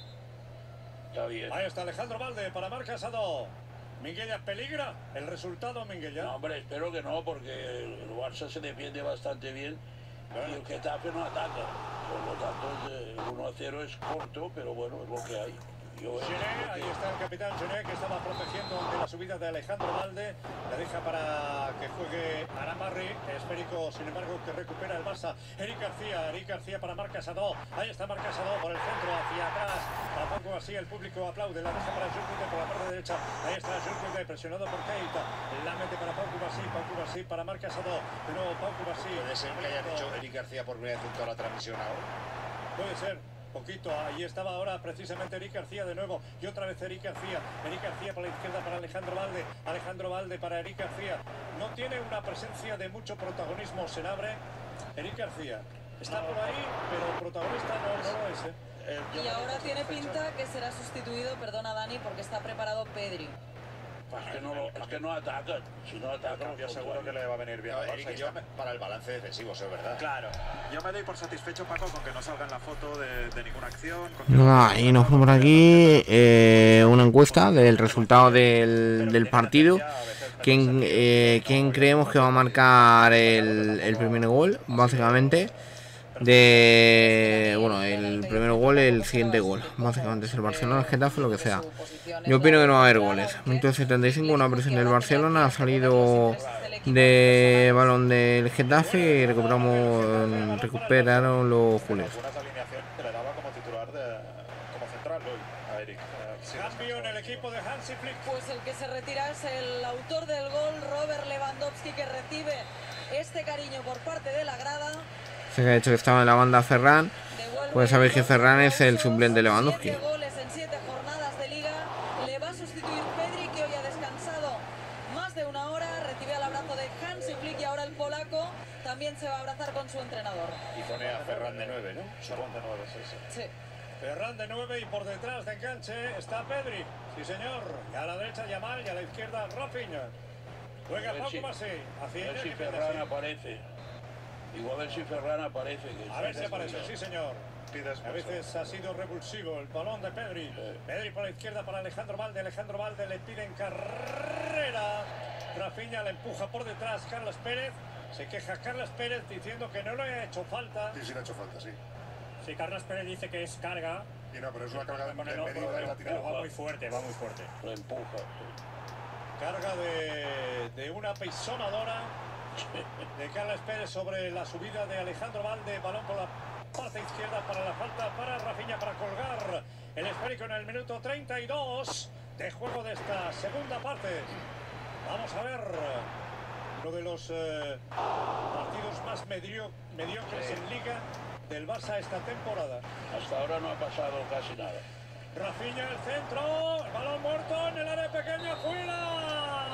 Está bien. Ahí está Alejandro Valde para Marc Casadó. Minguella peligra. El resultado, Minguella. No, hombre, espero que no, porque el Barça se defiende bastante bien y el Getafe no ataca. Por lo tanto, el uno a cero es corto, pero bueno, es lo que hay. Yo, Gené, ahí está el capitán Gené, que estaba protegiendo ante la subida de Alejandro Valde. La deja para que juegue Aram Barry. Esférico, sin embargo, que recupera el Barça. Eric García, Eric García para Marc Casadó. Ahí está Marc Casadó por el centro, hacia atrás. Tampoco así el público aplaude. La deja para Jules Koundé por la parte derecha. Ahí está Jules Koundé, presionado por Keita. La mete para Pau Cubarsí, Pau Cubarsí para Marc Casadó. De nuevo Pau Cubarsí. Puede ser que haya dicho Eric García por primera vez en toda la transmisión ahora. Puede ser. Poquito, ahí estaba ahora precisamente Eric García de nuevo y otra vez Eric García, Eric García por la izquierda para Alejandro Valde, Alejandro Valde para Eric García. No tiene una presencia de mucho protagonismo Senabre. Eric García está por ahí, pero protagonista no, no lo es. ¿eh? Eh, yo Y me ahora doy por tiene satisfecho. pinta que será sustituido, perdona Dani, porque está preparado Pedri. es, que no, lo- es que no atacan. Si no atacan, Yo seguro que le va a venir bien No, al Eric Barça. Yo está me- para el balance defensivo, eso es verdad. Claro, yo me doy por satisfecho, Paco, con que no salga en la foto de, de ninguna acción. con que- Ah, y nos vemos por aquí eh, una encuesta del resultado del, del partido. ¿Quién, eh, quién creemos que va a marcar el, el primer gol? Básicamente. De. Bueno, el primer gol, el siguiente gol. Básicamente es el Barcelona, el Getafe, lo que sea. Yo opino que no va a haber goles. Minuto setenta y cinco, una presión del Barcelona. Ha salido de balón del Getafe y recuperamos, recuperaron los Jules. Algunas alineaciones que le daba como titular, de, como central hoy a Eric. Eh, sí, Cambio en el equipo de Hansi Flick. Pues el que se retira es el autor del gol, Robert Lewandowski, que recibe este cariño por parte de la grada. Se ha hecho que estaba en la banda Ferran. Pues sabéis que Ferran es el suplente de Lewandowski. Siete goles en siete jornadas de liga. Le va a sustituir Pedri, que hoy ha descansado más de una hora. Recibe el abrazo de Hansi Flick y ahora el polaco también se va a abrazar con su entrenador. Y pone a Ferran de nueve, ¿no? Ferran de nueve, sí, sí. Sí. Ferran de nueve y por detrás de enganche está Pedri. Sí, señor. Y a la derecha Yamal y a la izquierda Rafinha. Juega A ver Pau si- Cubarsí. A Hacia ver si Iñaki Ferran Mendes. aparece. Digo, a ver si Ferran aparece. que A ver está si aparece, descuidado. sí señor. Pides A mucho. veces ha sido revulsivo el balón de Pedri. Pedri por la izquierda para Alejandro Valde. Alejandro Valde le pide en carrera. Rafinha le empuja por detrás Carlos Pérez. Se queja Carlos Pérez diciendo que no le ha hecho falta. Sí, sí, le ha hecho falta, sí. Si Carlos Pérez dice que es carga. Y no, pero es una carga de Con el medida hombro, en la pero tirada. va muy fuerte, va muy fuerte. Lo empuja. Carga de, de una pisonadora de Carlos Pérez sobre la subida de Alejandro Valde. Balón por la parte izquierda para la falta para Rafinha para colgar el esférico en el minuto treinta y dos de juego de esta segunda parte. Vamos a ver uno de los eh, partidos más medio, mediocres en Liga del Barça esta temporada. Hasta ahora no ha pasado casi nada. Rafinha el centro, el balón muerto en el área pequeña, fuera.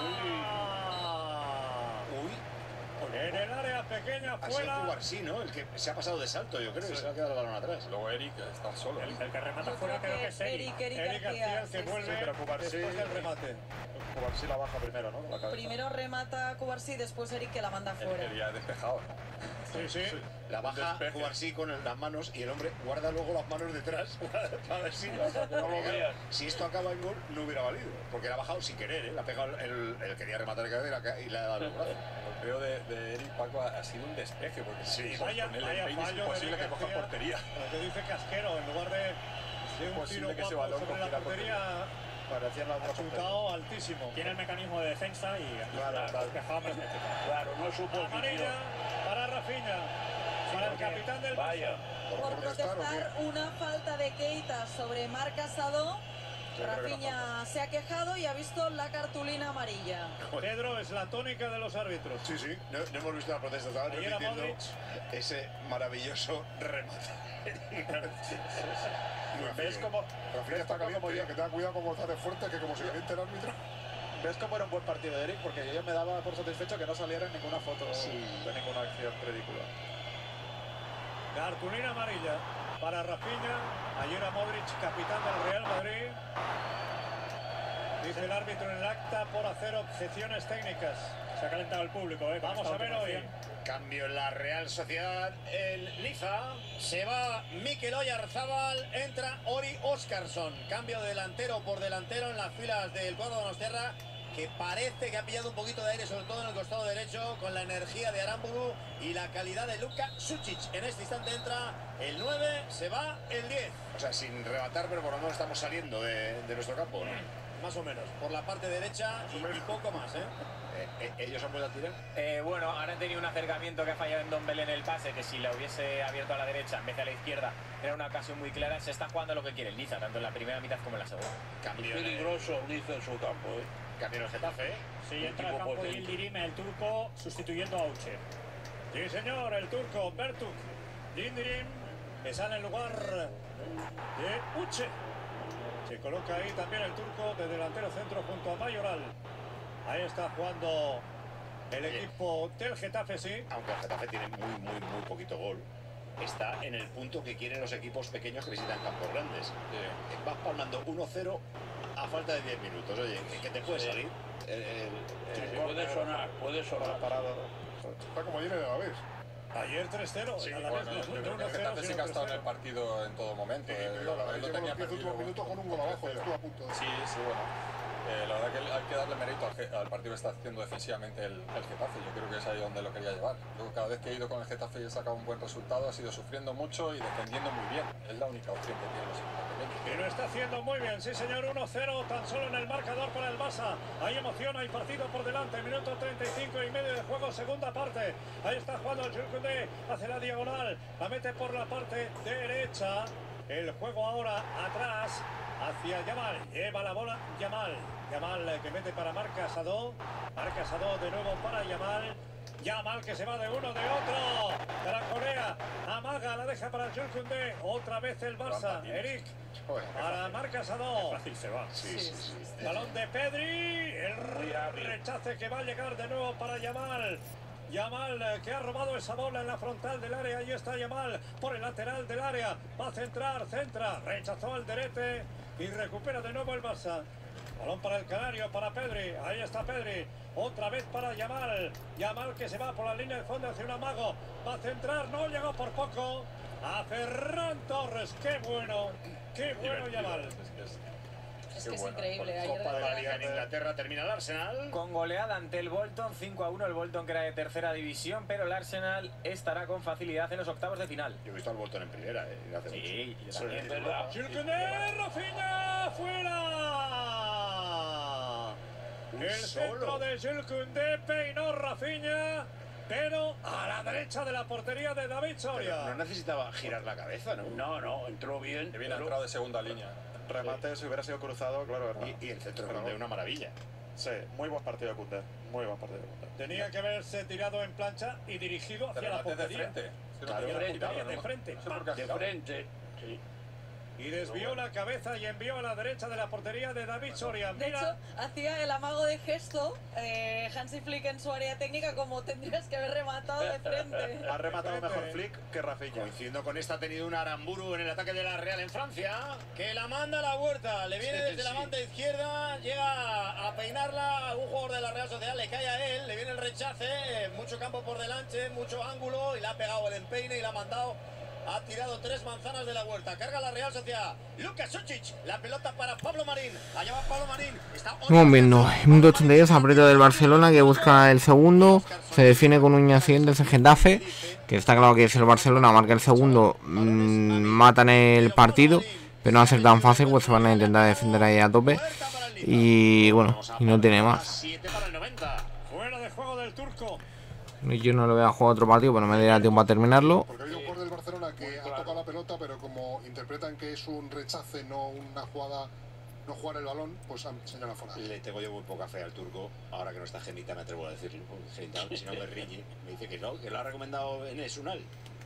Uy. En el área pequeña, Ha sido fuera. Cubarsí, ¿no? El que se ha pasado de salto, yo creo, que se le ha quedado el balón atrás. Luego Eric está solo. El, el que remata Yo fuera creo creo que que es Eric. Eric, Eric Eric García, García, el que sí, sí. vuelve Sí, pero Cubarsí- después del remate. Cubarsí la baja primero, ¿no? Con la cabeza. Primero remata Cubarsí, después Eric que la manda Él fuera. quería despejado. Sí, sí. La baja despeje. Cubarsí con el- las manos y el hombre guarda luego las manos detrás para ver si, No lo veas. si esto acaba en gol no hubiera valido. Porque la ha bajado sin querer, ¿eh? La ha pegado el, el, el quería rematar el cabeza y, la ca- y le ha dado el brazo. El golpeo de, de Eric Paco ha, ha sido un despeje, porque Sí, con Vaya, él vaya el peine es fallo de imposible Eric que coja García. portería. Lo que dice Casquero, en lugar de, de un Imposible tiro que ese guapo balón sobre la cogiera portería, Parecían las ha dos chutado altísimo. Tiene el mecanismo de defensa y Claro, claro. despejado más métrico. Claro, no supo el Amarilla sitio. para Rafinha, para el capitán del Vaya. Barça. Por protestar una falta de Keita sobre Marc Casado, creo que era Rafinha se ha quejado y ha visto la cartulina amarilla. Pedro es la tónica de los árbitros. Sí, sí, no, no hemos visto la protesta, estaban Ayer a repitiendo Modric. ese maravilloso remate. ¿Ves cómo, Rafinha ves está Paco, como caliente, yo, que tenga cuidado como está de fuerte, que como se caliente el árbitro. ¿Ves cómo era un buen partido de Eric? Porque yo me daba por satisfecho que no saliera en ninguna foto de ninguna acción ridícula. Cartulina amarilla para Rafinha. Ayer a Modric, capitán del Real Madrid. Dice el árbitro en el acta por hacer objeciones técnicas. Se ha calentado el público, ¿eh? Vamos a ver hoy. Cambio en la Real Sociedad, el Liza. Se va Mikel Oyarzábal, entra Ori Óscarsson. Cambio de delantero por delantero en las filas del cuadro de Donostiarra, que parece que ha pillado un poquito de aire, sobre todo en el costado derecho, con la energía de Aramburu y la calidad de Luka Sucic. En este instante entra el nueve, se va el diez. O sea, sin rebatar, pero por lo menos estamos saliendo de, de nuestro campo, ¿no? Más o menos, por la parte derecha y, y poco más, ¿eh? Eh, eh, ¿Ellos han vuelto a tirar? Eh, bueno, ahora han tenido un acercamiento que ha fallado en Don Belén el pase, que si la hubiese abierto a la derecha en vez de a la izquierda era una ocasión muy clara. Se está jugando lo que quiere el Niza, tanto en la primera mitad como en la segunda. Es Cambio en el, peligroso Niza en su campo, ¿eh? cambio en el Getafe, ¿eh? Sí, entra al Equipo campo potente. Yildirim, el turco, sustituyendo a Uche. Sí, señor, el turco, Bertuk. Yildirim, que sale en lugar de Uche. Se coloca ahí también el turco de delantero centro junto a Mayoral. Ahí está jugando el Oye. equipo del Getafe, sí. Aunque el Getafe tiene muy, muy, muy poquito gol, está en el punto que quieren los equipos pequeños que visitan campos grandes. Eh, Vas palmando uno cero a falta de diez minutos. Oye, que te puede salir. El- el- Sí, el- puede sonar, puede sonar. Parado. Está como ayer en el Alavés. Ayer tres cero. Sí, a la bueno, vez, yo no- creo no que el uno cero, Getafe sí sino que ha estado en el tres cero. partido en todo momento. Sí, eh, pero la verdad llegó lo tenía los diez últimos perdido. minutos con un gol abajo y estuvo a punto. de- Sí, sí, bueno. Eh, la verdad que hay que darle mérito al, Ge- al partido que está haciendo defensivamente el, el Getafe. Yo creo que es ahí donde lo quería llevar. Luego, cada vez que he ido con el Getafe y he sacado un buen resultado, ha sido sufriendo mucho y defendiendo muy bien. Es la única opción que tienen los equipos pequeños. Y lo está haciendo muy bien, sí señor, uno cero tan solo en el marcador para el Barça. Hay emoción, hay partido por delante, minuto treinta y cinco y medio de juego, segunda parte. Ahí está jugando el Jules Koundé, hace la diagonal, la mete por la parte derecha. El juego ahora atrás, hacia Yamal, lleva la bola Yamal. Yamal eh, que mete para Marc Casado, Marc Casado de nuevo para Yamal. Yamal que se va de uno, de otro, para Corea, amaga, la deja para Jules Koundé, otra vez el Barça, Eric. Joder, qué Para fácil. Marc Casado. Fácil se va. Sí, sí, sí. Balón de Pedri. El Muy hábil. rechace que va a llegar de nuevo para Yamal. Yamal, eh, que ha robado esa bola en la frontal del área. Ahí está Yamal por el lateral del área. Va a centrar, centra. Rechazó al Derete y recupera de nuevo el Barça. Balón para el Canario, para Pedri. Ahí está Pedri. Otra vez para Yamal. Yamal que se va por la línea de fondo hacia un amago. Va a centrar, no llegó por poco. A Ferran Torres. Qué bueno. Qué bueno Yamal. Es que es increíble. Ayer Copa de la Liga en Inglaterra termina el Arsenal. Con goleada ante el Bolton, cinco a uno. El Bolton que era de tercera división, pero el Arsenal estará con facilidad en los octavos de final. Yo he visto al Bolton en primera, ¿eh? Hace sí, mucho. yo también. Sí, verdad. Jules Rafinha fuera. Un El solo. centro de Jules Koundé peinó Rafinha, pero a la derecha de la portería de David Soria. Pero no necesitaba girar la cabeza, ¿no? No, no, entró bien. Que bien ha entrado de segunda línea. Remate, si hubiera sido cruzado, claro. Y, y el centro de Koundé, una maravilla. Sí, muy buen partido de Koundé. Muy buen partido de Koundé. Tenía que haberse tirado en plancha y dirigido hacia Pero la remate de portería. frente. Claro, de de frente, frente, de ¿no? frente. No sé por qué ha De girado. frente, sí. Y desvió la cabeza y envió a la derecha de la portería de David Soria. De hecho, Mira, hacía el amago de gesto eh, Hansi Flick en su área técnica como tendrías que haber rematado de frente. Ha rematado mejor Flick que Rafinha. Coincidiendo con esta, ha tenido un Aramburu en el ataque de la Real en Francia, que la manda a la huerta, le viene Sí, desde la sí. banda izquierda, llega a peinarla, un jugador de la Real Sociedad le cae a él, le viene el rechace, mucho campo por delante, mucho ángulo, y le ha pegado el empeine y la ha mandado. Ha tirado tres manzanas de la huerta. Carga la Real Sociedad. Lucas Sucic. La pelota para Pablo Marín. Allá va Pablo Marín. Está Vamos viendo, minuto ochenta y dos, aprieta del Barcelona que busca el segundo, se define con un accidente ese Getafe, que está claro que es el Barcelona, marca el segundo, mmm, matan el partido, pero no va a ser tan fácil, pues se van a intentar defender ahí a tope, y bueno, y no tiene más. siete para el noventa. fuera de juego del turco. Yo no lo voy a jugar otro partido, pero no me dará tiempo a terminarlo. Porque ha habido un jugador del Barcelona que ha tocado la pelota, pero como interpretan que es un rechace, no una jugada, no jugar el balón, pues han señalado fuera. Le tengo yo muy poca fe al turco. Ahora que no está Genita, me atrevo a decirlo. Porque Genita, si no me riñe, me dice que no, que lo ha recomendado Enes Unal.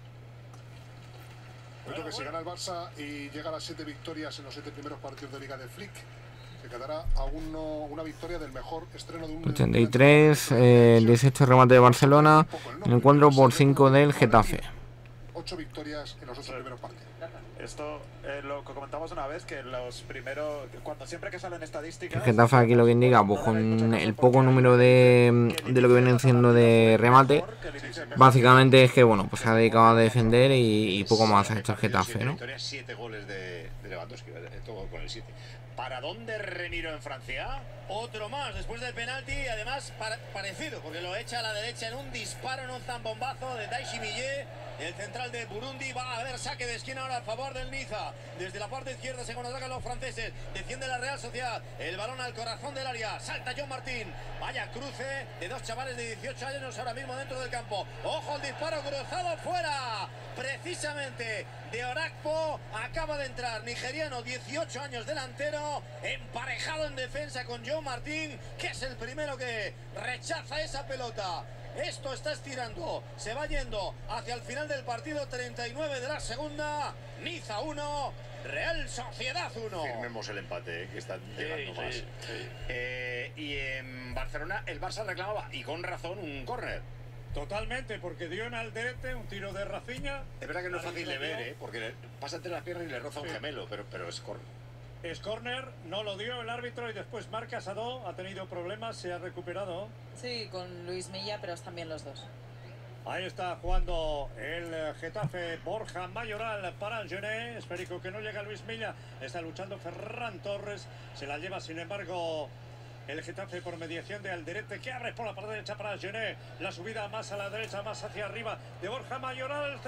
Creo que si gana el Barça y llega a las siete victorias en los siete primeros partidos de Liga de Flick, se quedará a uno, una victoria del mejor estreno de un... ochenta y tres, eh, dieciocho remate de Barcelona, el encuentro por cinco del Getafe. ocho victorias en los ocho primeros partidos. Esto eh, lo que comentamos una vez, que los primeros, cuando siempre que salen estadísticas... El Getafe aquí lo que indica, pues con el poco número de, de lo que vienen siendo de remate, básicamente es que bueno, pues se ha dedicado a defender y, y poco más ha hecho el Getafe, ¿no? siete goles de, de Lewandowski, todo con el siete. ¿Para dónde Remiro en Francia? Otro más después del penalti, además para, parecido, porque lo echa a la derecha en un disparo, en un zambombazo de Daichi Millet, el central de Burundi. Va a haber saque de esquina ahora a favor del Niza. Desde la parte izquierda se contraatacan los franceses. Defiende la Real Sociedad. El balón al corazón del área. Salta John Martín. Vaya cruce de dos chavales de dieciocho años ahora mismo dentro del campo. Ojo, el disparo cruzado fuera. Precisamente de Orakpo. Acaba de entrar nigeriano, dieciocho años, delantero, emparejado en defensa con John Martín, que es el primero que rechaza esa pelota. Esto está estirando, se va yendo hacia el final del partido. Treinta y nueve de la segunda. Niza uno, Real Sociedad uno. Firmemos el empate, eh, que están llegando Sí, más. sí, sí. Eh, y en Barcelona el Barça reclamaba, y con razón, un córner. Totalmente, porque dio en Alderete un tiro de Rafinha. Es verdad que no es fácil de ver, ¿eh? Porque le pasa entre las piernas y le roza un gemelo, pero, pero es córner. Es córner, no lo dio el árbitro y después Marc Asado ha tenido problemas, se ha recuperado. Sí, con Luis Milla, pero están bien los dos. Ahí está jugando el Getafe, Borja Mayoral para el Gené. Esperico que no llega Luis Milla. Está luchando Ferran Torres. Se la lleva, sin embargo, el Getafe por mediación de Alderete, que abre por la parte derecha para el Gené. La subida más a la derecha, más hacia arriba de Borja Mayoral. El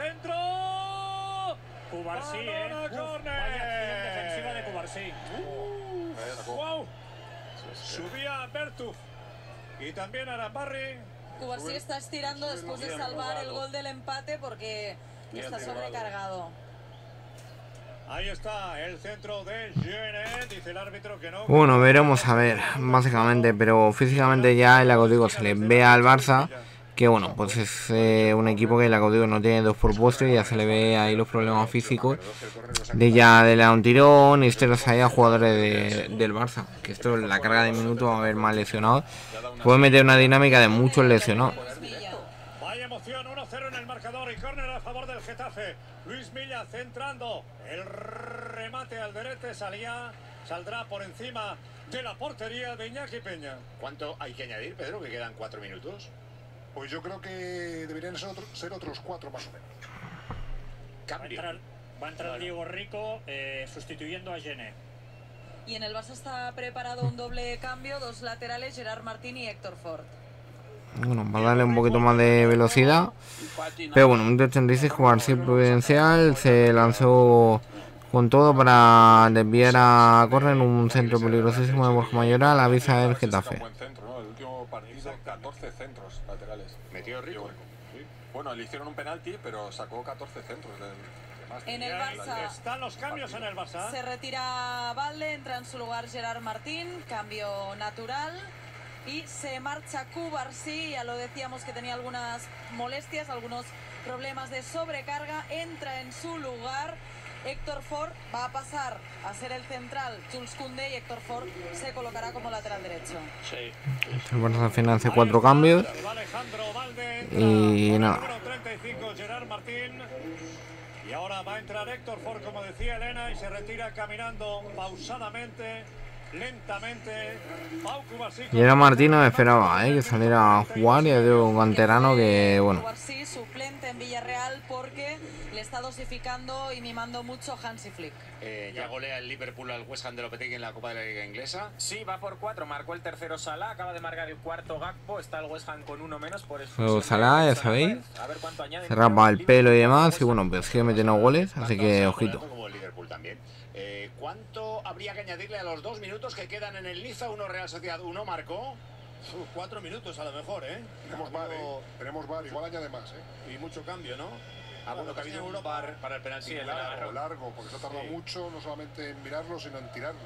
centro. Cubarsí, eh. Uf, Vaya acción defensiva de Cubarsí. Uh, wow. Subía Bertuf y también Arambarri. Cubarsí está estirando después de salvar el gol del empate porque está sobrecargado. Ahí está el centro de Gené, dice el árbitro que no. Bueno, veremos a ver, básicamente, pero físicamente ya el Acodigo se le ve al Barça, que bueno, pues es eh, un equipo que el Acodigo no tiene dos por postre, ya se le ve ahí los problemas físicos de ya de la un tirón y esteros ahí a jugadores de, del Barça, que esto la carga de minutos va a haber más lesionados, puede meter una dinámica de muchos lesionados. marcador y córner a favor del Getafe. Luis Milla centrando. El remate al derete salía, saldrá por encima de la portería de Iñaki Peña. ¿Cuánto hay que añadir, Pedro, que quedan cuatro minutos? Pues yo creo que deberían ser, otro, ser otros cuatro más o menos. Va a entrar, va a entrar bueno. Diego Rico eh, sustituyendo a Gené. Y en el Barça está preparado un doble cambio, dos laterales, Gerard Martín y Héctor Ford. Bueno, para darle un poquito más de velocidad. Pero bueno, un ochenta y seis jugar sin prudencial. Se lanzó con todo para desviar a correr en un centro peligrosísimo de Borja Mayoral. Avisa el Getafe. Buen centro, ¿no? El último partido, catorce centros laterales. Metió Rico. Sí. Bueno, le hicieron un penalti, pero sacó catorce centros. Del, en el Barça están los cambios en el Barça. Se retira Valde, entra en su lugar Gerard Martín, cambio natural. Y se marcha Cubarsí, ya lo decíamos que tenía algunas molestias, algunos problemas de sobrecarga. Entra en su lugar Héctor Ford, va a pasar a ser el central Jules Koundé y Héctor Ford se colocará como lateral derecho. Sí. El Barça al final hace cuatro cambios. Y nada. treinta y cinco, Gerard Martín. Y ahora va a entrar Héctor Ford, como decía Elena, y se retira caminando pausadamente. Lentamente, Pau Cubarsí. Y era Martino, esperaba ¿eh? que saliera a jugar y de un canterano que, bueno. Cubarsí, suplente en Villarreal porque le está dosificando y mimando mucho Hansi Flick. Eh, ya golea el Liverpool al West Ham de Lopetegui en la Copa de la Liga Inglesa. Sí, va por cuatro, marcó el tercero Salah, acaba de marcar el cuarto Gakpo, está el West Ham con uno menos por eso. Luego Salah, ya sabéis, se rapa el pelo y demás y bueno, pues sigue metiendo goles, así que ojito. Como el Liverpool también. Eh, ¿Cuánto habría que añadirle a los dos minutos que quedan en el Niza? Uno Real Sociedad, uno marcó. Uf, cuatro minutos a lo mejor, ¿eh? Tenemos bar, ¿eh? Tenemos bar, igual añade más, ¿eh? Y mucho cambio, ¿no? Ah, bueno, que ha habido un bar para el penalti. Sí, largo, largo, porque se ha tardado sí. mucho, no solamente en mirarlo, sino en tirarlo.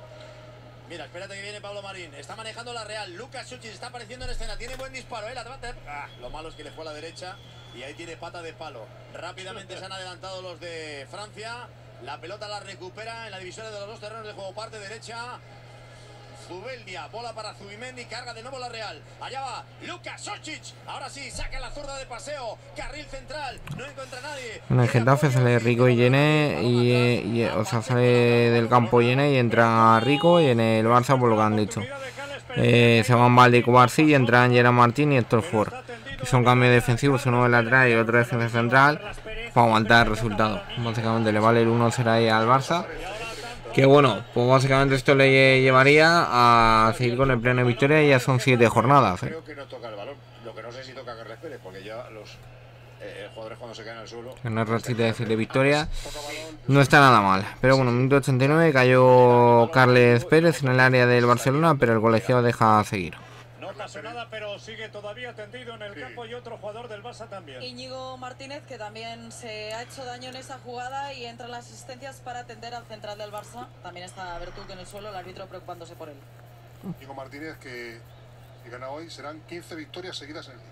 Mira, espérate que viene Pablo Marín. Está manejando la Real. Lucas Suchis está apareciendo en escena. Tiene buen disparo, ¿eh? La ah, lo malo es que le fue a la derecha y ahí tiene pata de palo. Rápidamente se han adelantado los de Francia. La pelota la recupera en la división de los dos terrenos de juego, parte derecha. Zubeldia, bola para Zubimendi, carga de nuevo la Real. Allá va Lucas Suchich. Ahora sí, saca la zurda de paseo. Carril central, no encuentra nadie. En el Getafe sale Rico y Yené, y, y, o sea, sale del campo Yené y entra Rico. Y en el Barça, por lo que han dicho, eh, se van Valde y Cubarsí y entran Gerard Martín y Héctor Ford. Que son cambios defensivos, uno de lateral y otro defensa central, para aguantar el resultado. Básicamente le vale el uno cero ahí al Barça. Que bueno, pues básicamente esto le llevaría a seguir con el pleno de victoria y ya son siete jornadas. ¿eh? Creo que no toca el balón, lo que no sé si toca que respire, porque ya los eh, jugadores cuando se caen al suelo... Una rachita de siete victorias no está nada mal. Pero bueno, minuto ochenta y nueve cayó Carles Pérez en el área del Barcelona, pero el colegiado deja seguir. No pasa nada, pero sigue todavía tendido en el sí. campo y otro jugador del Barça también. Íñigo Martínez, que también se ha hecho daño en esa jugada y entra las asistencias para atender al central del Barça. También está Bertuc en el suelo, el árbitro preocupándose por él. Íñigo Martínez, que si gana hoy serán quince victorias seguidas en el día.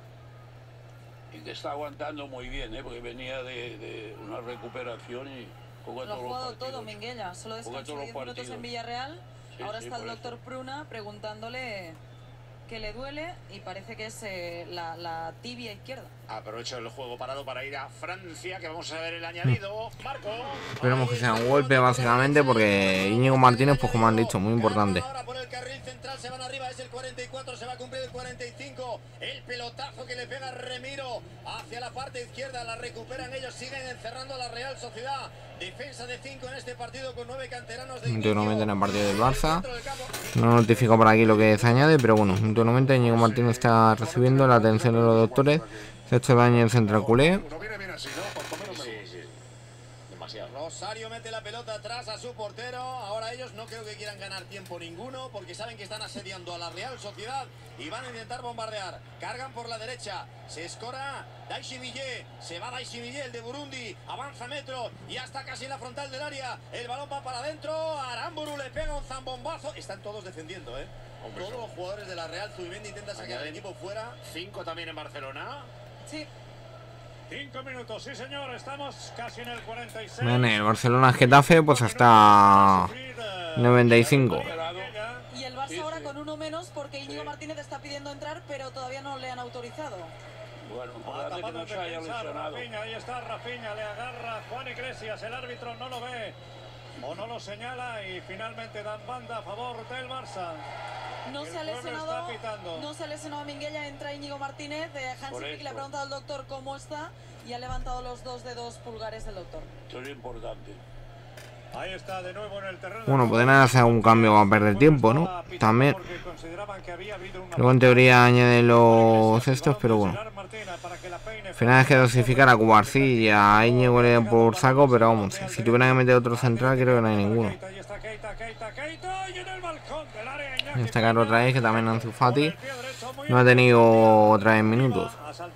Y que está aguantando muy bien, ¿eh? Porque venía de, de una recuperación y jugó Lo ha jugado todo, Minguella. Solo descansó diez minutos en Villarreal. Sí, Ahora sí, está el doctor eso. Pruna preguntándole que le duele y parece que es eh, la, la tibia izquierda. Aprovecho el juego parado para ir a Francia, que vamos a ver el añadido. Marco. Esperemos que sea un golpe básicamente, porque Íñigo Martínez, pues como han dicho, muy importante. Ahora por el carril central se van arriba, es el cuarenta y cuatro, se va a cumplir el cuarenta y cinco. El pelotazo que le pega Remiro hacia la parte izquierda, la recuperan ellos, siguen encerrando a la Real Sociedad. Defensa de cinco en este partido con nueve canteranos de inicio. noventa en el partido del Barça. No notifico por aquí lo que se añade, pero bueno, noventa Íñigo Martínez está recibiendo la atención de los doctores. Se ha hecho daño en el central culé. Rosario mete la pelota atrás a su portero. Ahora ellos no creo que quieran ganar tiempo ninguno, porque saben que están asediando a la Real Sociedad y van a intentar bombardear. Cargan por la derecha, se escora Daishimille, se va Daishimille, el de Burundi, avanza metro y ya está casi en la frontal del área. El balón va para adentro, Aramburu le pega un zambombazo. Están todos defendiendo, ¿eh? Hombre, todos los jugadores de la Real. Zubimendi intenta sacar al equipo fuera. Cinco también en Barcelona. Sí. Cinco minutos, sí señor, estamos casi en el cuarenta y seis. En el Barcelona Getafe, pues hasta noventa y cinco. Y el Barça ahora con uno menos porque Íñigo Martínez está pidiendo entrar, pero todavía no le han autorizado. Bueno, Ha importante que tapado no en se haya defensa, lesionado. Rafinha, ahí está Rafinha, le agarra Juan Iglesias, el árbitro no lo ve o no lo señala y finalmente dan banda a favor del Barça. No El se ha pueblo lesionado, está pitando. no se ha lesionado Minguella, entra Íñigo Martínez. Eh, Hansi Por Flick le ha eso. preguntado al doctor cómo está y ha levantado los dos dedos pulgares del doctor. Esto es importante. Ahí está de nuevo en el terreno. Bueno, pueden hacer un cambio a perder tiempo, ¿no? También. Porque consideraban que había habido una Luego en teoría añaden los estos, pero bueno. Al final es que dosificar a Cubarsilla, a Íñigo le den por saco, pero vamos, si tuvieran que meter otro central creo que no hay ninguno. Y está claro otra vez que también Ansu Fati no ha tenido otra vez minutos.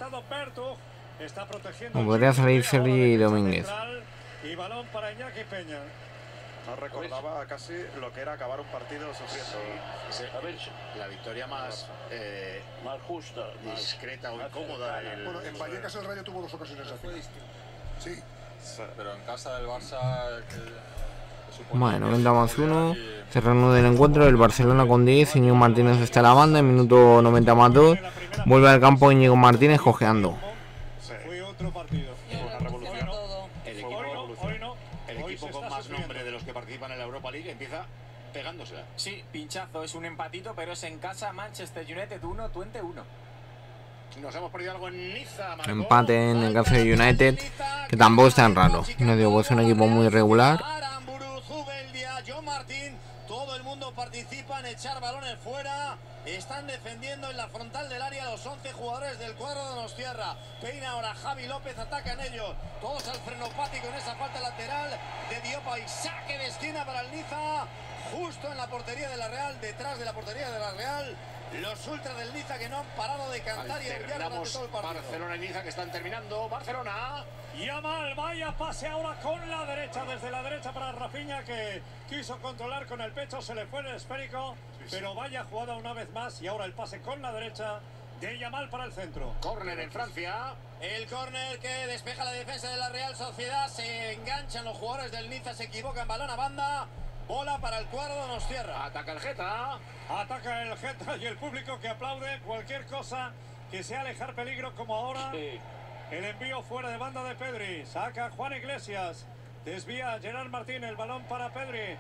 O podría salir Sergi Domínguez. Y balón para Iñaki Peña. No recordaba casi lo que era acabar un partido sufriendo. Sí, a ver, la victoria más eh, más justa, discreta más, o incómoda. más El, Bueno, en Vallecas el Rayo tuvo dos ocasiones así. Sí. Sí, pero en casa del Barça... Que, que supone Bueno, que noventa más es uno. y- Se reanuda el encuentro. El Barcelona con diez. Íñigo Martínez está en la banda. En minuto noventa más dos. Vuelve al campo Íñigo Martínez cojeando. Sí. Fue otro partido. una revolución. Todo. El Hoy equipo, no, hoy no. el Hoy equipo se con está más sufriendo. nombre de los que participan en la Europa League empieza pegándosela. Sí, pinchazo, es un empatito, pero es en casa. Manchester United uno, Twente uno. Nos hemos perdido algo en Niza. Marcó. Empate en el caso de United, que tampoco es tan raro. No digo, pues es un equipo muy regular. Aramburu, Zubeldia, John Martín, todo el mundo participa en echar balones fuera. Están defendiendo en la frontal del área los once jugadores del cuadro de Donostiarra. Peina ahora Javi López, atacan ellos. Todos al frenopático en esa falta lateral de Diopa y saque de esquina para el Niza. Justo en la portería de la Real, detrás de la portería de la Real. Los ultras del Niza que no han parado de cantar y aullar durante Alternamos todo el partido. Barcelona y Niza que están terminando. Barcelona. Yamal, vaya pase ahora con la derecha, desde la derecha para Rafinha que quiso controlar con el pecho, se le fue el esférico, pero vaya jugada una vez más y ahora el pase con la derecha de Yamal para el centro. Córner en Francia. El córner que despeja la defensa de la Real Sociedad, se enganchan los jugadores del Niza, se equivocan, balón a banda, bola para el cuadro de Donostiarra. Ataca el Geta. Ataca el Geta y el público que aplaude cualquier cosa que sea alejar peligro como ahora. Sí. El envío fuera de banda de Pedri. Saca Juan Iglesias. Desvía Gerard Martín. El balón para Pedri.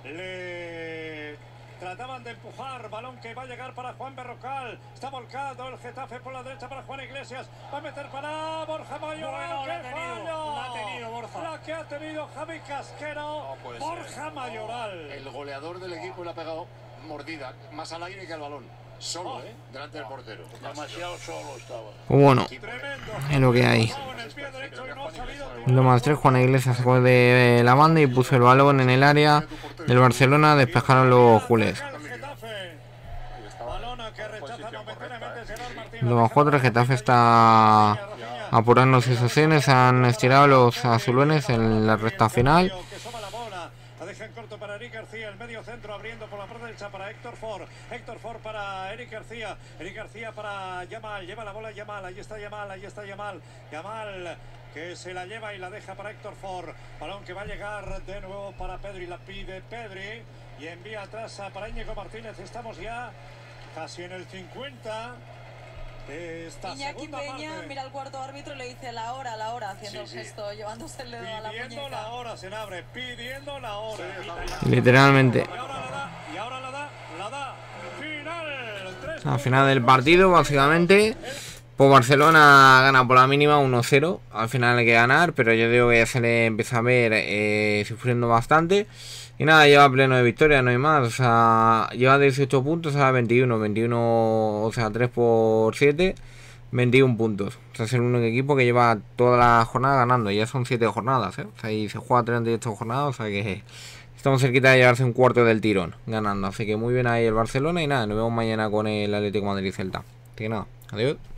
Le trataban de empujar. Balón que va a llegar para Juan Berrocal. Está volcado el Getafe por la derecha para Juan Iglesias. Va a meter para Borja Mayoral. Bueno, la ha ¡Qué tenido, fallo! la ha tenido Borja. La que ha tenido Javi Casquero. No puede Borja ser. Mayoral. El goleador del equipo le ha pegado mordida, más al aire que al balón. Solo, ¿eh? Delante del portero. Demasiado solo estaba. Pues bueno, Tremendo. es lo que hay. En el pie derecho y no ha sabido uno más tres. Juan Iglesias sacó de la banda y puso el balón en el área del Barcelona. Despejaron los culés. dos más cuatro. El Getafe está apurando sus acciones. Han estirado los azulones en la recta final. La deja en corto para Eric García, el medio centro abriendo por la parte derecha para Héctor Ford. Héctor Ford para Eric García. Eric García para Yamal. Lleva la bola Yamal. Ahí está Yamal, ahí está Yamal. Yamal que se la lleva y la deja para Héctor Ford. Balón que va a llegar de nuevo para Pedri. La pide Pedri y envía atrás a para Íñigo Martínez. Estamos ya casi en el cincuenta. Esta Iñaki segunda Peña parte. mira al cuarto árbitro y le dice la hora, la hora, haciendo Sí, el sí. gesto, llevándose el dedo a la Pidiendo muñeca. la hora, se abre, pidiendo la hora. Literalmente. Y ahora la da, y ahora la da, la da. Final. Tres Al final del partido, básicamente, pues Barcelona gana por la mínima uno cero. Al final hay que ganar, pero yo digo que ya se le empieza a ver eh, sufriendo bastante. Y nada, lleva pleno de victoria, no hay más. O sea, lleva dieciocho puntos a veintiuno. veintiuno, o sea, tres por siete. veintiún puntos. O sea, es el único equipo que lleva toda la jornada ganando. Ya son siete jornadas, ¿eh? O sea, y se juega treinta y ocho jornadas. O sea que estamos cerquita de llevarse un cuarto del tirón ganando. Así que muy bien ahí el Barcelona. Y nada, nos vemos mañana con el Atlético Madrid Celta. Así que nada, adiós.